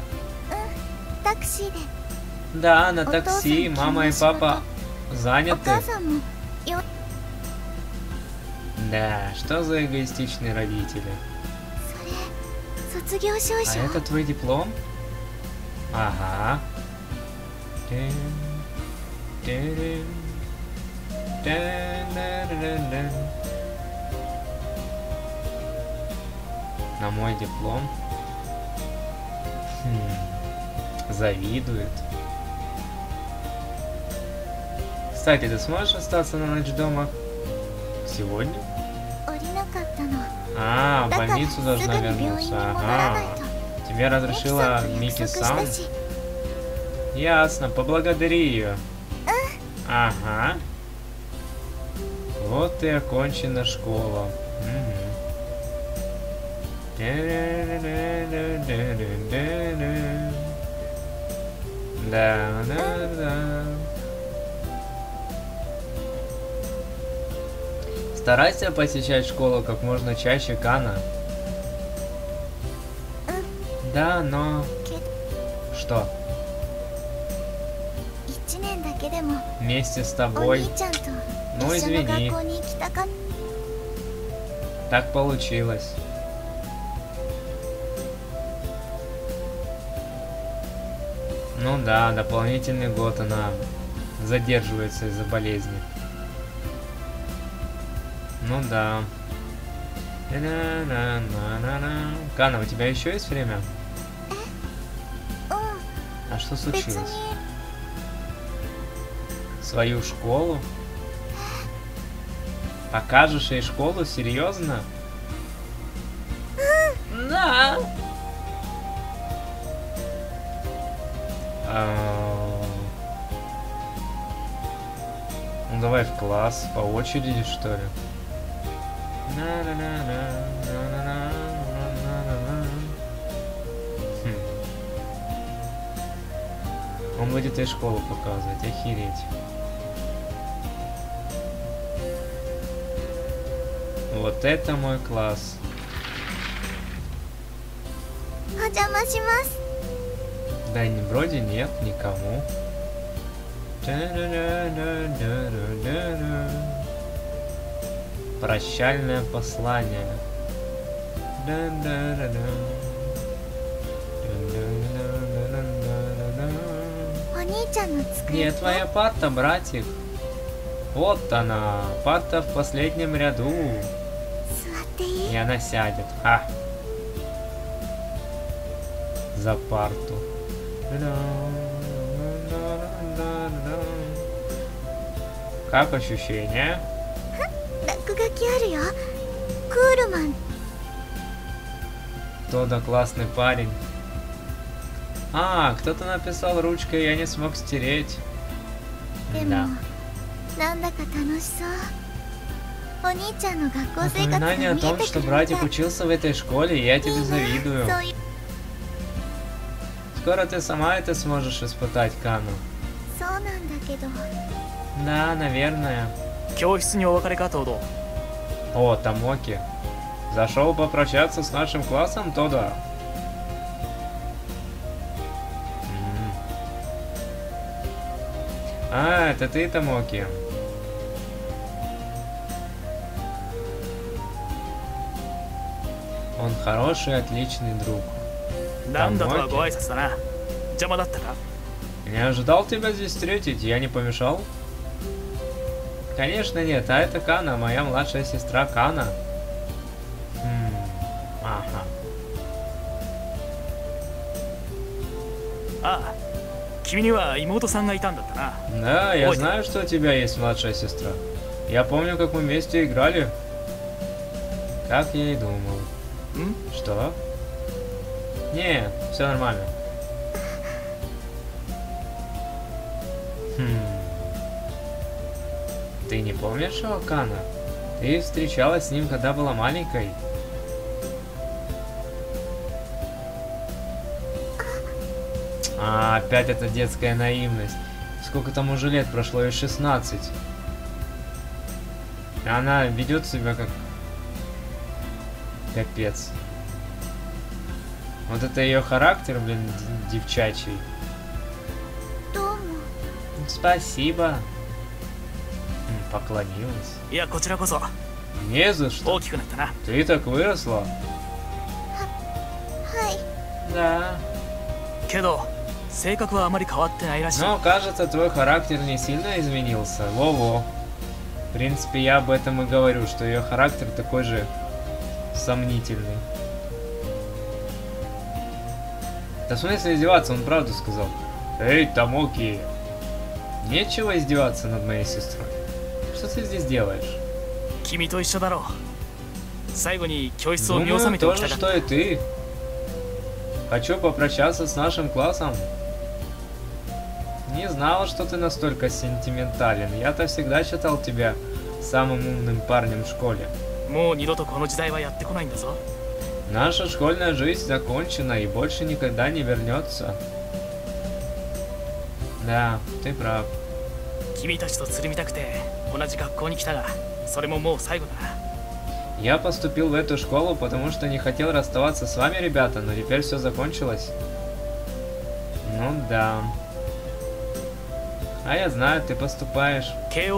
Да, на такси. Мама и папа заняты. Да, что за эгоистичные родители? А это твой диплом? Ага. На мой диплом? Завидует. Кстати, ты сможешь остаться на ночь дома? Сегодня? А, в больницу должна вернуться. Ага. Тебе разрешила Мики-сан? Ясно, поблагодари ее. Ага. Вот и окончена школа. Да. Старайся посещать школу как можно чаще, Кана. Да, но... Что? Вместе с тобой. Ну, извини. Так получилось. Ну да, дополнительный год она задерживается из-за болезни. Ну да. Кана, у тебя еще есть время? А что случилось? Свою школу? Покажешь ей школу? Серьезно? Да. Ну давай в класс, по очереди, что ли? Он будет и школу показывать, охереть. Вот это мой класс. お邪魔します。 Да вроде нет никому. Прощальное послание. Где твоя парта, братик? Вот она, парта в последнем ряду. И она сядет. Ха. За парту. Как ощущения? Тодо классный парень. А, кто-то написал ручкой, я не смог стереть. Да. Напоминание о том, что братик учился в этой школе, и я тебе завидую. Скоро ты сама это сможешь испытать, Кану. Да, наверное. О, Томоки. Зашел попрощаться с нашим классом, Тодо. А, это ты, Томоки. Он хороший, отличный друг. Томоки. Не ожидал тебя здесь встретить, я не помешал? Конечно нет, а это Кана, моя младшая сестра Кана. Ага. Да, я знаю, что у тебя есть младшая сестра. Я помню, как мы вместе играли. Как я и думал. Что? Не, все нормально. Ты не помнишь Кана? Ты встречалась с ним, когда была маленькой? А, опять эта детская наивность. Сколько там уже лет прошло? Ей 16. Она ведет себя как... Капец. Вот это ее характер, блин, девчачий. Спасибо. Поклонилась. Не за что. Ты так выросла. Да. Но, кажется, твой характер не сильно изменился. Во-во. В принципе, я об этом и говорю, что ее характер такой же сомнительный. Да в смысле издеваться, он правду сказал. Эй, Томоки. Нечего издеваться над моей сестрой. Что ты здесь делаешь? Думаю, то же, что и ты. Хочу попрощаться с нашим классом. Не знала, что ты настолько сентиментален. Я-то всегда считал тебя самым умным парнем в школе. Наша школьная жизнь закончена и больше никогда не вернется. Да, ты прав. Я поступил в эту школу, потому что не хотел расставаться с вами, ребята, но теперь все закончилось. Ну да. А я знаю, ты поступаешь.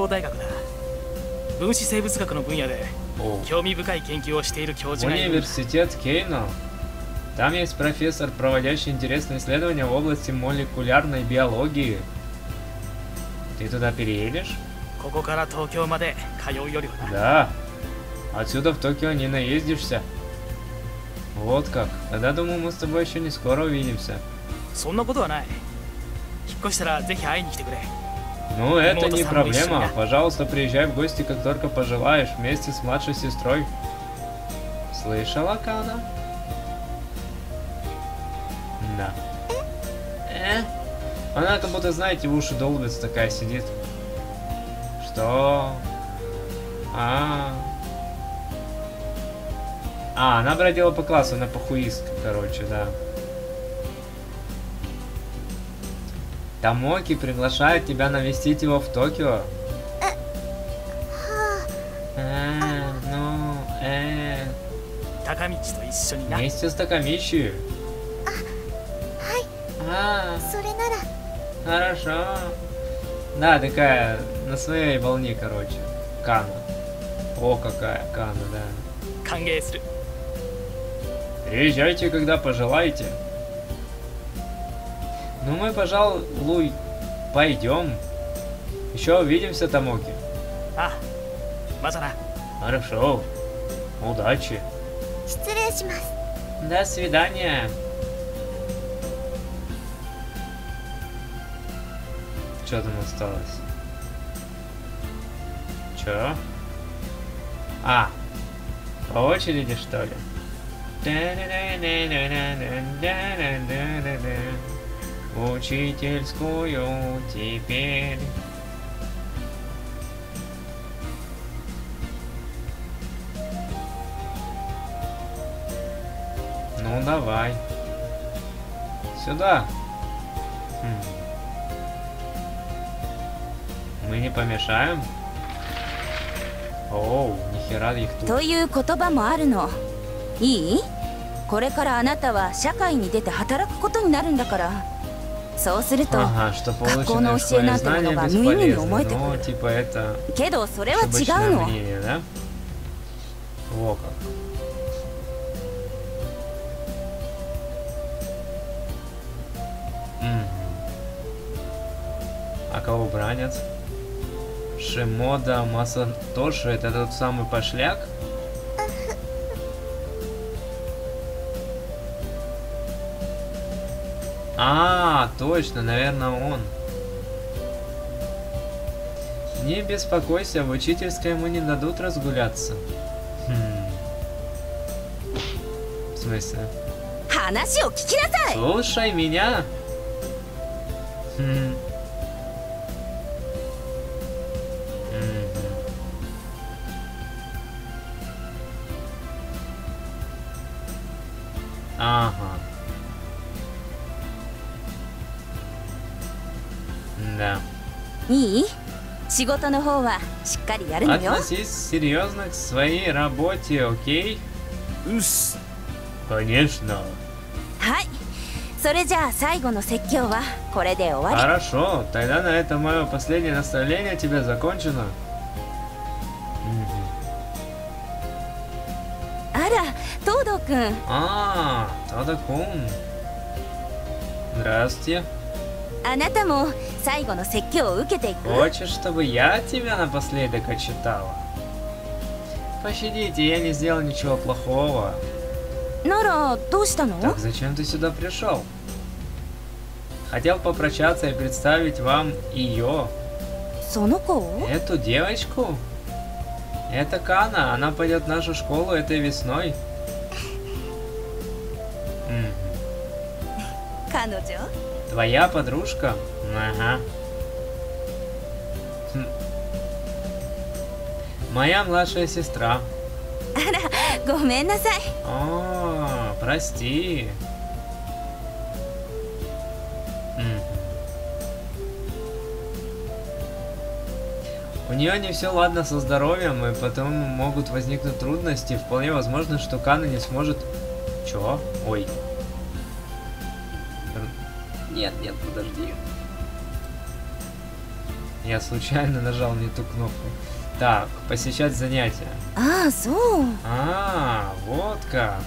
Университет Кейно. Там есть профессор, проводящий интересные исследования в области молекулярной биологии. Ты туда переедешь? Да. Отсюда в Токио не наездишься. Вот как. Тогда, думаю, мы с тобой еще не скоро увидимся. Ну, это не проблема. Пожалуйста, приезжай в гости, как только пожелаешь, вместе с младшей сестрой. Слышала, Кана? Да. Она как будто, знаете, в уши долбится, такая сидит. Что? Она бродила по классу, она похуистка, короче, да. Тамоки приглашает тебя навестить его в Токио. Вместе с Такамичи. Хорошо. Да, такая на своей волне, короче. Кана. О, какая Кана, да. Приезжайте, когда пожелаете. Ну мы, пожалуй, пойдем. Еще увидимся, Тамоки. Хорошо. Удачи. До свидания. Что там осталось? Чё? По очереди, что ли? Учительскую теперь. Ну давай. Сюда. Мы не помешаем? Оу, нихера их тут. という言葉もあるの。いい？これからあなたは社会に出て働くことになるんだから。そうすると、学校の教えなんてものが無意味に思えてくる。けどそれは違うの。 А кого бранят? Шимода Масатоши, это тот самый пошляк? Точно, наверное, он. Не беспокойся, в учительской ему не дадут разгуляться. В смысле? Слушай меня. Ага. Да. Относись серьезно к своей работе, окей? Конечно. Хорошо, тогда на этом мое последнее наставление тебе закончено. Тодо-кун. Здравствуйте. Хочешь, чтобы я тебя напоследок отчитала? Пощадите, я не сделал ничего плохого. Так зачем ты сюда пришел? Хотел попрощаться и представить вам ее. Эту девочку? Это Кана, она пойдет в нашу школу этой весной. Твоя подружка? Ага. Моя младшая сестра. О, прости. У нее не все ладно со здоровьем, и потом могут возникнуть трудности. Вполне возможно, что Кана не сможет... Чё? Ой. Нет, подожди. Я случайно нажал не ту кнопку. Так, посещать занятия. Вот как.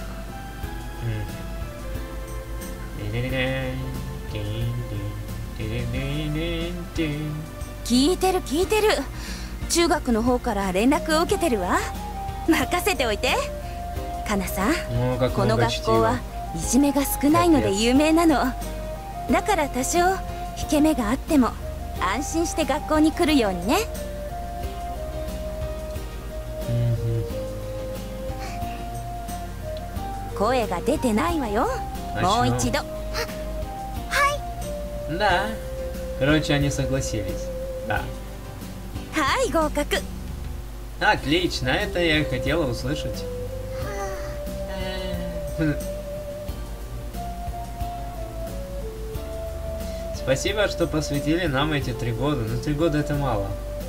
Да. Короче, они согласились. Да. Отлично, это я и хотела услышать. Спасибо, что посвятили нам эти 3 года. Но 3 года это мало.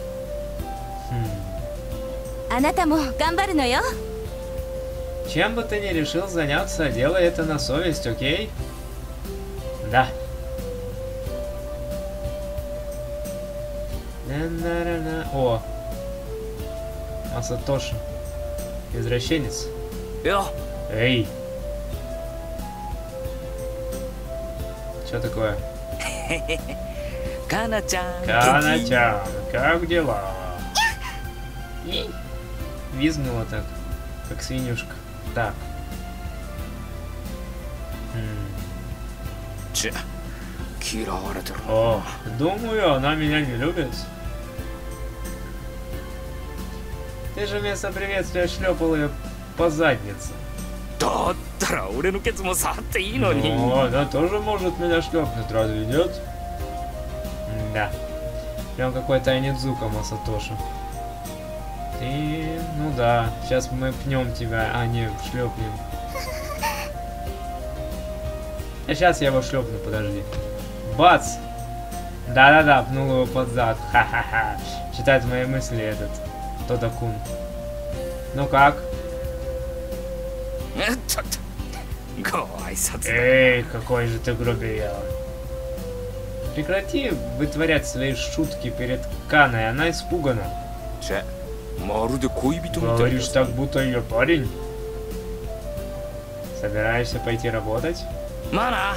Чем бы ты ни решил заняться, делай это на совесть, окей? Да. О! Масатоши. Извращенец. Эй! Что такое? Кана-чан, как дела? И визгнула так, как свинюшка. Так. О, думаю, она меня не любит. Ты же вместо приветствия шлепал ее по заднице. Но она тоже может меня шлепнуть, разве нет? Да. Прям какой-то Анидзука Масатоши. Ты... Ну да, сейчас мы пнем тебя, а не шлепнем. А сейчас я его шлепну, подожди. Бац! Да-да-да, пнул его под зад. Ха-ха-ха. Читает мои мысли этот Тодакун. Ну как? Эй, какой же ты грубиян. Прекрати вытворять свои шутки перед Каной, она испугана. Говоришь так, будто ее парень. Собираешься пойти работать? Ага.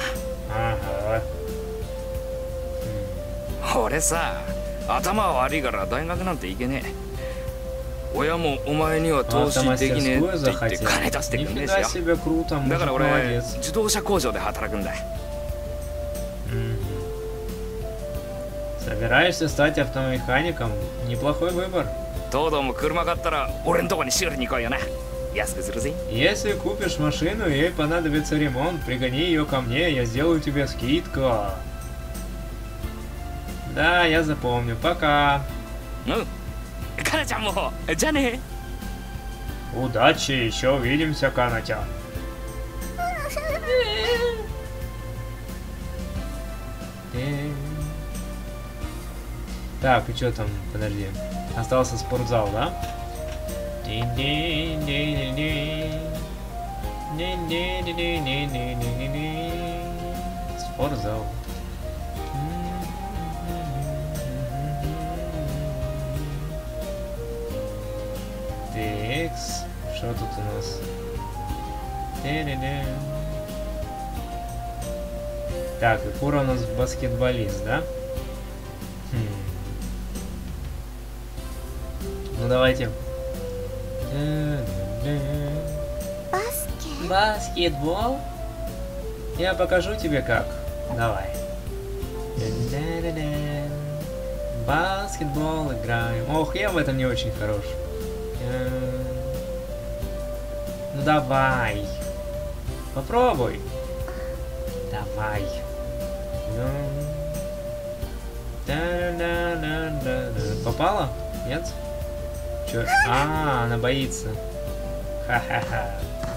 俺さ、頭悪いから大学なんて行けねえ。親もお前には投資できねえって言って金出してくんねえしよ。だから俺、自動車工場で働くんだ。 Собираешься стать автомехаником? Неплохой выбор. 東堂も車買ったら俺んとこに修理に来いよな。安くするぜ。 Если купишь машину и ей понадобится ремонт, пригони ее ко мне, я сделаю тебе скидку. Да, я запомню. Пока. Кана-чанもじゃあね。 Удачи, еще увидимся, Кана-чан. Так, и что там? Подожди. Остался спортзал, да? Спортзал. Текс. Что тут у нас? Так, и Кура у нас баскетболист, да? Ну давайте. Баскетбол? Я покажу тебе как. Давай. Баскетбол играем. Ох, я в этом не очень хорош. Ну давай. Попробуй. Давай. Попала? Нет? Чё? А, она боится. Ха-ха-ха.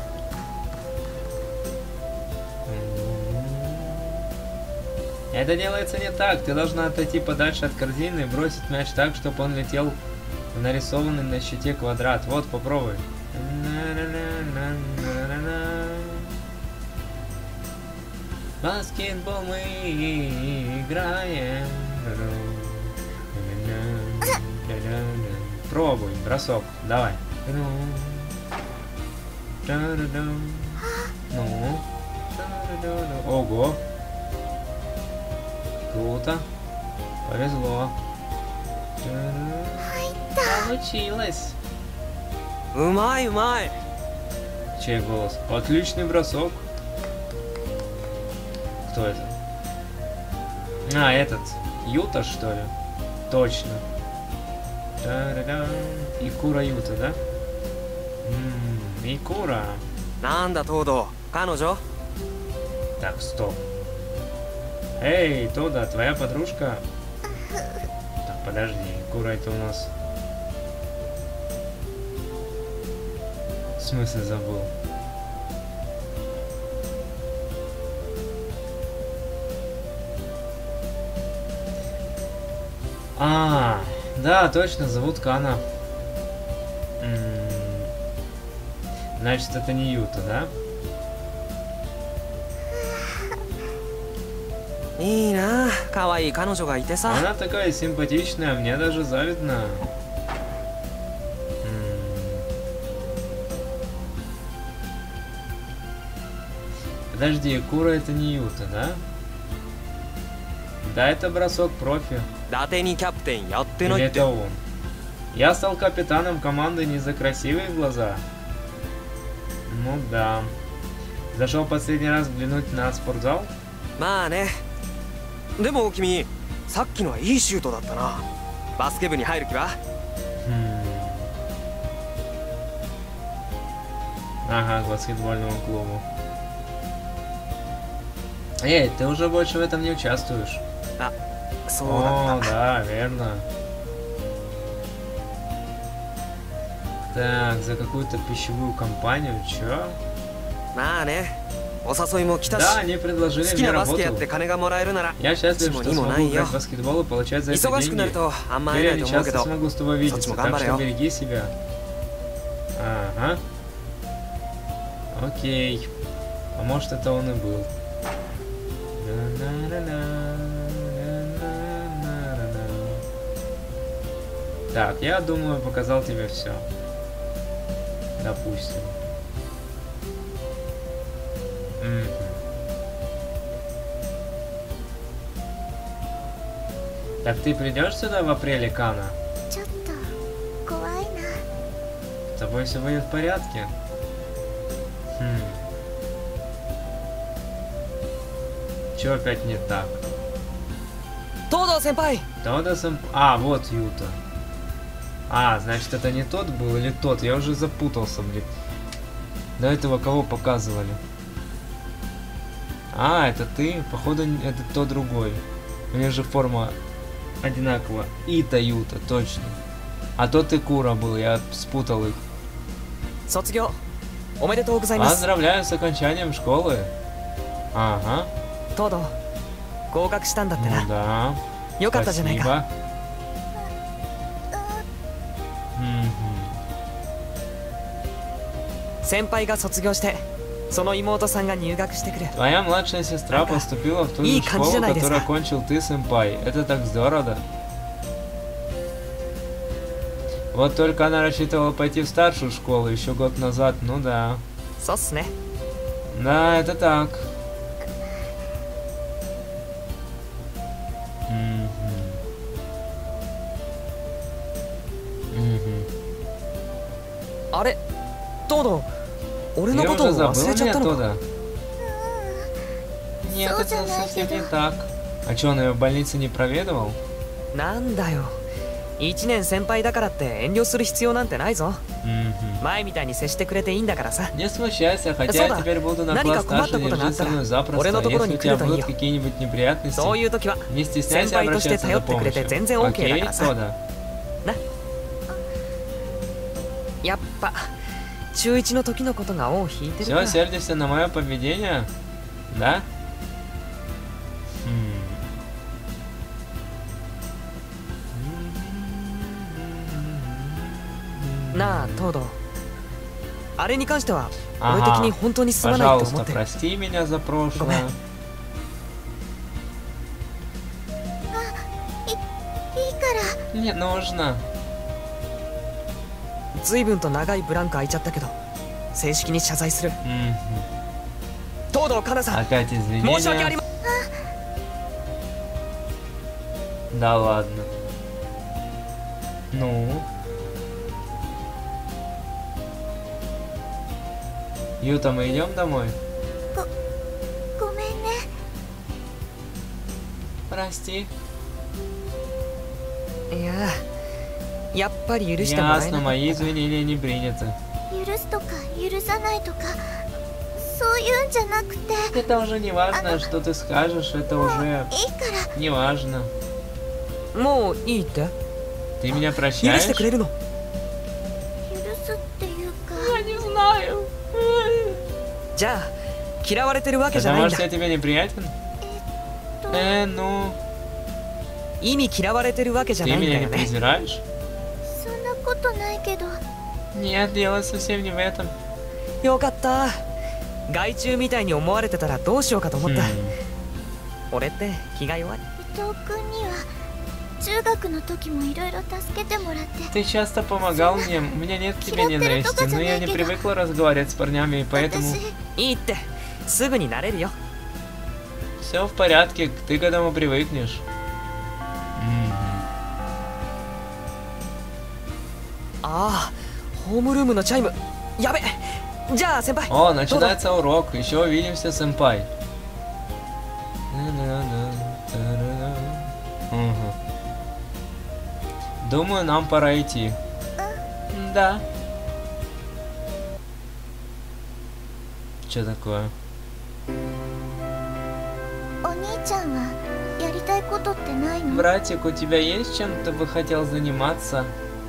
Это делается не так. Ты должна отойти подальше от корзины и бросить мяч так, чтобы он летел в нарисованный на щите квадрат. Вот, попробуй. Баскетбол мы играем. Пробуй, бросок, давай. Ну. Ого. Круто. Повезло. Получилось. Умай. Чей голос? Отличный бросок. Кто это? А, этот. Юта, что ли? Точно. Икура Юта, да? Икура. Так, стоп. Эй, Тода, твоя подружка? Так, подожди, Икура это у нас... В смысле забыл? А, да, точно, зовут Кана. Значит, это не Юта, да? Она такая симпатичная, мне даже завидно. Подожди, Кура это не Юта, да? Да, это бросок профи. Или это он? Я стал капитаном команды не за красивые глаза. Ну да. Зашел последний раз взглянуть на спортзал? まあね。でも君、さっきのはいいシュートだったな。バスケ部に入る気は？ Ага, к баскетбольному клубу. Эй, ты уже больше в этом не участвуешь. О, да, верно. Так, за какую-то пищевую компанию, чё? Да, они предложили мне работу. Я счастлив, что смогу играть в баскетбол и получать за это деньги. Теперь я не часто смогу с тобой видеться, так что береги себя. Ага. Окей. А может, это он и был. Так, я думаю, показал тебе все. Допустим. Так ты придешь сюда в апреле, Кана? С тобой все будет в порядке? Чё опять не так? Тодо-сэмпай! А, вот Юта. А, значит, это не тот был или тот? Я уже запутался, блин. До этого кого показывали? А, это ты? Походу, это то другой. У меня же форма одинаковая. Ита Юта, точно. А то ты Кура был, я спутал их. Поздравляю с окончанием школы. Ага. Тодо, ну да. Спасибо. Твоя младшая сестра поступила в ту же школу, которую окончил ты, сэмпай. Это так здорово. Вот только она рассчитывала пойти в старшую школу еще год назад, ну да. Да, это так. Аре, Тодо, ты уже забыл меня, Тодо? Нет, это совсем не так. А что, он ее в больнице не проведывал? なんだよ。1年先輩だからって遠慮する必要なんてないぞ。前みたいに接してくれていいんだからさ。 Не смущайся, хотя я теперь буду на класс старше, держи со мной запросто. Если у тебя будут какие-нибудь неприятности, не стесняйся обращаться за помощью. Окей, Тодо? やっぱ中1の時のことが尾を引いてるな。 Все, сердишься на мое поведение? Да? На, Тодо. あれに関しては俺的に本当にすまないと思ってる。 Пожалуйста, прости меня за прошлое. いいから。 Не нужно. 随分と長いブランク空いちゃったけど正式に謝罪する。東堂かなさん、申し訳ありません。 Да ладно. Ну. Юта, мы идем домой? ごめんね。 Прости. いや、やっぱり許してもらえなかった。 Ясно, мои извинения не приняты. 許すとか許さないとかそういうんじゃなくて。 Это уже не важно, что ты скажешь, это уже не важно. もういいって？ Ты меня прощаешь? 許してくれるの？ 許すっていうか。 Я не знаю. じゃあ嫌われてるわけじゃないんだ。 Потому что я тебе неприятен? Ну. 意味嫌われてるわけじゃないんだよね。 そんなことないけど。 Нет, дело совсем не в этом. よかった。害虫みたいに思われてたらどうしようかと思った。俺って気が弱い。 伊藤君には中学の時もいろいろ助けてもらって。 Ты часто помогал мне. У меня нет к тебе ненависти, но я не привыкла разговаривать с парнями, и поэтому... いいって、すぐに慣れるよ。 Все в порядке, ты к этому привыкнешь. ああ、ホームルームのチャイム。やべ。じゃあ先輩。 О, начинается урок. Еще увидимся, сэмпай. Думаю, нам пора идти. Да. Что такое? Братик, у тебя есть чем-то бы хотел заниматься?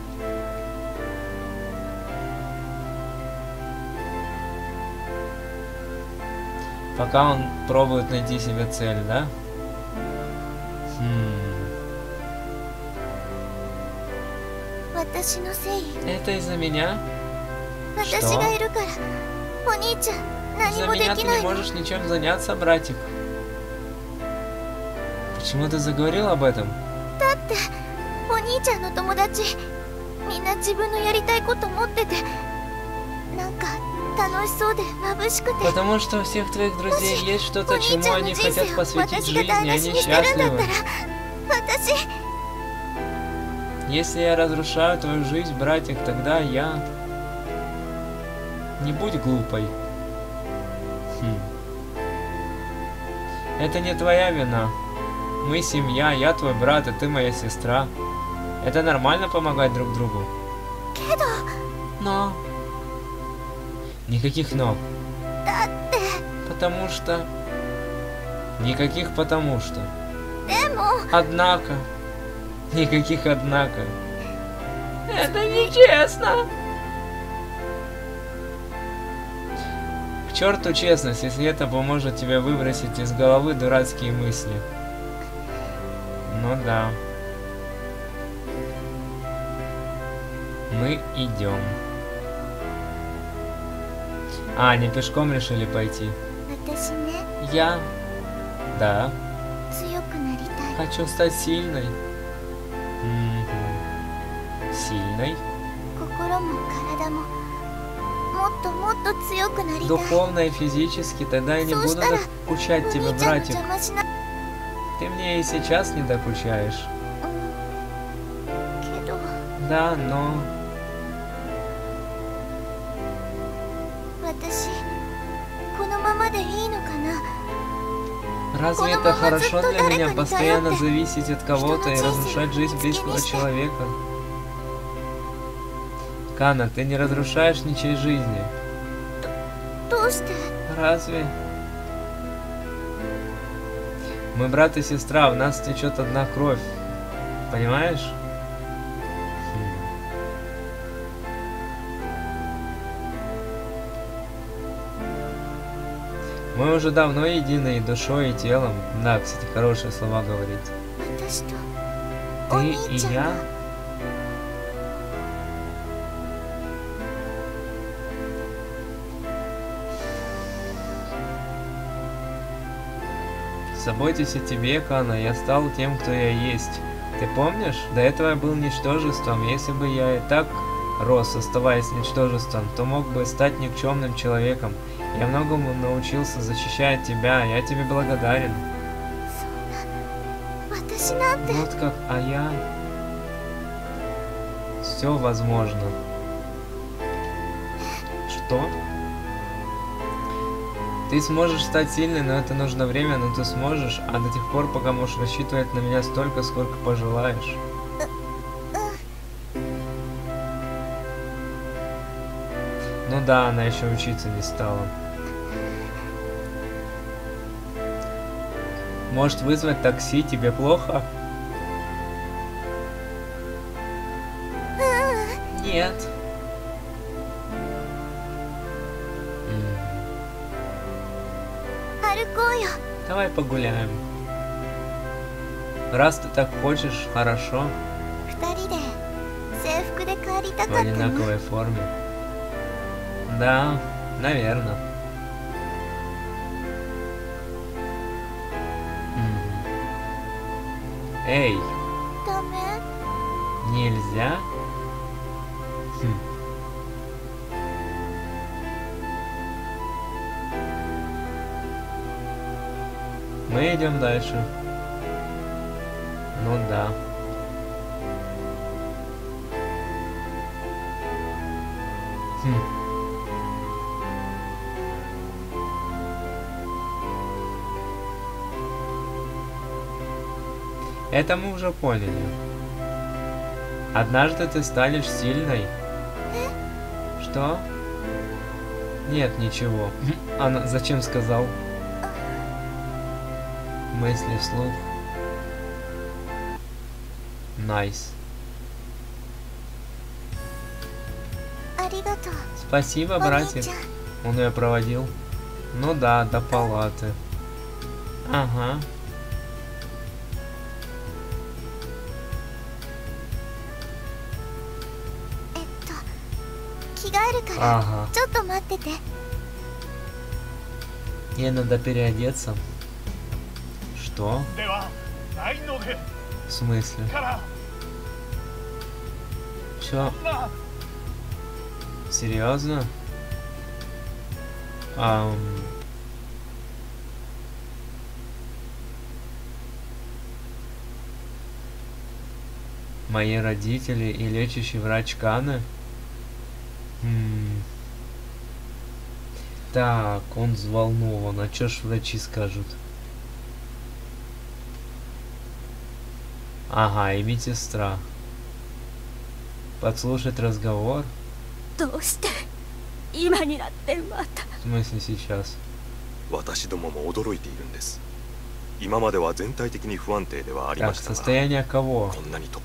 Пока он пробует найти себе цель, да? Это из-за меня? Что? Из-за меня ты не можешь ничем заняться, братик. Почему ты заговорил об этом? Потому что у всех твоих друзей есть что-то, чему они хотят посвятить жизни, они счастливы. Если я разрушаю твою жизнь, братик, тогда я... Не будь глупой. Это не твоя вина. Мы семья, я твой брат, а ты моя сестра. Это нормально помогать друг другу. Но... Никаких но. Потому что... Никаких потому что. Однако... Никаких однако. Это нечестно. К черту честность, если это поможет тебе выбросить из головы дурацкие мысли. Ну да. Мы идем. А, не пешком решили пойти. Я? Да. Хочу стать сильной. Сильной? Духовно и физически, тогда я не буду докучать тебе, братик. Ты мне и сейчас не докучаешь. Да, но... Разве это хорошо для меня постоянно зависеть от кого-то и разрушать жизнь близкого человека? Кана, ты не разрушаешь ничьей жизни. Разве? Мы брат и сестра, в нас течет одна кровь. Понимаешь? Мы уже давно едины и душой, и телом. Да, кстати, хорошие слова говорить. Ты и я? Заботьтесь о тебе, Кана, я стал тем, кто я есть. Ты помнишь? До этого я был ничтожеством. Если бы я и так рос, оставаясь ничтожеством, то мог бы стать никчемным человеком. Я многому научился защищать тебя, я тебе благодарен. Вот как, а я... Все возможно. Что? Ты сможешь стать сильной, но это нужно время, но ты сможешь, а до тех пор, пока можешь рассчитывать на меня столько, сколько пожелаешь. Ну да, она еще учиться не стала. Может вызвать такси, тебе плохо? Нет. Арукою. Давай погуляем. Раз ты так хочешь, хорошо. В одинаковой форме. Да, наверное. Эй! Нельзя? Мы идем дальше. Ну да. Это мы уже поняли. Однажды ты станешь сильной. Что? Нет, ничего. Она зачем сказал? Мысли вслух. Найс. Спасибо, братик. Он ее проводил. Ну да, до палаты. Ага. Ага. Ей надо переодеться. Что? В смысле? Чё? Серьезно? Мои родители и лечащий врач Каны? Так, он взволнован. А чё ж врачи скажут? Ага, и медсестра. Подслушать разговор? В смысле сейчас? Так, состояние кого?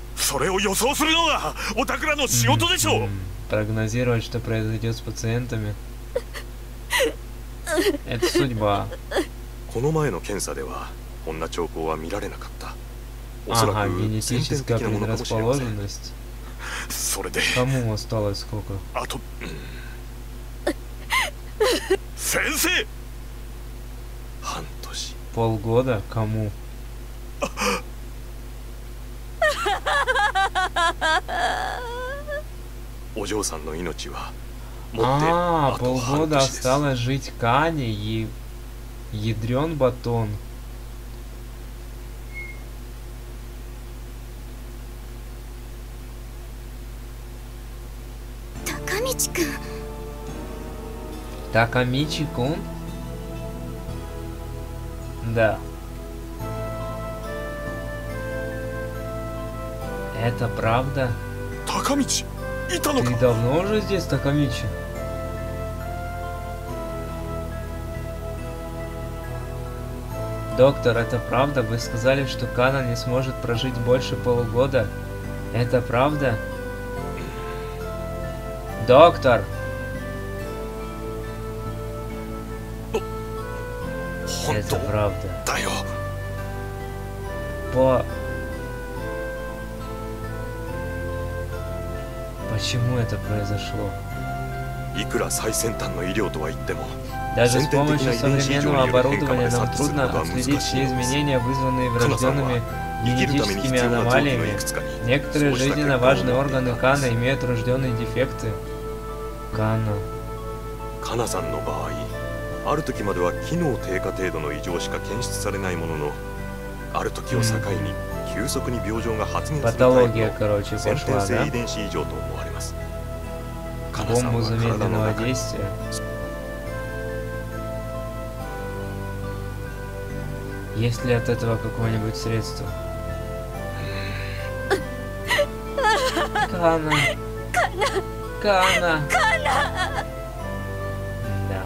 Прогнозировать, что произойдет с пациентами. Это судьба. Ага, генетическая предрасположенность. Кому осталось сколько? Полгода? Кому? Полгода осталось жить Кане и ядрен батон. Такамичи-кун? Да. Это правда? Такамичи! Ты давно уже здесь, Такамичи? Доктор, это правда? Вы сказали, что Кана не сможет прожить больше полугода. Это правда? Доктор! Это правда. Почему это произошло? Даже с помощью современного оборудования нам трудно отследить все изменения, вызванные врожденными генетическими аномалиями. Некоторые жизненно важные органы Кана имеют врожденные дефекты. Кана. ある時までは機能低下程度の異常しか検出されないものの、ある時を境に急速に病状が発現するタイプの先天性遺伝子異常と思われます。カナさんは体の中に Есть ли от этого какое-нибудь средство? Кана. Кана. Да.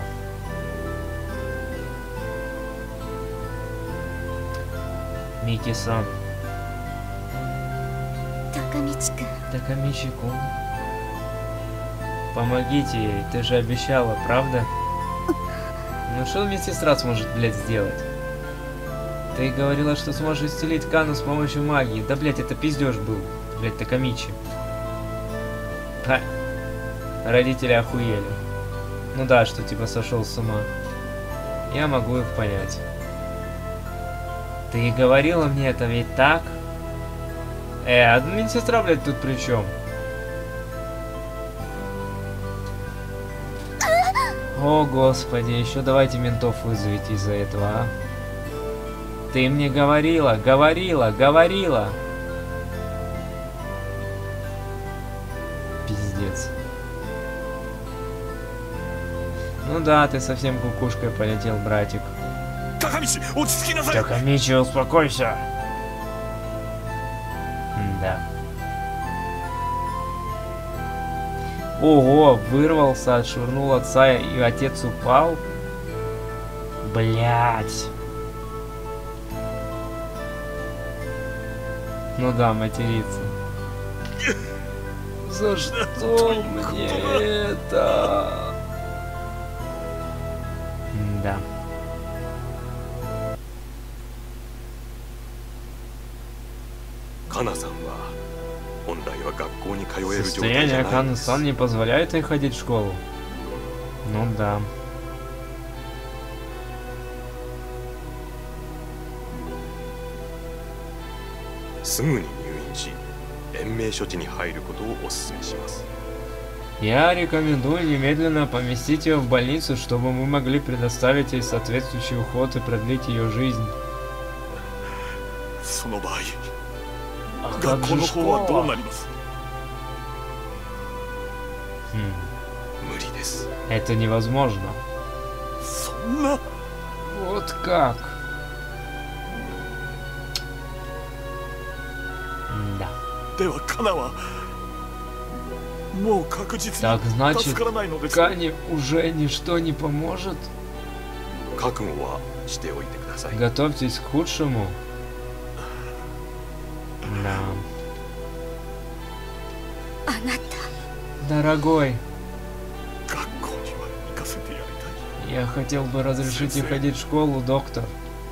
Мики-сан. Такамичи-кун. Помогите ей, ты же обещала, правда? Ну что медсестра сможет, блядь, сделать? Ты говорила, что сможешь исцелить Кану с помощью магии. Да, блять, это пиздеж был. Блять, Такамичи. Родители охуели. Ну да, что типа сошел с ума. Я могу их понять. Ты говорила мне это ведь так? А медсестра, блядь, тут при чем? О, господи, еще давайте ментов вызовите из-за этого, а? Ты мне говорила. Пиздец. Ну да, ты совсем кукушкой полетел, братик. Такамичи, успокойся. Да. Ого, вырвался, отшвырнул отца, и отец упал. Блять. Ну да, материться. За что мне это? Да. Состояние Кана-сан не позволяет ей ходить в школу. Ну да. Я рекомендую немедленно поместить ее в больницу, чтобы мы могли предоставить ей соответствующий уход и продлить ее жизнь. А как же школа? Это невозможно. Вот как? Да. Так значит, Кане уже ничто не поможет? Готовьтесь к худшему. Да. Дорогой, я хотел бы разрешить ей ходить в школу, доктор.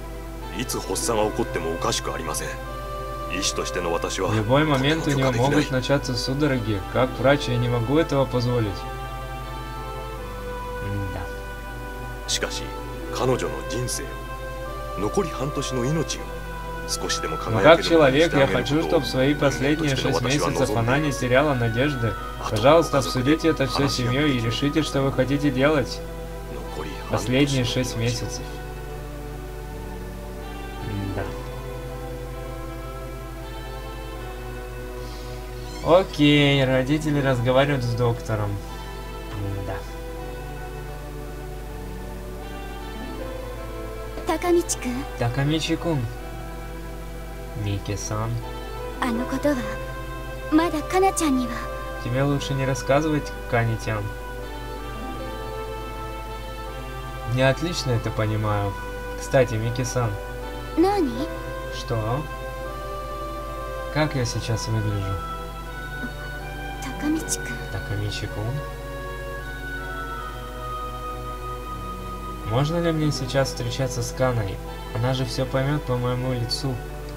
В любой момент у нее могут начаться судороги. Как врач, я не могу этого позволить. Да. Но как человек, я хочу, чтобы в свои последние 6 месяцев она не теряла надежды. Пожалуйста, обсудите это все с семьей и решите, что вы хотите делать. Последние 6 месяцев. Да. Окей, родители разговаривают с доктором. Да. Такамичи-кун. Мики-сан. Тебе лучше не рассказывать, Кани-тян. Я отлично это понимаю. Кстати, Мики-сан. Что? Как я сейчас выгляжу? Такамичи-кун. Можно ли мне сейчас встречаться с Каной? Она же все поймет по моему лицу.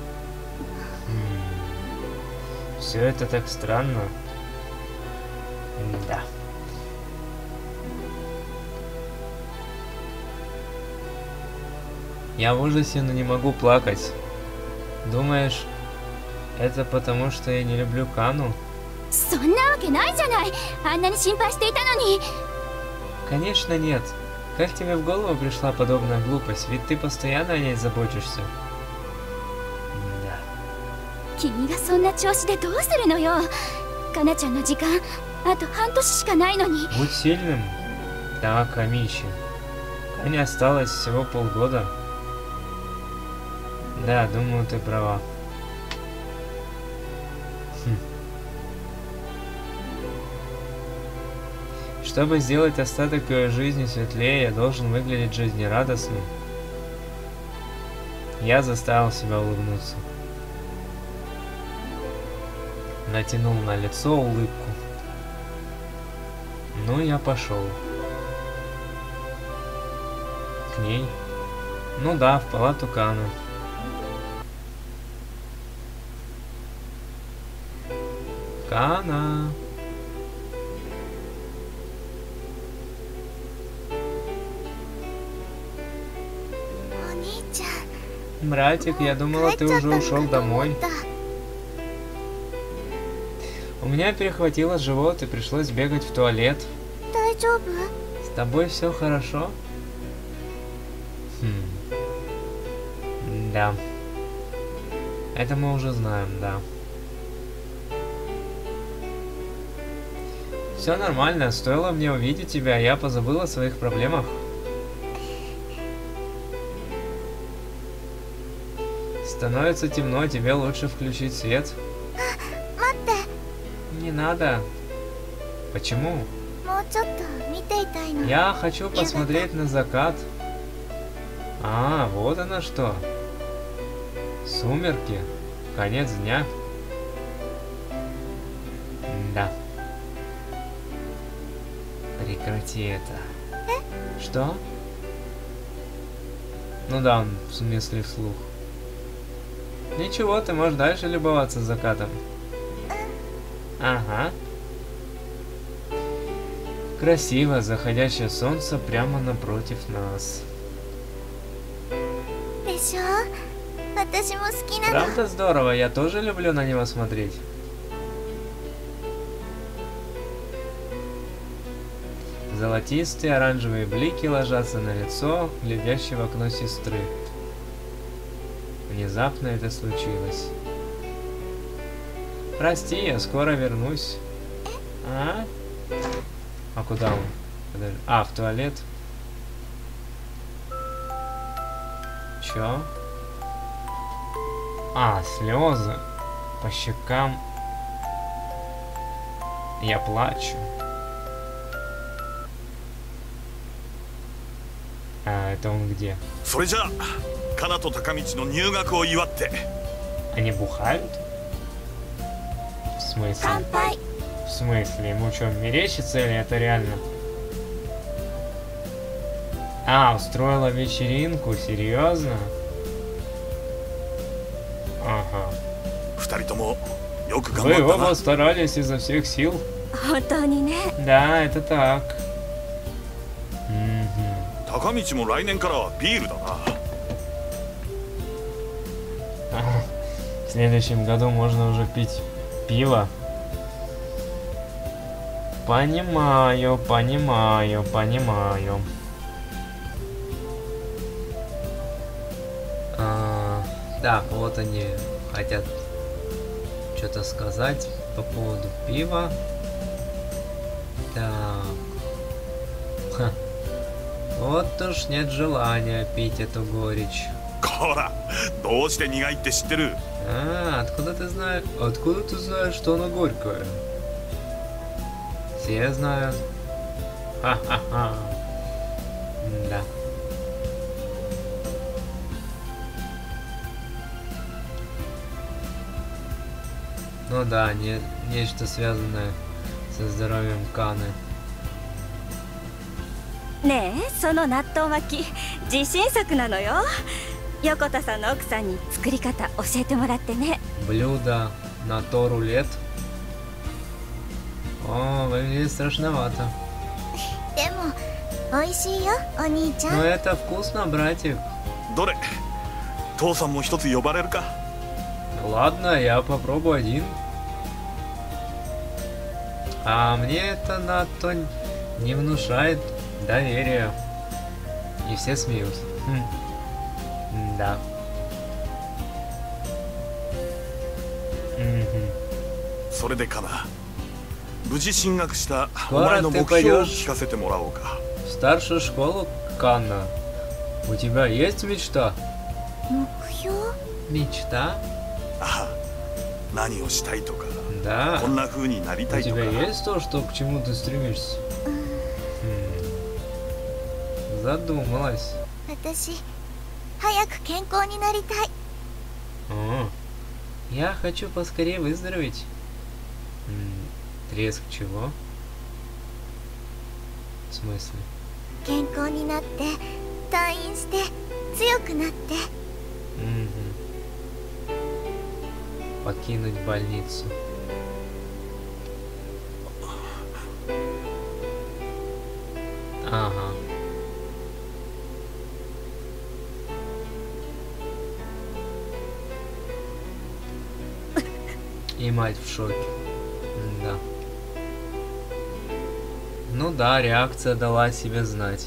Все это так странно. Да. Я в ужасе, но не могу плакать. Думаешь, это потому, что я не люблю Кану? Конечно нет. Как тебе в голову пришла подобная глупость? Ведь ты постоянно о ней заботишься. Да. Будь сильным. Да, Камичи. Кане осталось всего полгода. Да, думаю, ты права. Чтобы сделать остаток ее жизни светлее, я должен выглядеть жизнерадостным. Я заставил себя улыбнуться. Натянул на лицо улыбку. Ну, я пошел. К ней? Ну да, в палату Каны. Кана. Братик, я думала, ты уже ушел домой. У меня перехватило живот и пришлось бегать в туалет. С тобой все хорошо? Да. Это мы уже знаем, да. Все нормально, стоило мне увидеть тебя, я позабыл о своих проблемах. Становится темно, тебе лучше включить свет. Не надо. Почему? Я хочу посмотреть на закат. А, вот оно что. Сумерки. Конец дня. Да. Прекрати это. Что? Ну да, в смысле вслух. Ничего, ты можешь дальше любоваться закатом. Ага. Красиво, заходящее солнце прямо напротив нас. Правда здорово, я тоже люблю на него смотреть. Золотистые оранжевые блики ложатся на лицо, глядящее в окно сестры. Внезапно это случилось. Прости, я скоро вернусь. А куда он? Подожди. А, в туалет. Чё? А, слезы по щекам. Я плачу. А, это он где? Они бухают? В смысле? В смысле? Ему что, мерещится или это реально? А, устроила вечеринку? Серьезно? Ага. Вы оба старались изо всех сил? Да, это так. В следующем году можно уже пить пиво. Понимаю, понимаю, понимаю. Так, вот они хотят что-то сказать по поводу пива. Так. Ха. Вот уж нет желания пить эту горечь. Откуда ты знаешь? Откуда ты знаешь, что она горькая? Все знают. Ха-ха-ха. Да. Ну да, нечто связанное со здоровьем Каны. ねえ、その納豆巻き自信作なのよ。横田さんの奥さんに作り方教えてもらってね。 Блюдо на то рулет. О, выглядит страшновато. Но это вкусно, братик. Ладно, я попробую один. А мне это надто не внушает доверия. И все смеются. Да. Скоро ты пойдешь в старшую школу, Канна. У тебя есть мечта? Мечта? Да. У тебя есть то, что к чему ты стремишься? Задумалась. О, я хочу поскорее выздороветь. Треск чего? В смысле? Покинуть больницу. И мать в шоке. Да. Ну да, реакция дала о себе знать.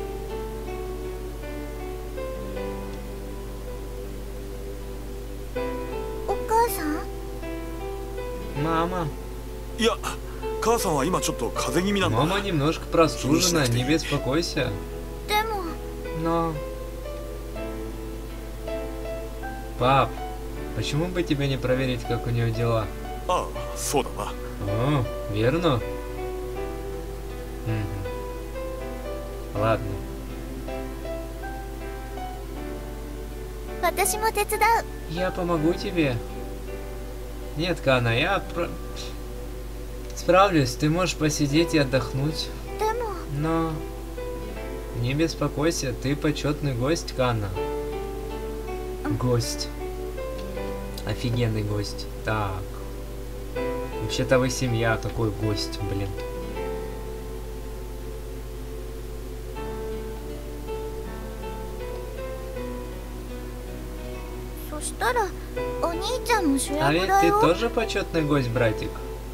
Мама. Мама немножко простужена, не беспокойся. Но... Пап, почему бы тебе не проверить, как у нее дела? О, верно? Ладно. Я помогу тебе. Нет, Кана, я справлюсь. Ты можешь посидеть и отдохнуть. Но не беспокойся, ты почетный гость, Кана. Гость. Офигенный гость. Так. Вообще-то вы семья, такой гость, блин. А ведь ты тоже почетный гость, братик.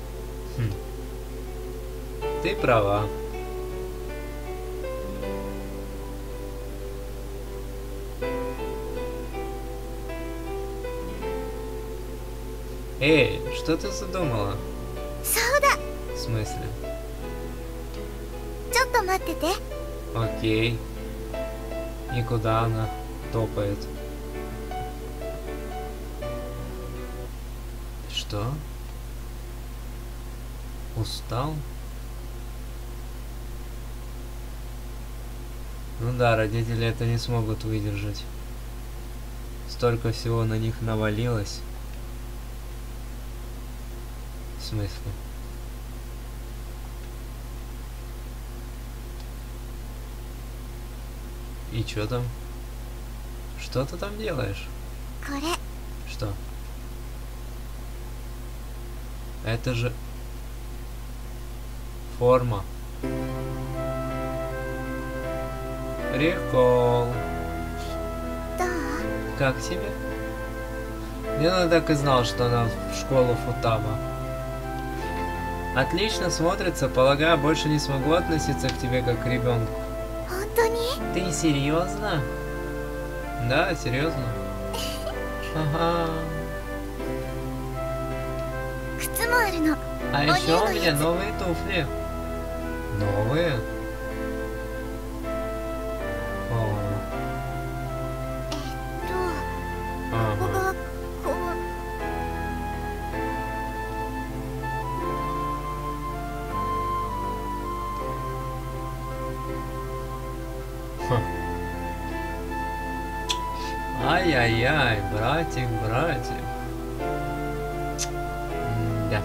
Ты права. Эй, что ты задумала? В смысле? Окей. И куда она топает? Что? Устал? Ну да, родители это не смогут выдержать. Столько всего на них навалилось. В смысле? И чё там? Что ты там делаешь? Что? Это же форма. Прикол. Как тебе? Я так и знал, что она в школу Футама. Отлично смотрится, полагаю, больше не смогу относиться к тебе как к ребенку. Ты серьезно? Да, серьезно. Ага. А еще у меня новые туфли. Новые? О. Ага. Ай-яй-яй, братик, братик. Да.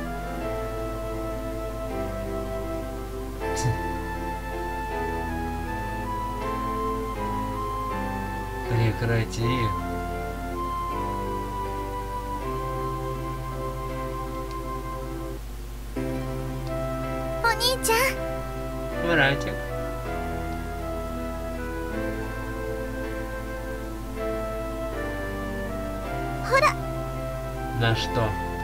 Прекрати. Братик. На что?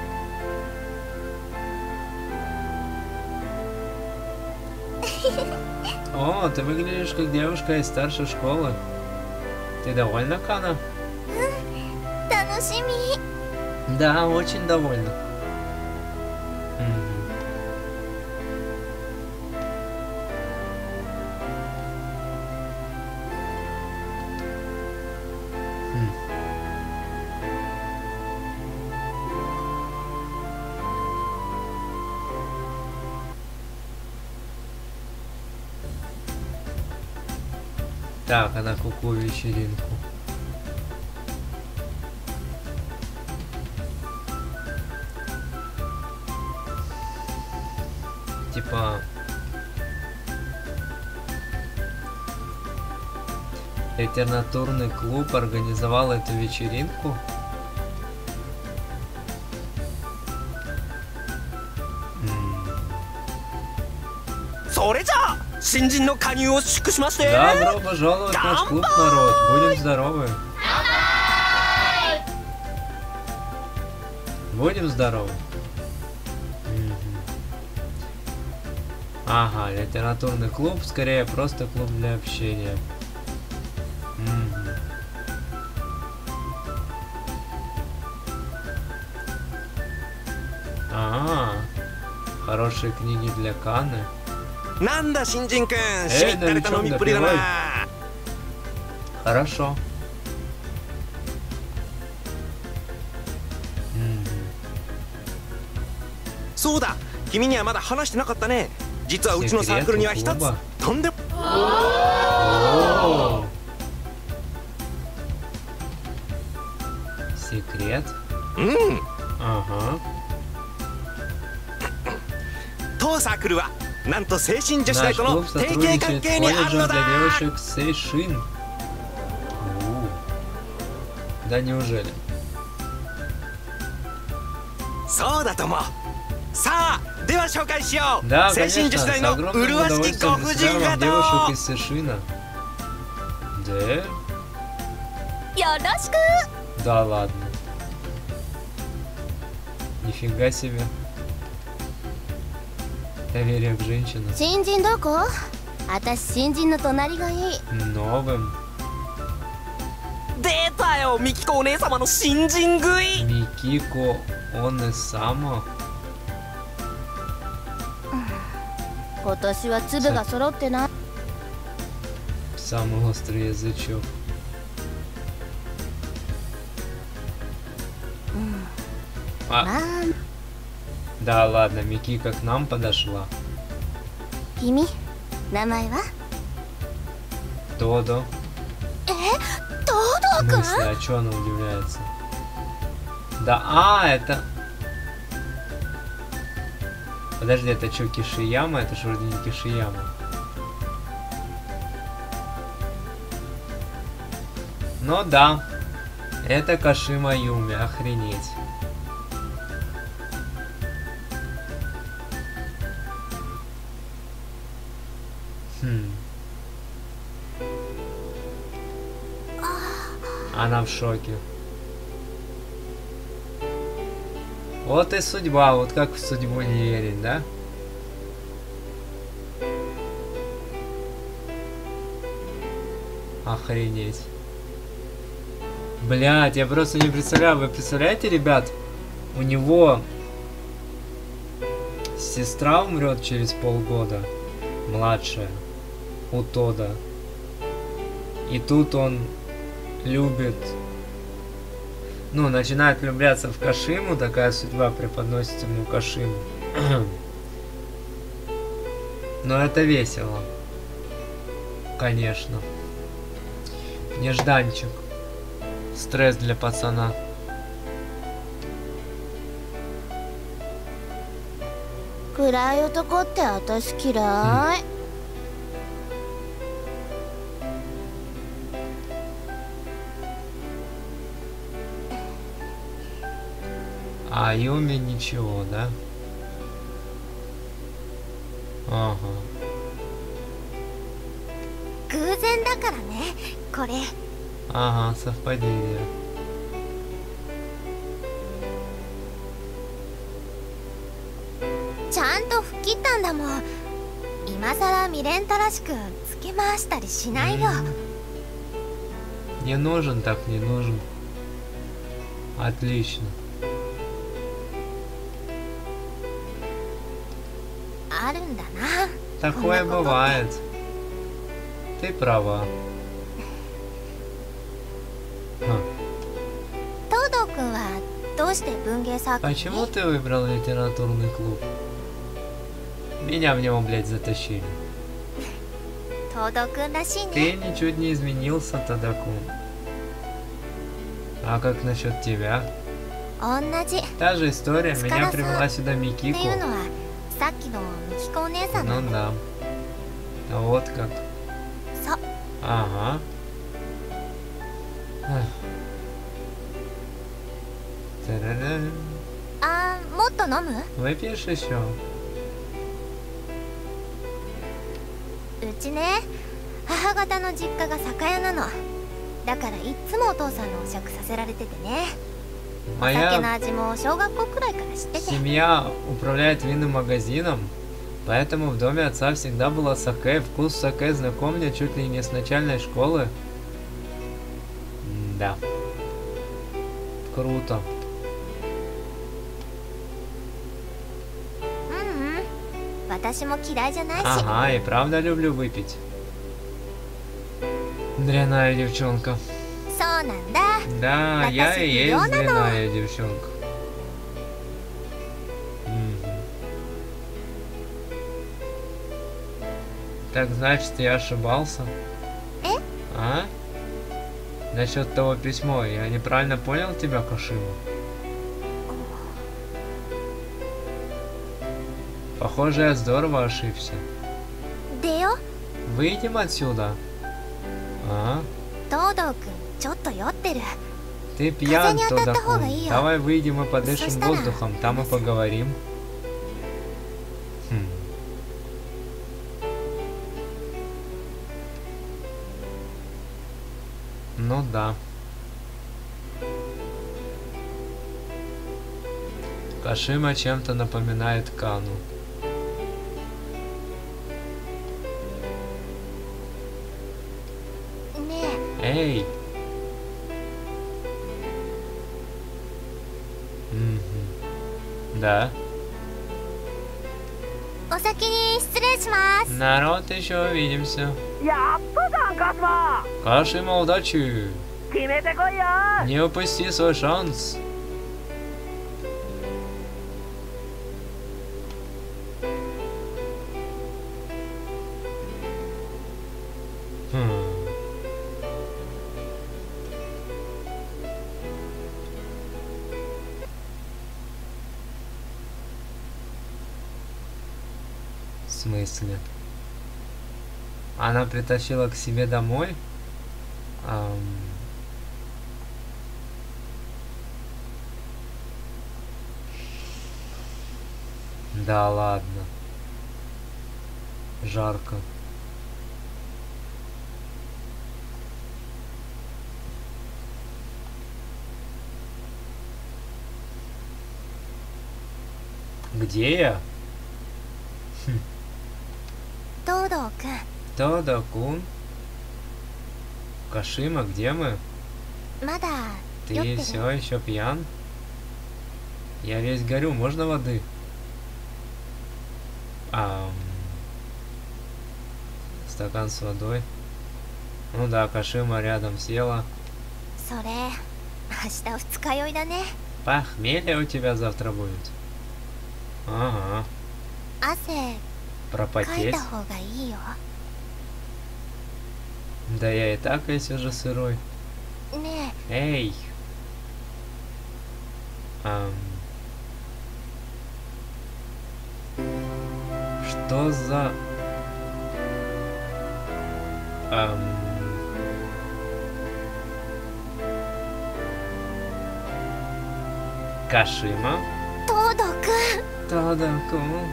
О, ты выглядишь как девушка из старшей школы. Ты довольна, Кана? Да, очень довольна. Так, а на какую вечеринку? Типа... Литературный клуб организовал эту вечеринку? Добро пожаловать в наш клуб, народ. Будем здоровы. Будем здоровы. Ага, литературный клуб, скорее просто клуб для общения. Хорошие книги для Каны. Эй, новичок, допивай. Хорошо. Сода, 君にはまだ話してなかったね。実はうちのサークルには一つとんでも。 Секрет? Ага. 当サークルはなんと青春女子大との提携関係にあるのだ。 Да неужели? そうだとも。さあ、では紹介しよう。青春女子大の麗しきご婦人方を。 девушек из Сэшина. Да? よろしく。 Да ладно. Нифига себе. Доверие к женщинам. 新人どこ？私新人の隣がいい。 Новым. 出たよ、ミキコお姉様の新人食い。 ミキコお姉様。 今年は粒が揃ってない。 Самый острый язычок. Да ладно, Микика к нам подошла. Кими, 名前は? Тодо. Тодо-кун? В смысле, а чё она удивляется? Да, это... Подожди, это что, Кишияма? Это же вроде не Кишияма. Ну да, это Кашима Юми, охренеть. Она в шоке. Вот и судьба, вот как в судьбу не верить, да? Охренеть. Блядь, я просто не представляю. Вы представляете, ребят? У него сестра умрет через полгода. Младшая. У Тода. И тут он любит... Ну, начинает влюбляться в Кашиму. Такая судьба преподносит ему Кашиму. Но это весело. Конечно. Нежданчик. Стресс для пацана. Курай отокоって私嫌い. А Юми ничего, да? Ага. 偶然だからね、これ. Ага, совпадение. Чанто 吹きったんだもん。今さら未練たらしくつけ回したりしないよ。 Не нужен, так не нужен. Отлично. あるんだな。 Такое бывает. Ты права. Тодо-кунはどうして文芸サークルに? Почему ты выбрал литературный клуб? Меня в него, блядь, затащили. Тодо-кунらしいね. Ты ничуть не изменился, Тодо-кун. А как насчет тебя? 同じ. Та же история. Меня привела сюда Микико. っていうのはさっきのミキコお姉さんなの. Ну да. А вот как. そう. Ага. А, もっと飲む? Выпьешь еще? うちね、母方の実家が酒屋なの。だからいつもお父さんのお酌させられててね。 Моя семья управляет винным магазином, поэтому в доме отца всегда было саке. Вкус саке знаком мне чуть ли не с начальной школы. Да. Круто. Ага, и правда люблю выпить. Дрянная девчонка. Да, я и есть дрянная девчонка. Так, значит, я ошибался? А? Насчет того письма, я неправильно понял тебя, Кашима? Похоже, я здорово ошибся. Выйдем отсюда. А? Ты пьян, Тодо-кун. Давай выйдем и подышим воздухом, там и поговорим. Ну да. Кашима чем-то напоминает Кану. Эй! Да. Народ, еще увидимся. Кашима, удачи! Не упусти свой шанс. В смысле? Она притащила к себе домой? Да ладно. Жарко. Где я? Тодо-кун. Кашима, где мы? Ты все еще пьян? Я весь горю, можно воды? Стакан с водой. Ну да, Кашима рядом села. Похмелье у тебя завтра будет. Ага. Пропотеть? Да я и так весь уже сырой. Эй! Что за... Кашима? Тодо-кун.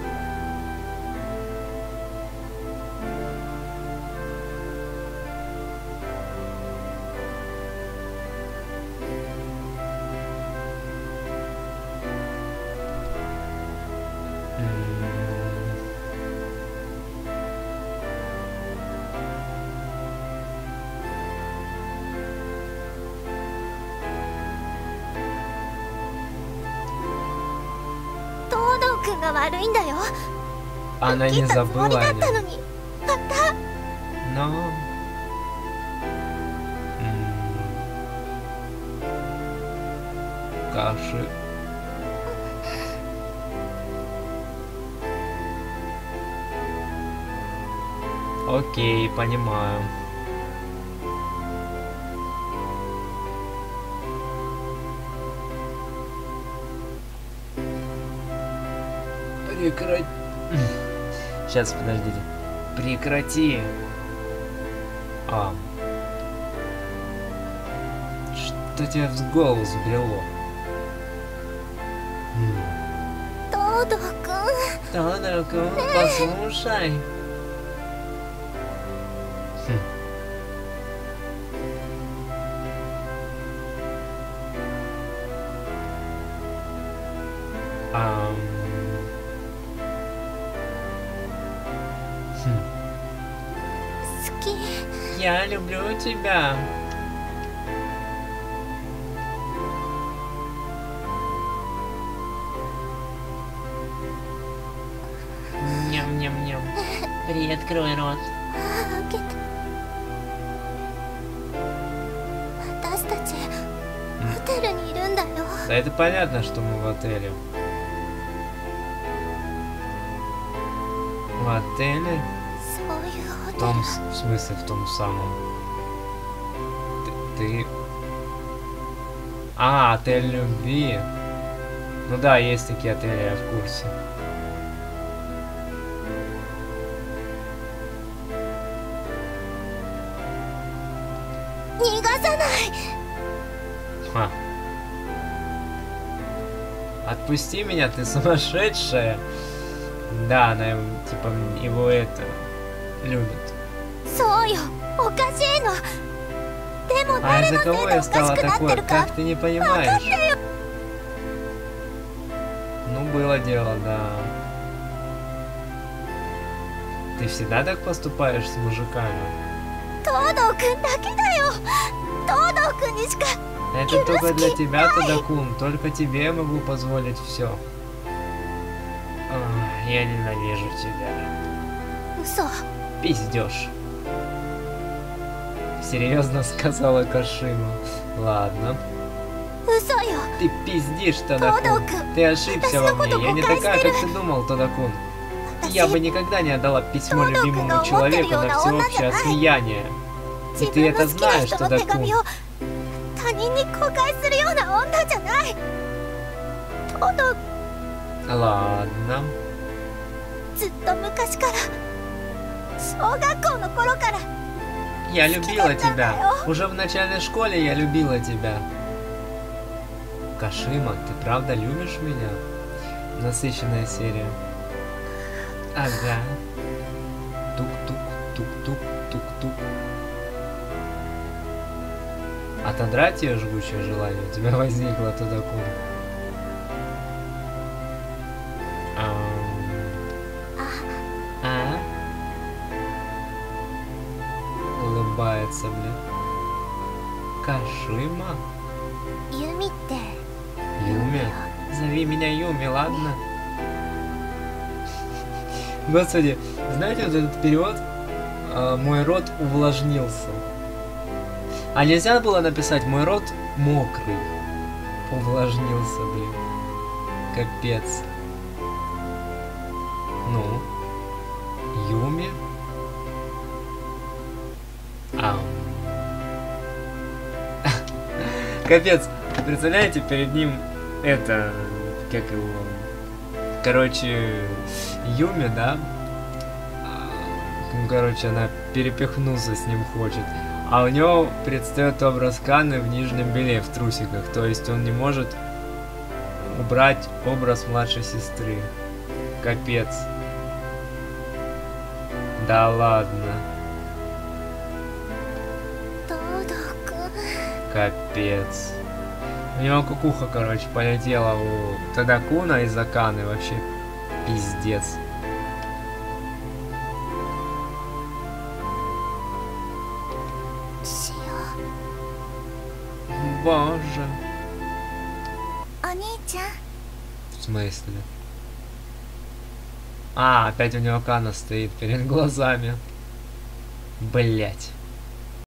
Она не забыла о нем. Но... Каши. Окей, понимаю. Прекрати. Сейчас, подождите. Прекрати. Что тебе в голову взбрело? Тодо-кун, послушай. Я люблю тебя. Ням-ням-ням. Приоткрой рот. Да это понятно, что мы в отеле. В отеле? В том, в смысле, в том самом. Ты... А, отель любви. Ну да, есть такие отели, я в курсе. Ха. Отпусти меня, ты сумасшедшая. Да, она типа его это любит. А из-за кого я стала такой? Как ты не понимаешь? Ну, было дело, да. Ты всегда так поступаешь с мужиками? Это только для тебя, Тодокун. Только тебе я могу позволить все. Я ненавижу тебя. Пиздешь. Серьезно сказала Кашима. Ладно. Ты пиздишь, Тодокун. Ты ошибся во мне. Я не такая, как ты думал, Тодокун. Я бы никогда не отдала письмо любимому человеку на всеобщее осмеяние. И ты это знаешь, Тодокун. Ладно. Я любила тебя. Уже в начальной школе я любила тебя. Кашима, ты правда любишь меня? Насыщенная серия. Ага. Тук-тук, тук-тук, тук-тук. Отодрать ее жгучее желание у тебя возникло, Тодокун. Улыбается, блин. Кашима? Юми? Зови меня Юми, ладно? Господи, знаете, вот этот перевод? Мой рот увлажнился. А нельзя было написать мой рот мокрый? Увлажнился, блин. Капец. Ну? Юми? Капец, представляете, перед ним это, как его, короче, Юми, да? Ну, короче, она перепихнуться с ним хочет. А у него предстает образ Каны в нижнем белье, в трусиках. То есть он не может убрать образ младшей сестры. Капец. Да ладно. Капец. У него кукуха, короче, полетела у Тодокуна из-за Каны. Вообще пиздец. Боже. В смысле? А, опять у него Кана стоит перед глазами. Блять.